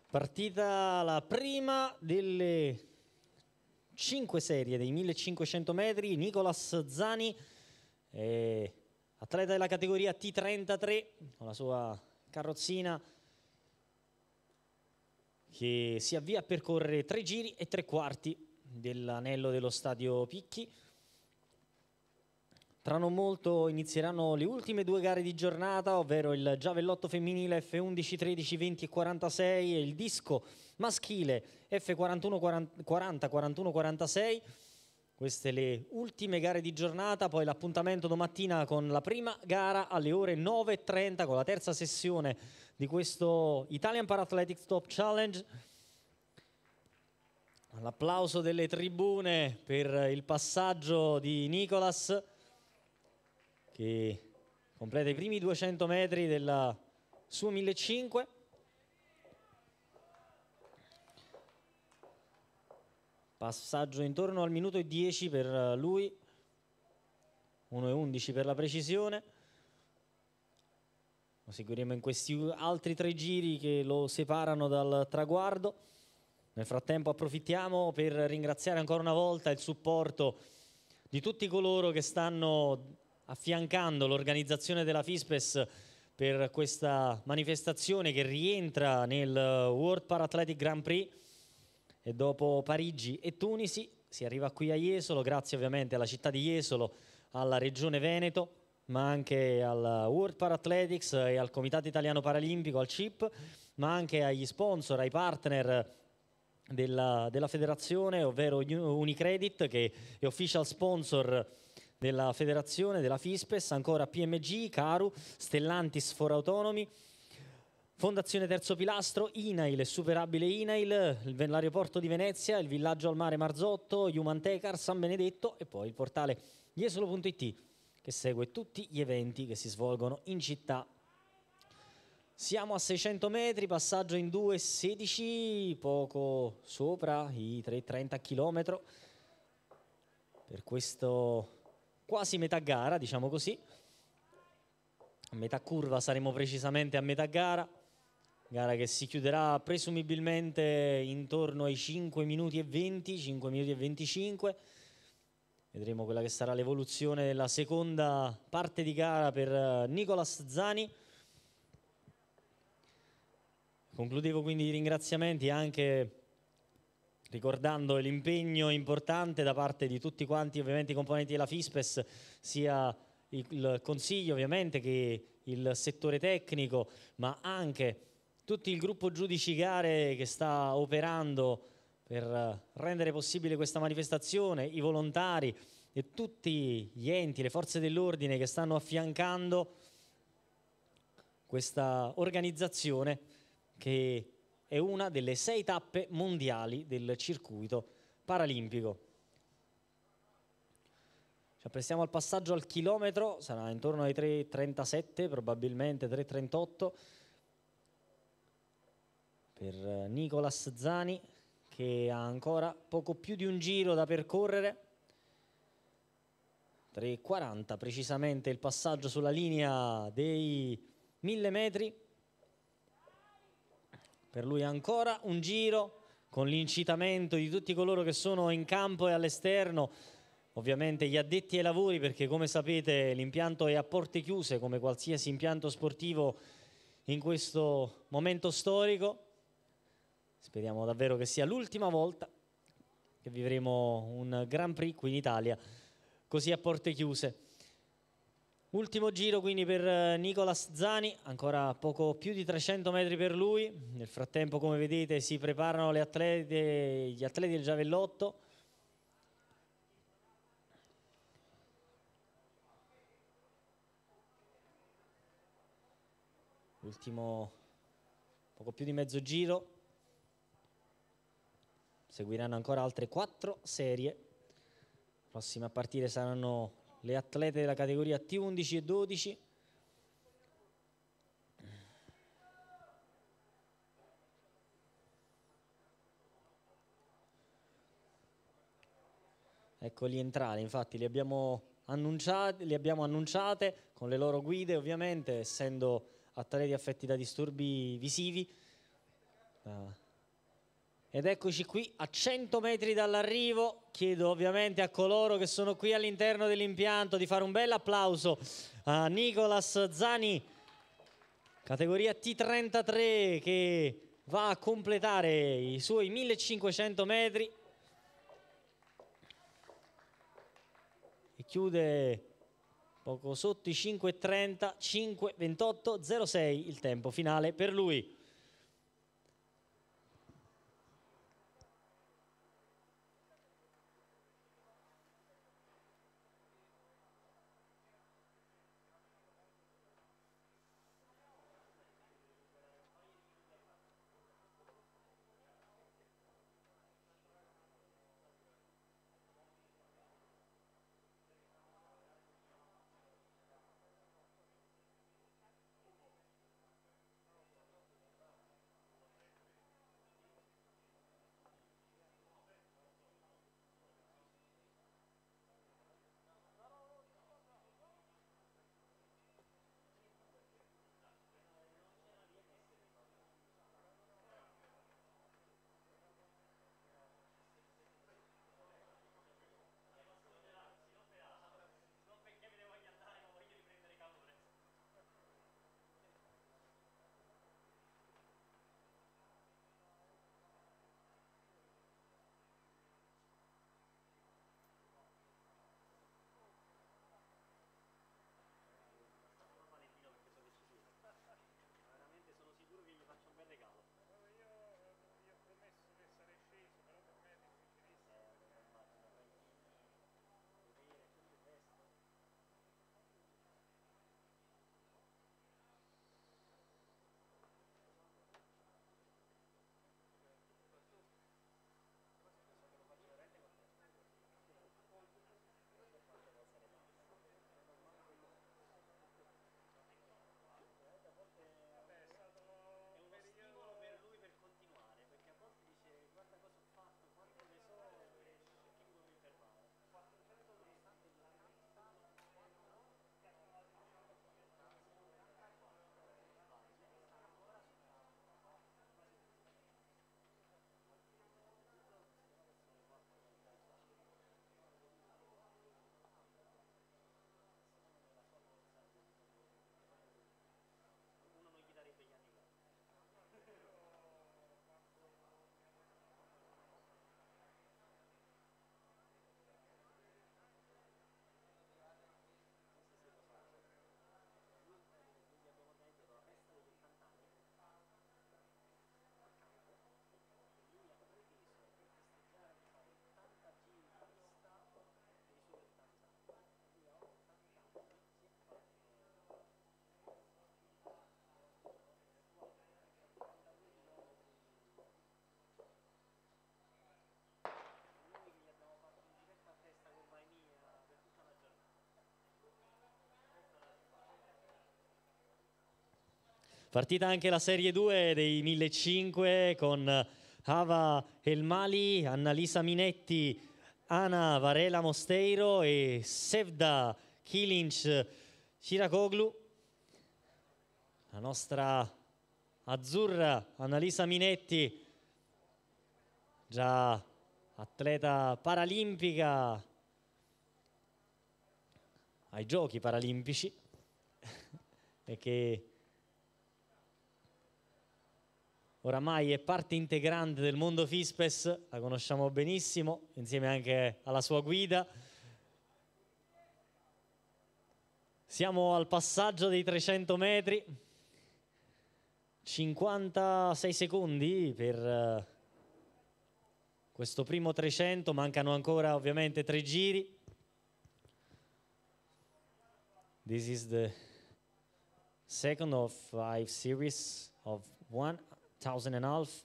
Partita la prima delle 5 serie dei 1500 metri. Nicolas Zani, atleta della categoria T33, con la sua carrozzina che si avvia a percorrere 3 giri e 3 quarti dell'anello dello stadio Picchi. Tra non molto inizieranno le ultime 2 gare di giornata, ovvero il giavellotto femminile F11 13 20 e 46 e il disco maschile F41 40 41 46. Queste le ultime gare di giornata, poi l'appuntamento domattina con la prima gara alle ore 9:30 con la terza sessione di questo Italian Para-Athletics Top Challenge. L'applauso delle tribune per il passaggio di Nicolas, che completa i primi 200 metri del suo 1500. Passaggio intorno al minuto e 10 per lui, 1:11 per la precisione. Lo seguiremo in questi altri 3 giri che lo separano dal traguardo. Nel frattempo approfittiamo per ringraziare ancora una volta il supporto di tutti coloro che stanno affiancando l'organizzazione della FISPES per questa manifestazione che rientra nel World Para-Athletic Grand Prix, e dopo Parigi e Tunisi si arriva qui a Jesolo, grazie ovviamente alla città di Jesolo, alla Regione Veneto, ma anche al World Para-Athletics e al Comitato Italiano Paralimpico, al CIP, ma anche agli sponsor, ai partner della federazione, ovvero Unicredit, che è official sponsor della federazione, della FISPES, ancora PMG, Caru, Stellantis for Autonomy, Fondazione Terzo Pilastro, INAIL e Superabile INAIL, l'aeroporto di Venezia, il villaggio al mare Marzotto, Humantecar, San Benedetto e poi il portale jesolo.it che segue tutti gli eventi che si svolgono in città. Siamo a 600 metri, passaggio in 2:16, poco sopra i 3:30 km per questo quasi metà gara, diciamo così. A metà curva saremo precisamente a metà gara che si chiuderà presumibilmente intorno ai 5 minuti e 20, 5 minuti e 25. Vedremo quella che sarà l'evoluzione della seconda parte di gara per Nicolas Zani. Concludevo quindi i ringraziamenti anche ricordando l'impegno importante da parte di tutti quanti ovviamente i componenti della FISPES, sia il consiglio ovviamente che il settore tecnico, ma anche tutto il gruppo giudici gare che sta operando per rendere possibile questa manifestazione, i volontari e tutti gli enti, le forze dell'ordine che stanno affiancando questa organizzazione, che è una delle 6 tappe mondiali del circuito paralimpico. Ci apprestiamo al passaggio al chilometro, sarà intorno ai 3:37, probabilmente 3:38 per Nicolas Zani, che ha ancora poco più di un giro da percorrere. 3:40 precisamente il passaggio sulla linea dei 1000 metri. Per lui ancora un giro, con l'incitamento di tutti coloro che sono in campo e all'esterno, ovviamente gli addetti ai lavori, perché come sapete l'impianto è a porte chiuse come qualsiasi impianto sportivo in questo momento storico. Speriamo davvero che sia l'ultima volta che vivremo un Grand Prix qui in Italia così a porte chiuse. Ultimo giro quindi per Nicolas Zani, ancora poco più di 300 metri per lui. Nel frattempo, come vedete, si preparano gli atleti del giavellotto. Ultimo poco più di mezzo giro. Seguiranno ancora altre 4 serie. Prossime a partire saranno le atlete della categoria T11 e 12. Eccoli entrare, infatti li abbiamo annunciate con le loro guide, ovviamente, essendo atleti affetti da disturbi visivi. Ed eccoci qui a 100 metri dall'arrivo. Chiedo ovviamente a coloro che sono qui all'interno dell'impianto di fare un bel applauso a Nicolas Zani, categoria T33, che va a completare i suoi 1500 metri e chiude poco sotto i 5.30, 5.28.06 il tempo finale per lui. Partita anche la Serie 2 dei 1500 con Hava Elmali, Annalisa Minetti, Ana Varela Mosteiro e Sevda Kilinc Ciracoglu. La nostra azzurra Annalisa Minetti, già atleta paralimpica ai Giochi Paralimpici e che oramai è parte integrante del mondo FISPES, la conosciamo benissimo, insieme anche alla sua guida. Siamo al passaggio dei 300 metri, 56 secondi per questo primo 300, mancano ancora ovviamente 3 giri. This is the second of 5 series of 1,500.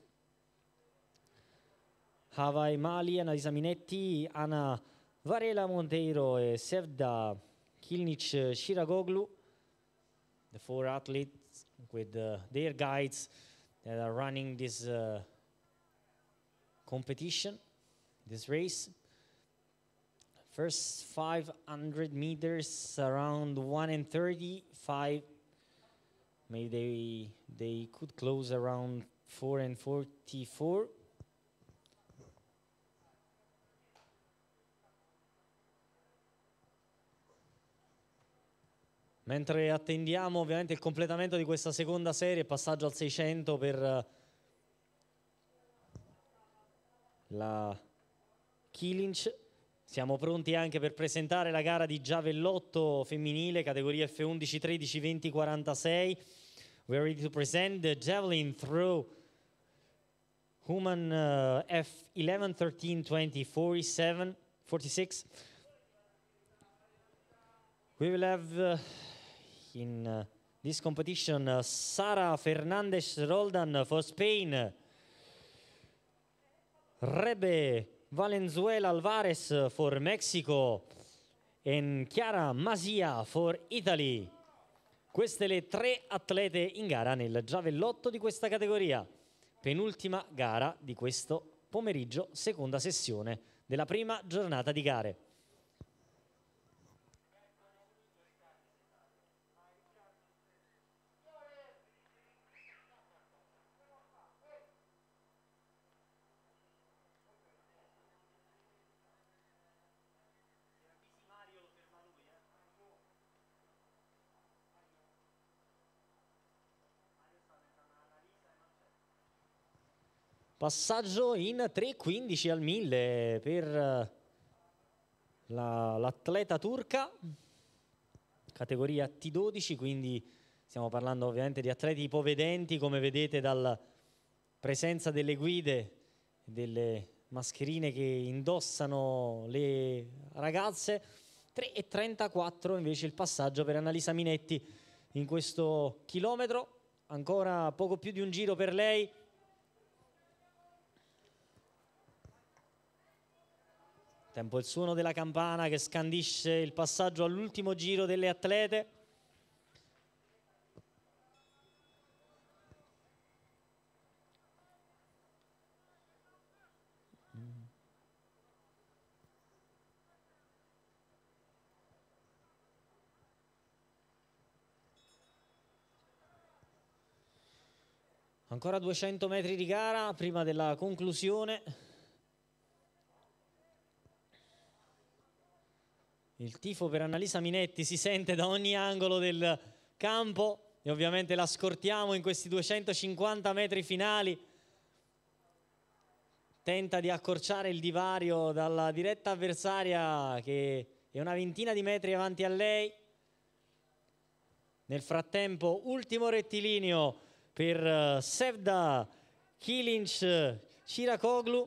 Hava Elmali, Annalisa Minetti, Ana Varela Monteiro e Sevda Kilinc Ciracoglu, the 4 athletes with their guides that are running this competition, this race. First 500 meters around 1:35. Maybe they could close around 4 and 44. Mentre attendiamo ovviamente il completamento di questa seconda serie, passaggio al 600 per la Kilinc. Siamo pronti anche per presentare la gara di giavellotto femminile, categoria F11, 13, 20, 46. We are ready to present the javelin throw woman F11, 13, 20, 47, 46. We will have in this competition Sara Fernandez Roldan for Spain, Rebe Valenzuela Alvarez for Mexico and Chiara Masia for Italy. Queste le tre atlete in gara nel giavellotto di questa categoria. Penultima gara di questo pomeriggio, seconda sessione della prima giornata di gare. Passaggio in 3.15 al 1000 per l'atleta turca, categoria T12, quindi stiamo parlando ovviamente di atleti ipovedenti, come vedete dalla presenza delle guide, delle mascherine che indossano le ragazze. 3.34 invece il passaggio per Annalisa Minetti in questo chilometro, ancora poco più di un giro per lei. Tempo il suono della campana che scandisce il passaggio all'ultimo giro delle atlete. Ancora 200 metri di gara prima della conclusione. Il tifo per Annalisa Minetti si sente da ogni angolo del campo e ovviamente la scortiamo in questi 250 metri finali. Tenta di accorciare il divario dalla diretta avversaria che è una ventina di metri avanti a lei. Nel frattempo ultimo rettilineo per Sevda Kilinc Cirakoglu,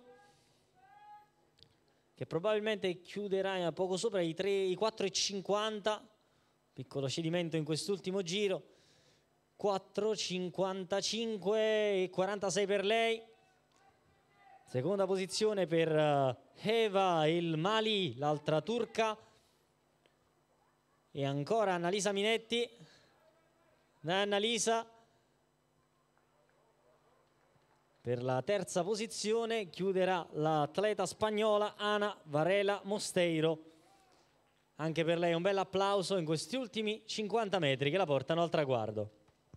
che probabilmente chiuderà poco sopra i 4,50, piccolo cedimento in quest'ultimo giro, 4,55 e 46 per lei. Seconda posizione per Heva El Mali, l'altra turca, e ancora Annalisa Minetti. Annalisa per la terza posizione chiuderà l'atleta spagnola Ana Varela Mosteiro. Anche per lei un bel applauso in questi ultimi 50 metri che la portano al traguardo.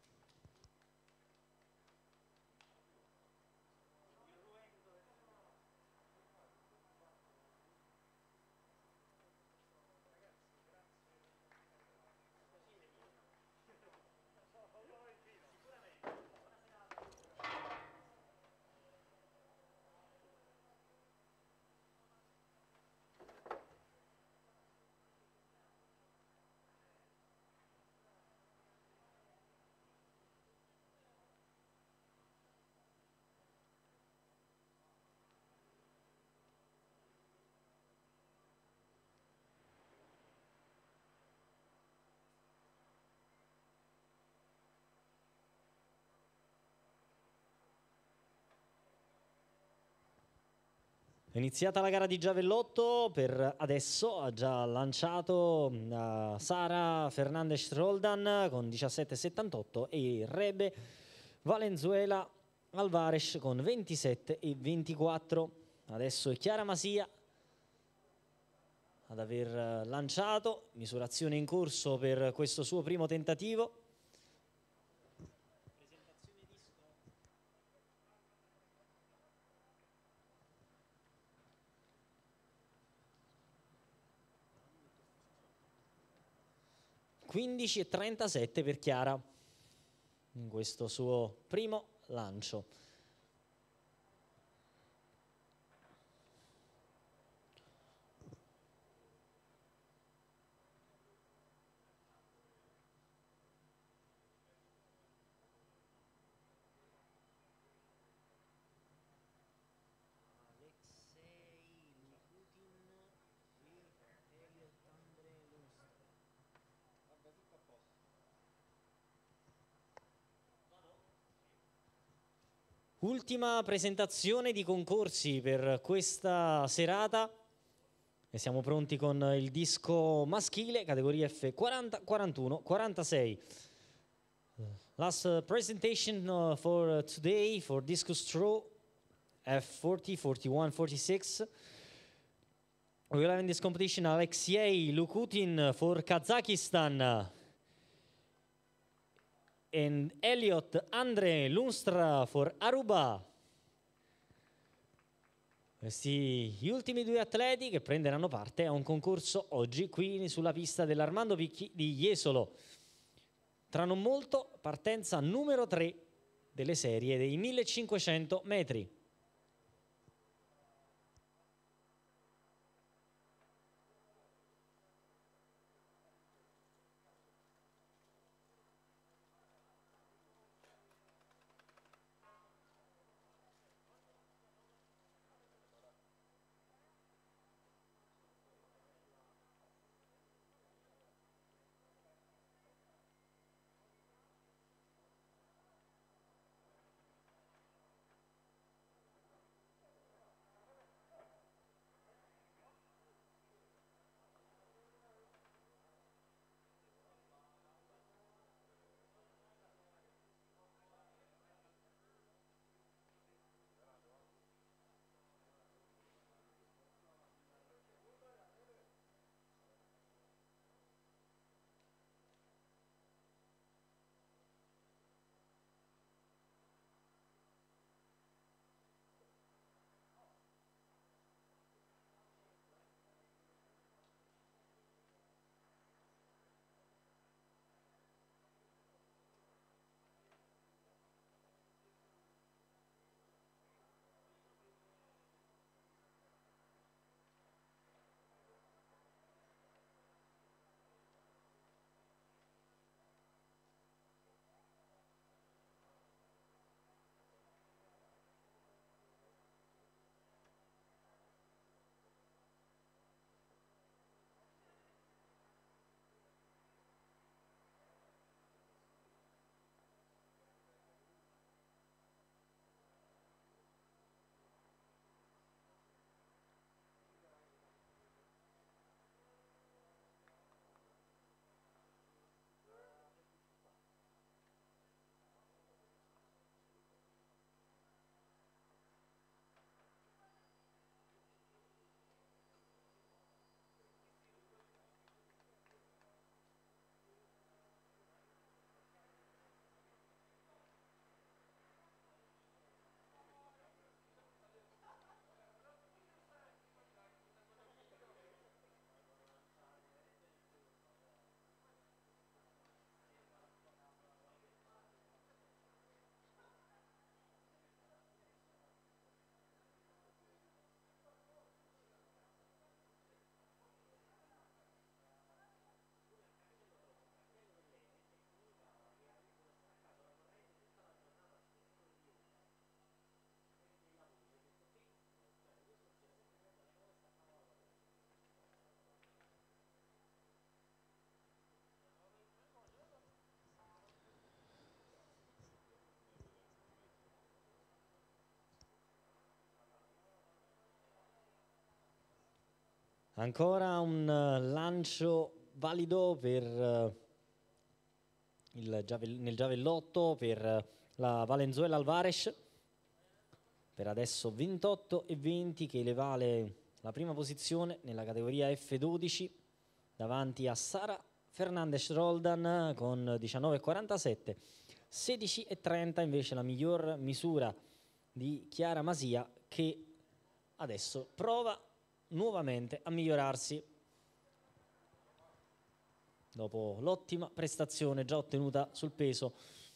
È iniziata la gara di giavellotto, per adesso ha già lanciato Sara Fernandez Roldan con 17,78 e Rebe Valenzuela Alvarez con 27,24. Adesso è Chiara Masia ad aver lanciato, misurazione in corso per questo suo primo tentativo. 15,37 per Chiara in questo suo primo lancio. Ultima presentazione di concorsi per questa serata e siamo pronti con il disco maschile, categoria F40, 41, 46. Last presentation for today for discus throw F40, 41, 46. We will have in this competition Alexei Lukutin for Kazakhstan and Elliot Andre Lunstra for Aruba. Questi gli ultimi due atleti che prenderanno parte a un concorso oggi qui sulla pista dell'Armando Picchi di Jesolo. Tra non molto partenza numero 3 delle serie dei 1500 metri. Ancora un lancio valido per nel giavellotto per la Valenzuela Alvarez. Per adesso 28,20 che le vale la prima posizione nella categoria F12 davanti a Sara Fernandez Roldan con 19,47. 16,30 invece la miglior misura di Chiara Masia, che adesso prova nuovamente a migliorarsi. dopo l'ottima prestazione già ottenuta sul peso.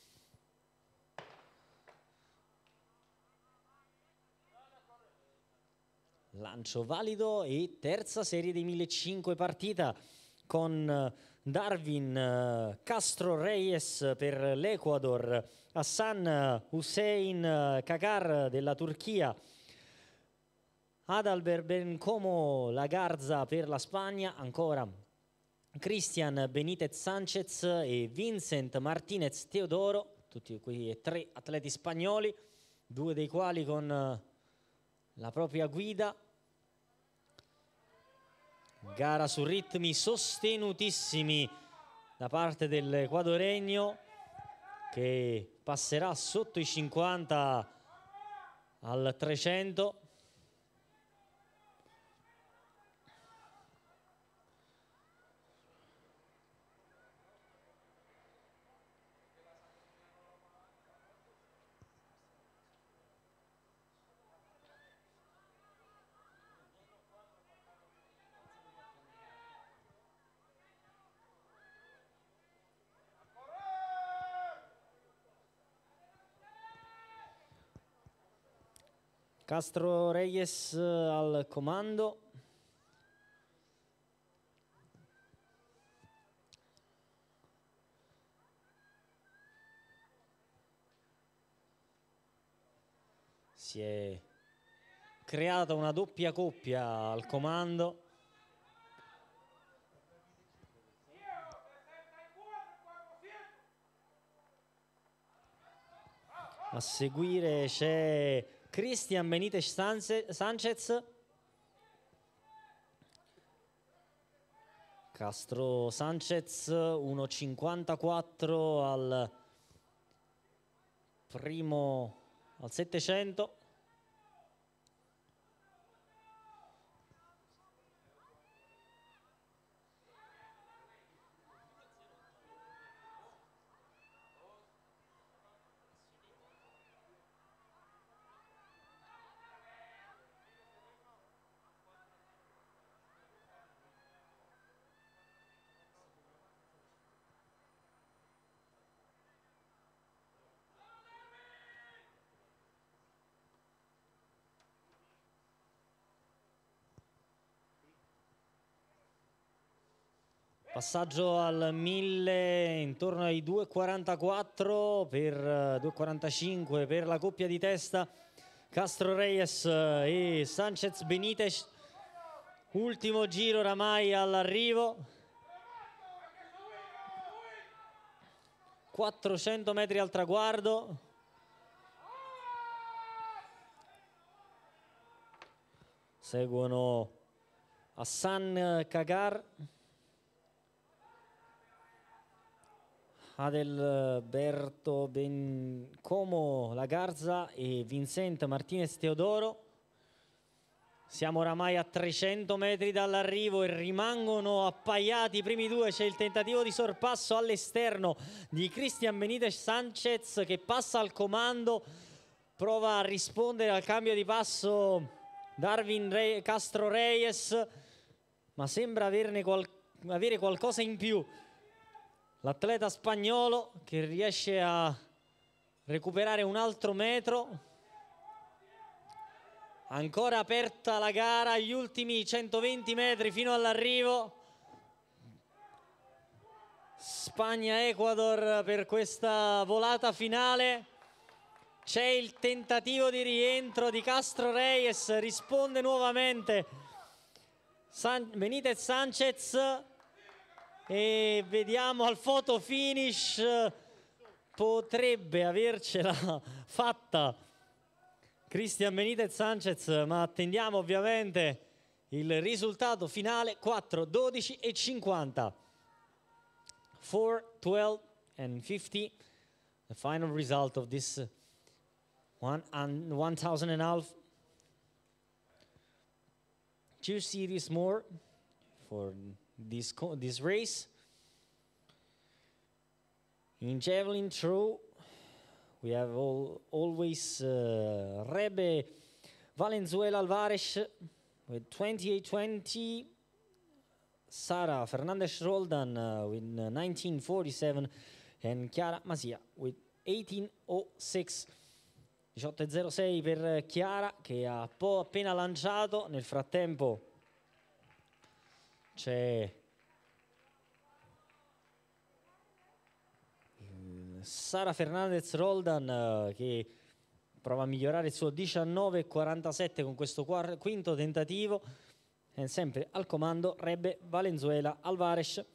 Lancio valido e terza serie dei 1500 partita con Darwin Castro Reyes per l'Ecuador, Hassan Hussein Kakar della Turchia, Adalbert Bencomo Lagarza per la Spagna, ancora Cristian Benítez Sánchez e Vincent Martínez Teodoro, tutti quei 3 atleti spagnoli, 2 dei quali con la propria guida. Gara su ritmi sostenutissimi da parte dell'equadoregno, che passerà sotto i 50 al 300. Castro Reyes al comando. Si è creata una doppia coppia al comando. A seguire c'è Cristian Benítez Sánchez. Castro Sánchez 1,54 al primo, al 700. Passaggio al 1000 intorno ai 2,44 per 2,45 per la coppia di testa Castro Reyes e Sánchez Benítez. Ultimo giro oramai all'arrivo. 400 metri al traguardo. Seguono Hassan Kakar, Adalberto Bencomo Lagarza e Vincent Martínez Teodoro. Siamo oramai a 300 metri dall'arrivo e rimangono appaiati i primi due. C'è il tentativo di sorpasso all'esterno di Cristian Benítez Sánchez, che passa al comando, prova a rispondere al cambio di passo Darwin Castro Reyes, ma sembra avere qualcosa in più l'atleta spagnolo, che riesce a recuperare un altro metro. Ancora aperta la gara, gli ultimi 120 metri fino all'arrivo. Spagna-Ecuador per questa volata finale. C'è il tentativo di rientro di Castro Reyes, risponde nuovamente Benítez Sánchez. E vediamo al photo finish, potrebbe avercela fatta Cristian Benítez Sánchez, ma attendiamo ovviamente il risultato finale. 4, 12 e 50, 4, 12 and 50, the final result of this 1,500 2 series more for this race. In javelin throw, we have always Rebe Valenzuela Alvarez with 28-20, Sara Fernandez Roldan with 1947 and Chiara Masia with 18.06. 18.06 per Chiara, che ha appena lanciato. Nel frattempo c'è Sara Fernandez Roldan che prova a migliorare il suo 19.47 con questo quinto tentativo, e sempre al comando Rebbe Valenzuela Alvarez.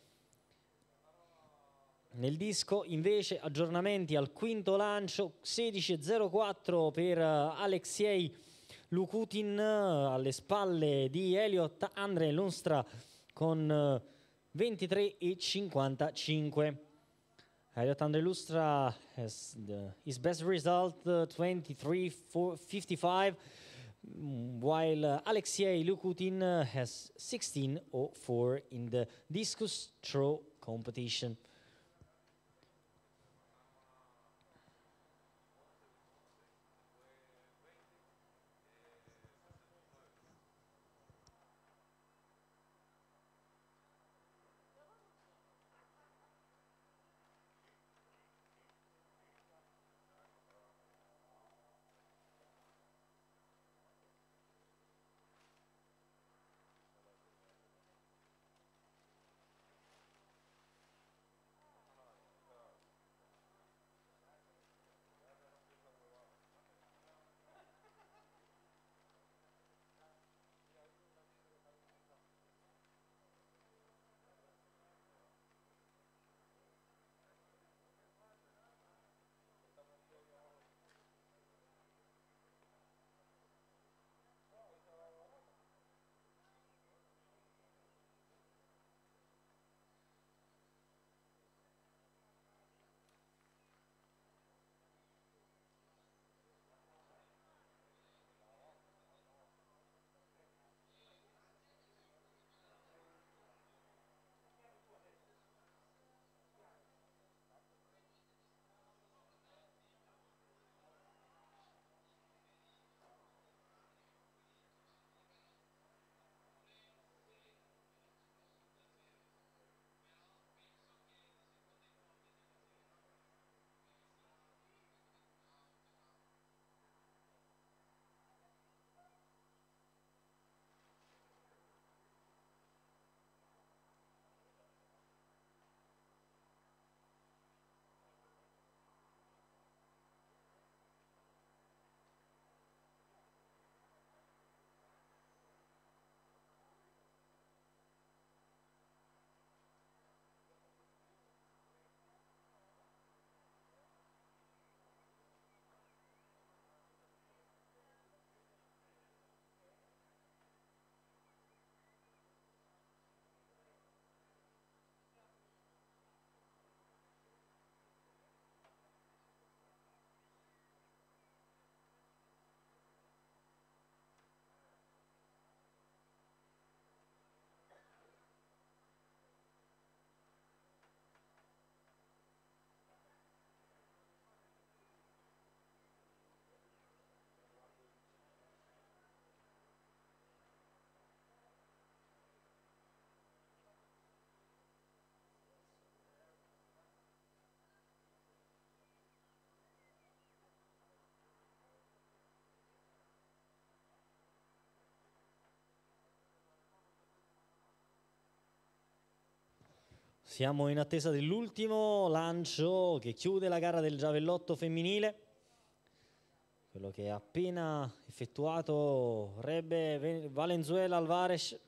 Nel disco invece aggiornamenti al quinto lancio, 16.04 per Alexei Lukutin, alle spalle di Elliot Andre Lunstra con 23.55. Elliot Andre Lunstra has his best result, 23.55, while Alexei Lukutin has 16.04 in the discus throw competition. Siamo in attesa dell'ultimo lancio che chiude la gara del giavellotto femminile, quello che ha appena effettuato Rebbe Valenzuela Alvarez.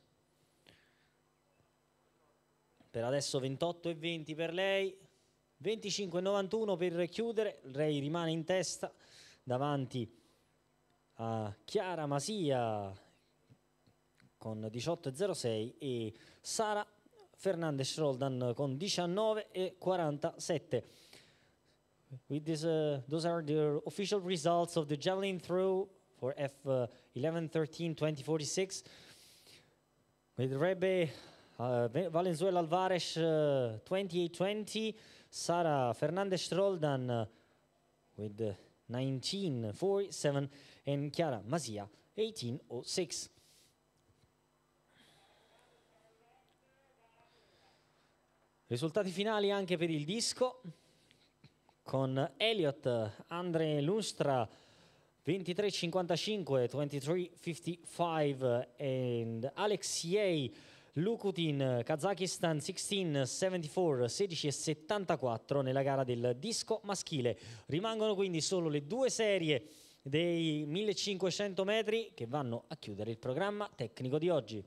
Per adesso 28.20 per lei, 25.91 per chiudere. Lei rimane in testa davanti a Chiara Masia con 18.06 e Sara Fernandez Roldan con 19.47. With this, those are the official results of the javelin throw for F11-13-2046. With Rebbe Valenzuela Alvarez 28.20, Sara Fernandez Roldan with 19.47 and Chiara Masia 18.06. Risultati finali anche per il disco, con Elliott Andre Lunstra 23.55, 23.55 e Alexei Lukutin Kazakistan 16.74, 16.74 nella gara del disco maschile. Rimangono quindi solo le due serie dei 1500 metri che vanno a chiudere il programma tecnico di oggi.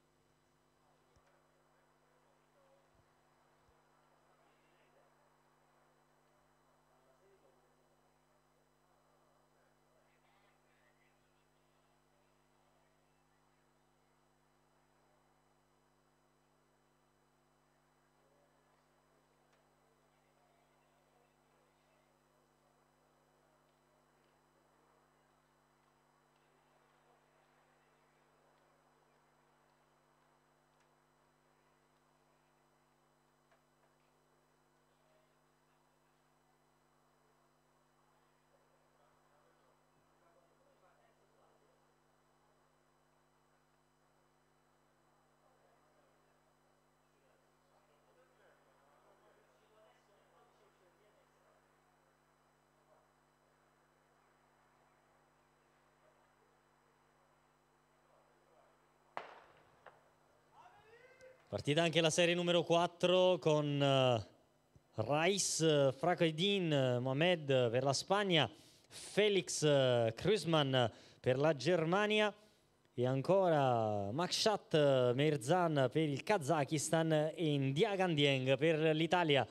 Partita anche la serie numero 4 con Raiz Fakhreddin Mohamed per la Spagna, Felix Krusman per la Germania e ancora Makshat Merzan per il Kazakistan e Ndiagan Dieng per l'Italia.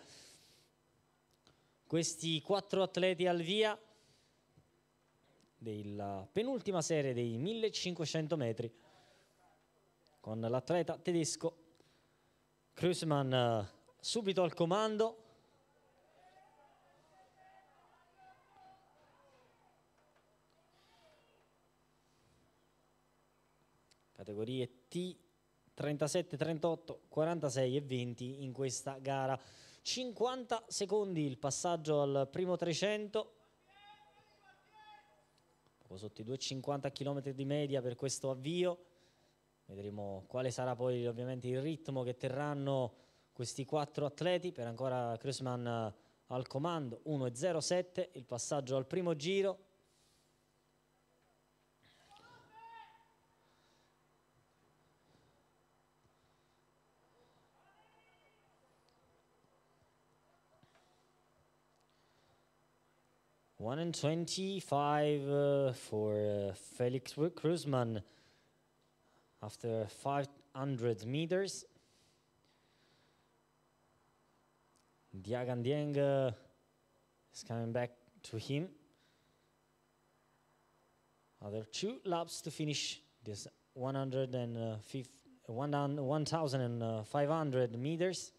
Questi 4 atleti al via della penultima serie dei 1500 metri con l'atleta tedesco Krusman subito al comando. Categorie T 37, 38, 46 e 20 in questa gara. 50 secondi il passaggio al primo 300. Poco sotto i 2,50 km di media per questo avvio. Vedremo quale sarà poi ovviamente il ritmo che terranno questi 4 atleti. Per ancora Krusman al comando, 1,07 il passaggio al primo giro. One and 25 for Felix Krusman after 500 meters. Ndiagan Dieng is coming back to him. Other 2 laps to finish this 1,500 meters.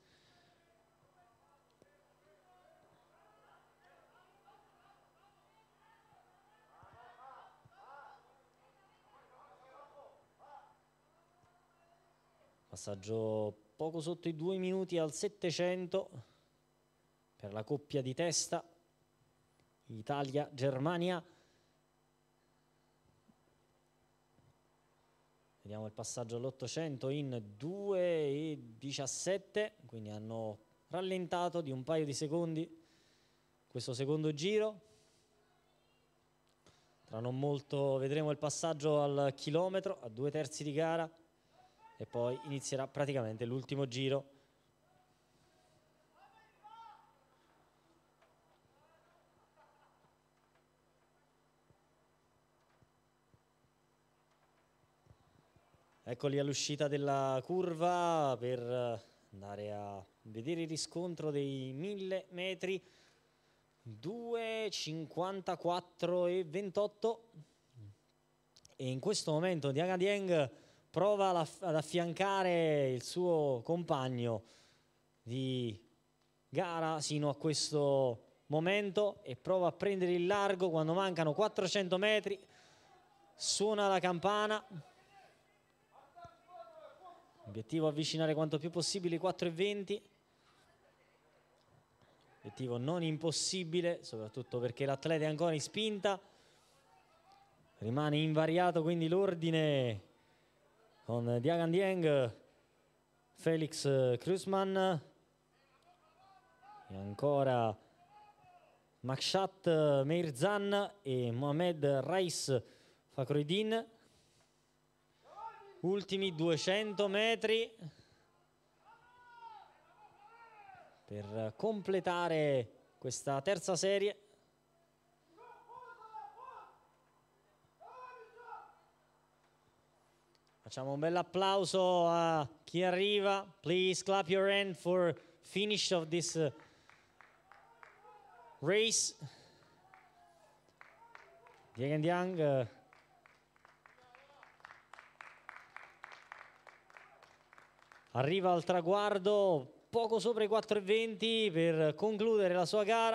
Passaggio poco sotto i 2 minuti al 700 per la coppia di testa Italia-Germania. Vediamo il passaggio all'800 in 2,17, quindi hanno rallentato di un paio di secondi questo secondo giro. Tra non molto vedremo il passaggio al chilometro, a 2/3 di gara. E poi inizierà praticamente l'ultimo giro. Eccoli all'uscita della curva per andare a vedere il riscontro dei 1000 metri. 2,54 e 28. E in questo momento Ndiagan Dieng prova ad affiancare il suo compagno di gara sino a questo momento e prova a prendere il largo quando mancano 400 metri. Suona la campana. Obiettivo avvicinare quanto più possibile i 4,20. Obiettivo non impossibile, soprattutto perché l'atleta è ancora in spinta. Rimane invariato quindi l'ordine con Ndiagan Dieng, Felix Krusman, e ancora Makshat Mirzan e Mohamed Rais Fakhreddin. Ultimi 200 metri per completare questa terza serie. Facciamo un bel applauso a chi arriva. Please clap your hand for finish of this race. Dieng Yang arriva al traguardo poco sopra i 4,20 per concludere la sua gara.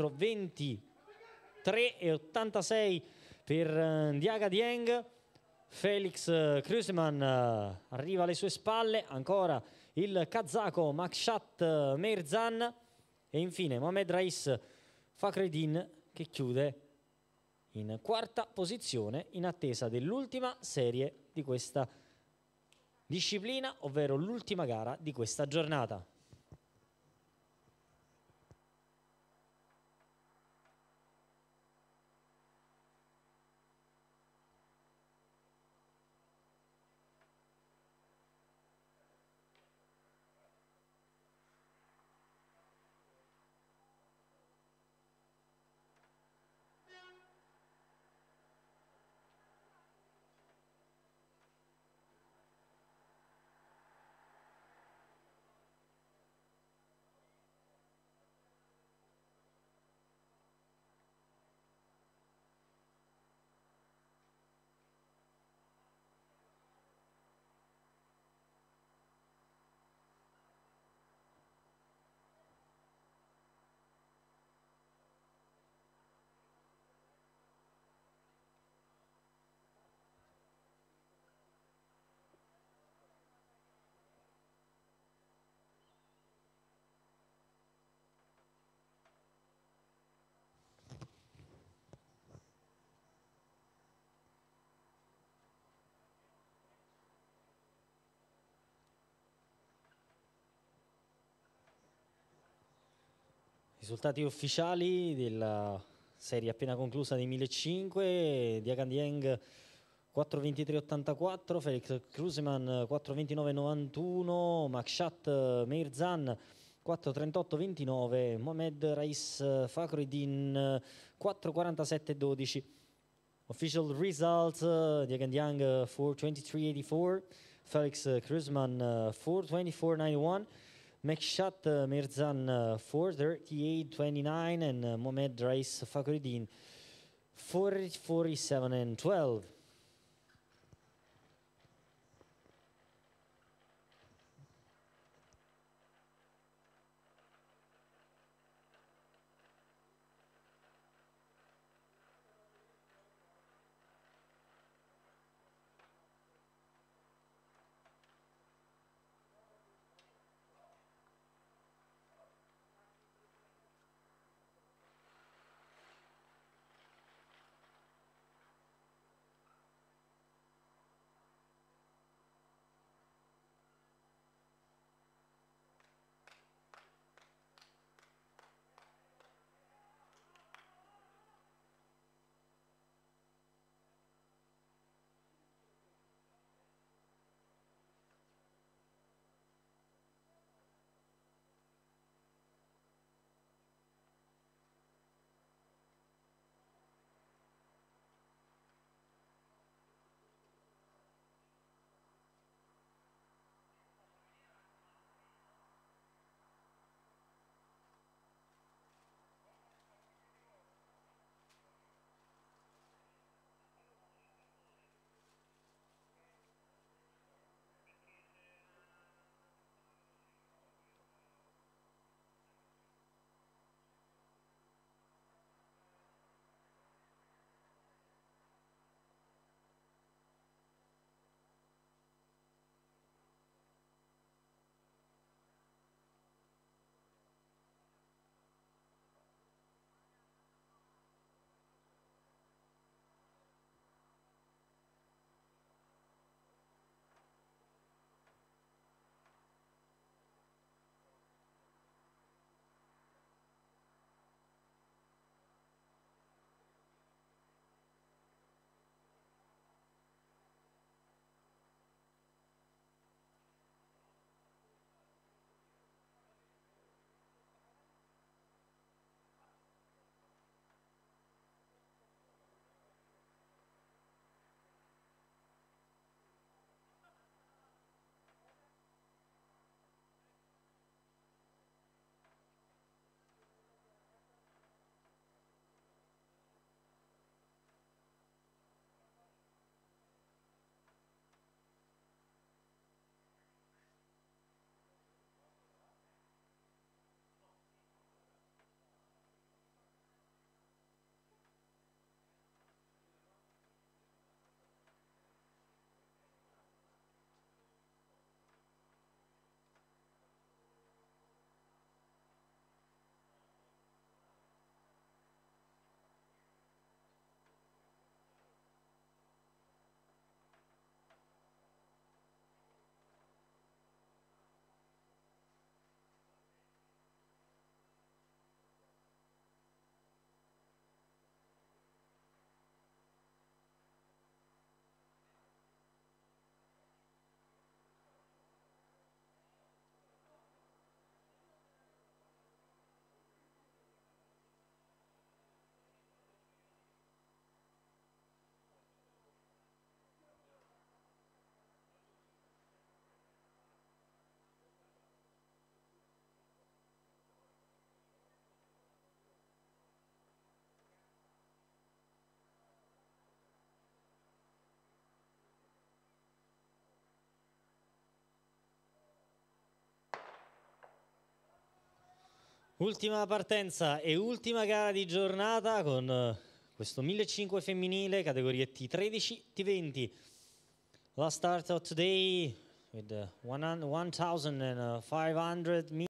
4,23,86 per Ndiaga Dieng. Felix Kruseman arriva alle sue spalle, ancora il kazako Makshat Mirzan e infine Mohamed Rais Fakhreddin che chiude in quarta posizione in attesa dell'ultima serie di questa disciplina, ovvero l'ultima gara di questa giornata. Risultati ufficiali della serie appena conclusa dei 1500. Dieng Dieng 4,23,84, Felix Kruseman 4,29,91, Makshat Mirzan 4,38,29, Mohamed Rais Fakhreddin 4,47,12. Official results: Dieng Dieng 4,23,84, Felix Kruseman 4,24,91, Makshat Mirzan 4,38,29 and Mohamed Rais Fakhreddin 4,47,12. Ultima partenza e ultima gara di giornata con questo 1500 femminile, categorie T13, T20. Last start of today with 1500 meters.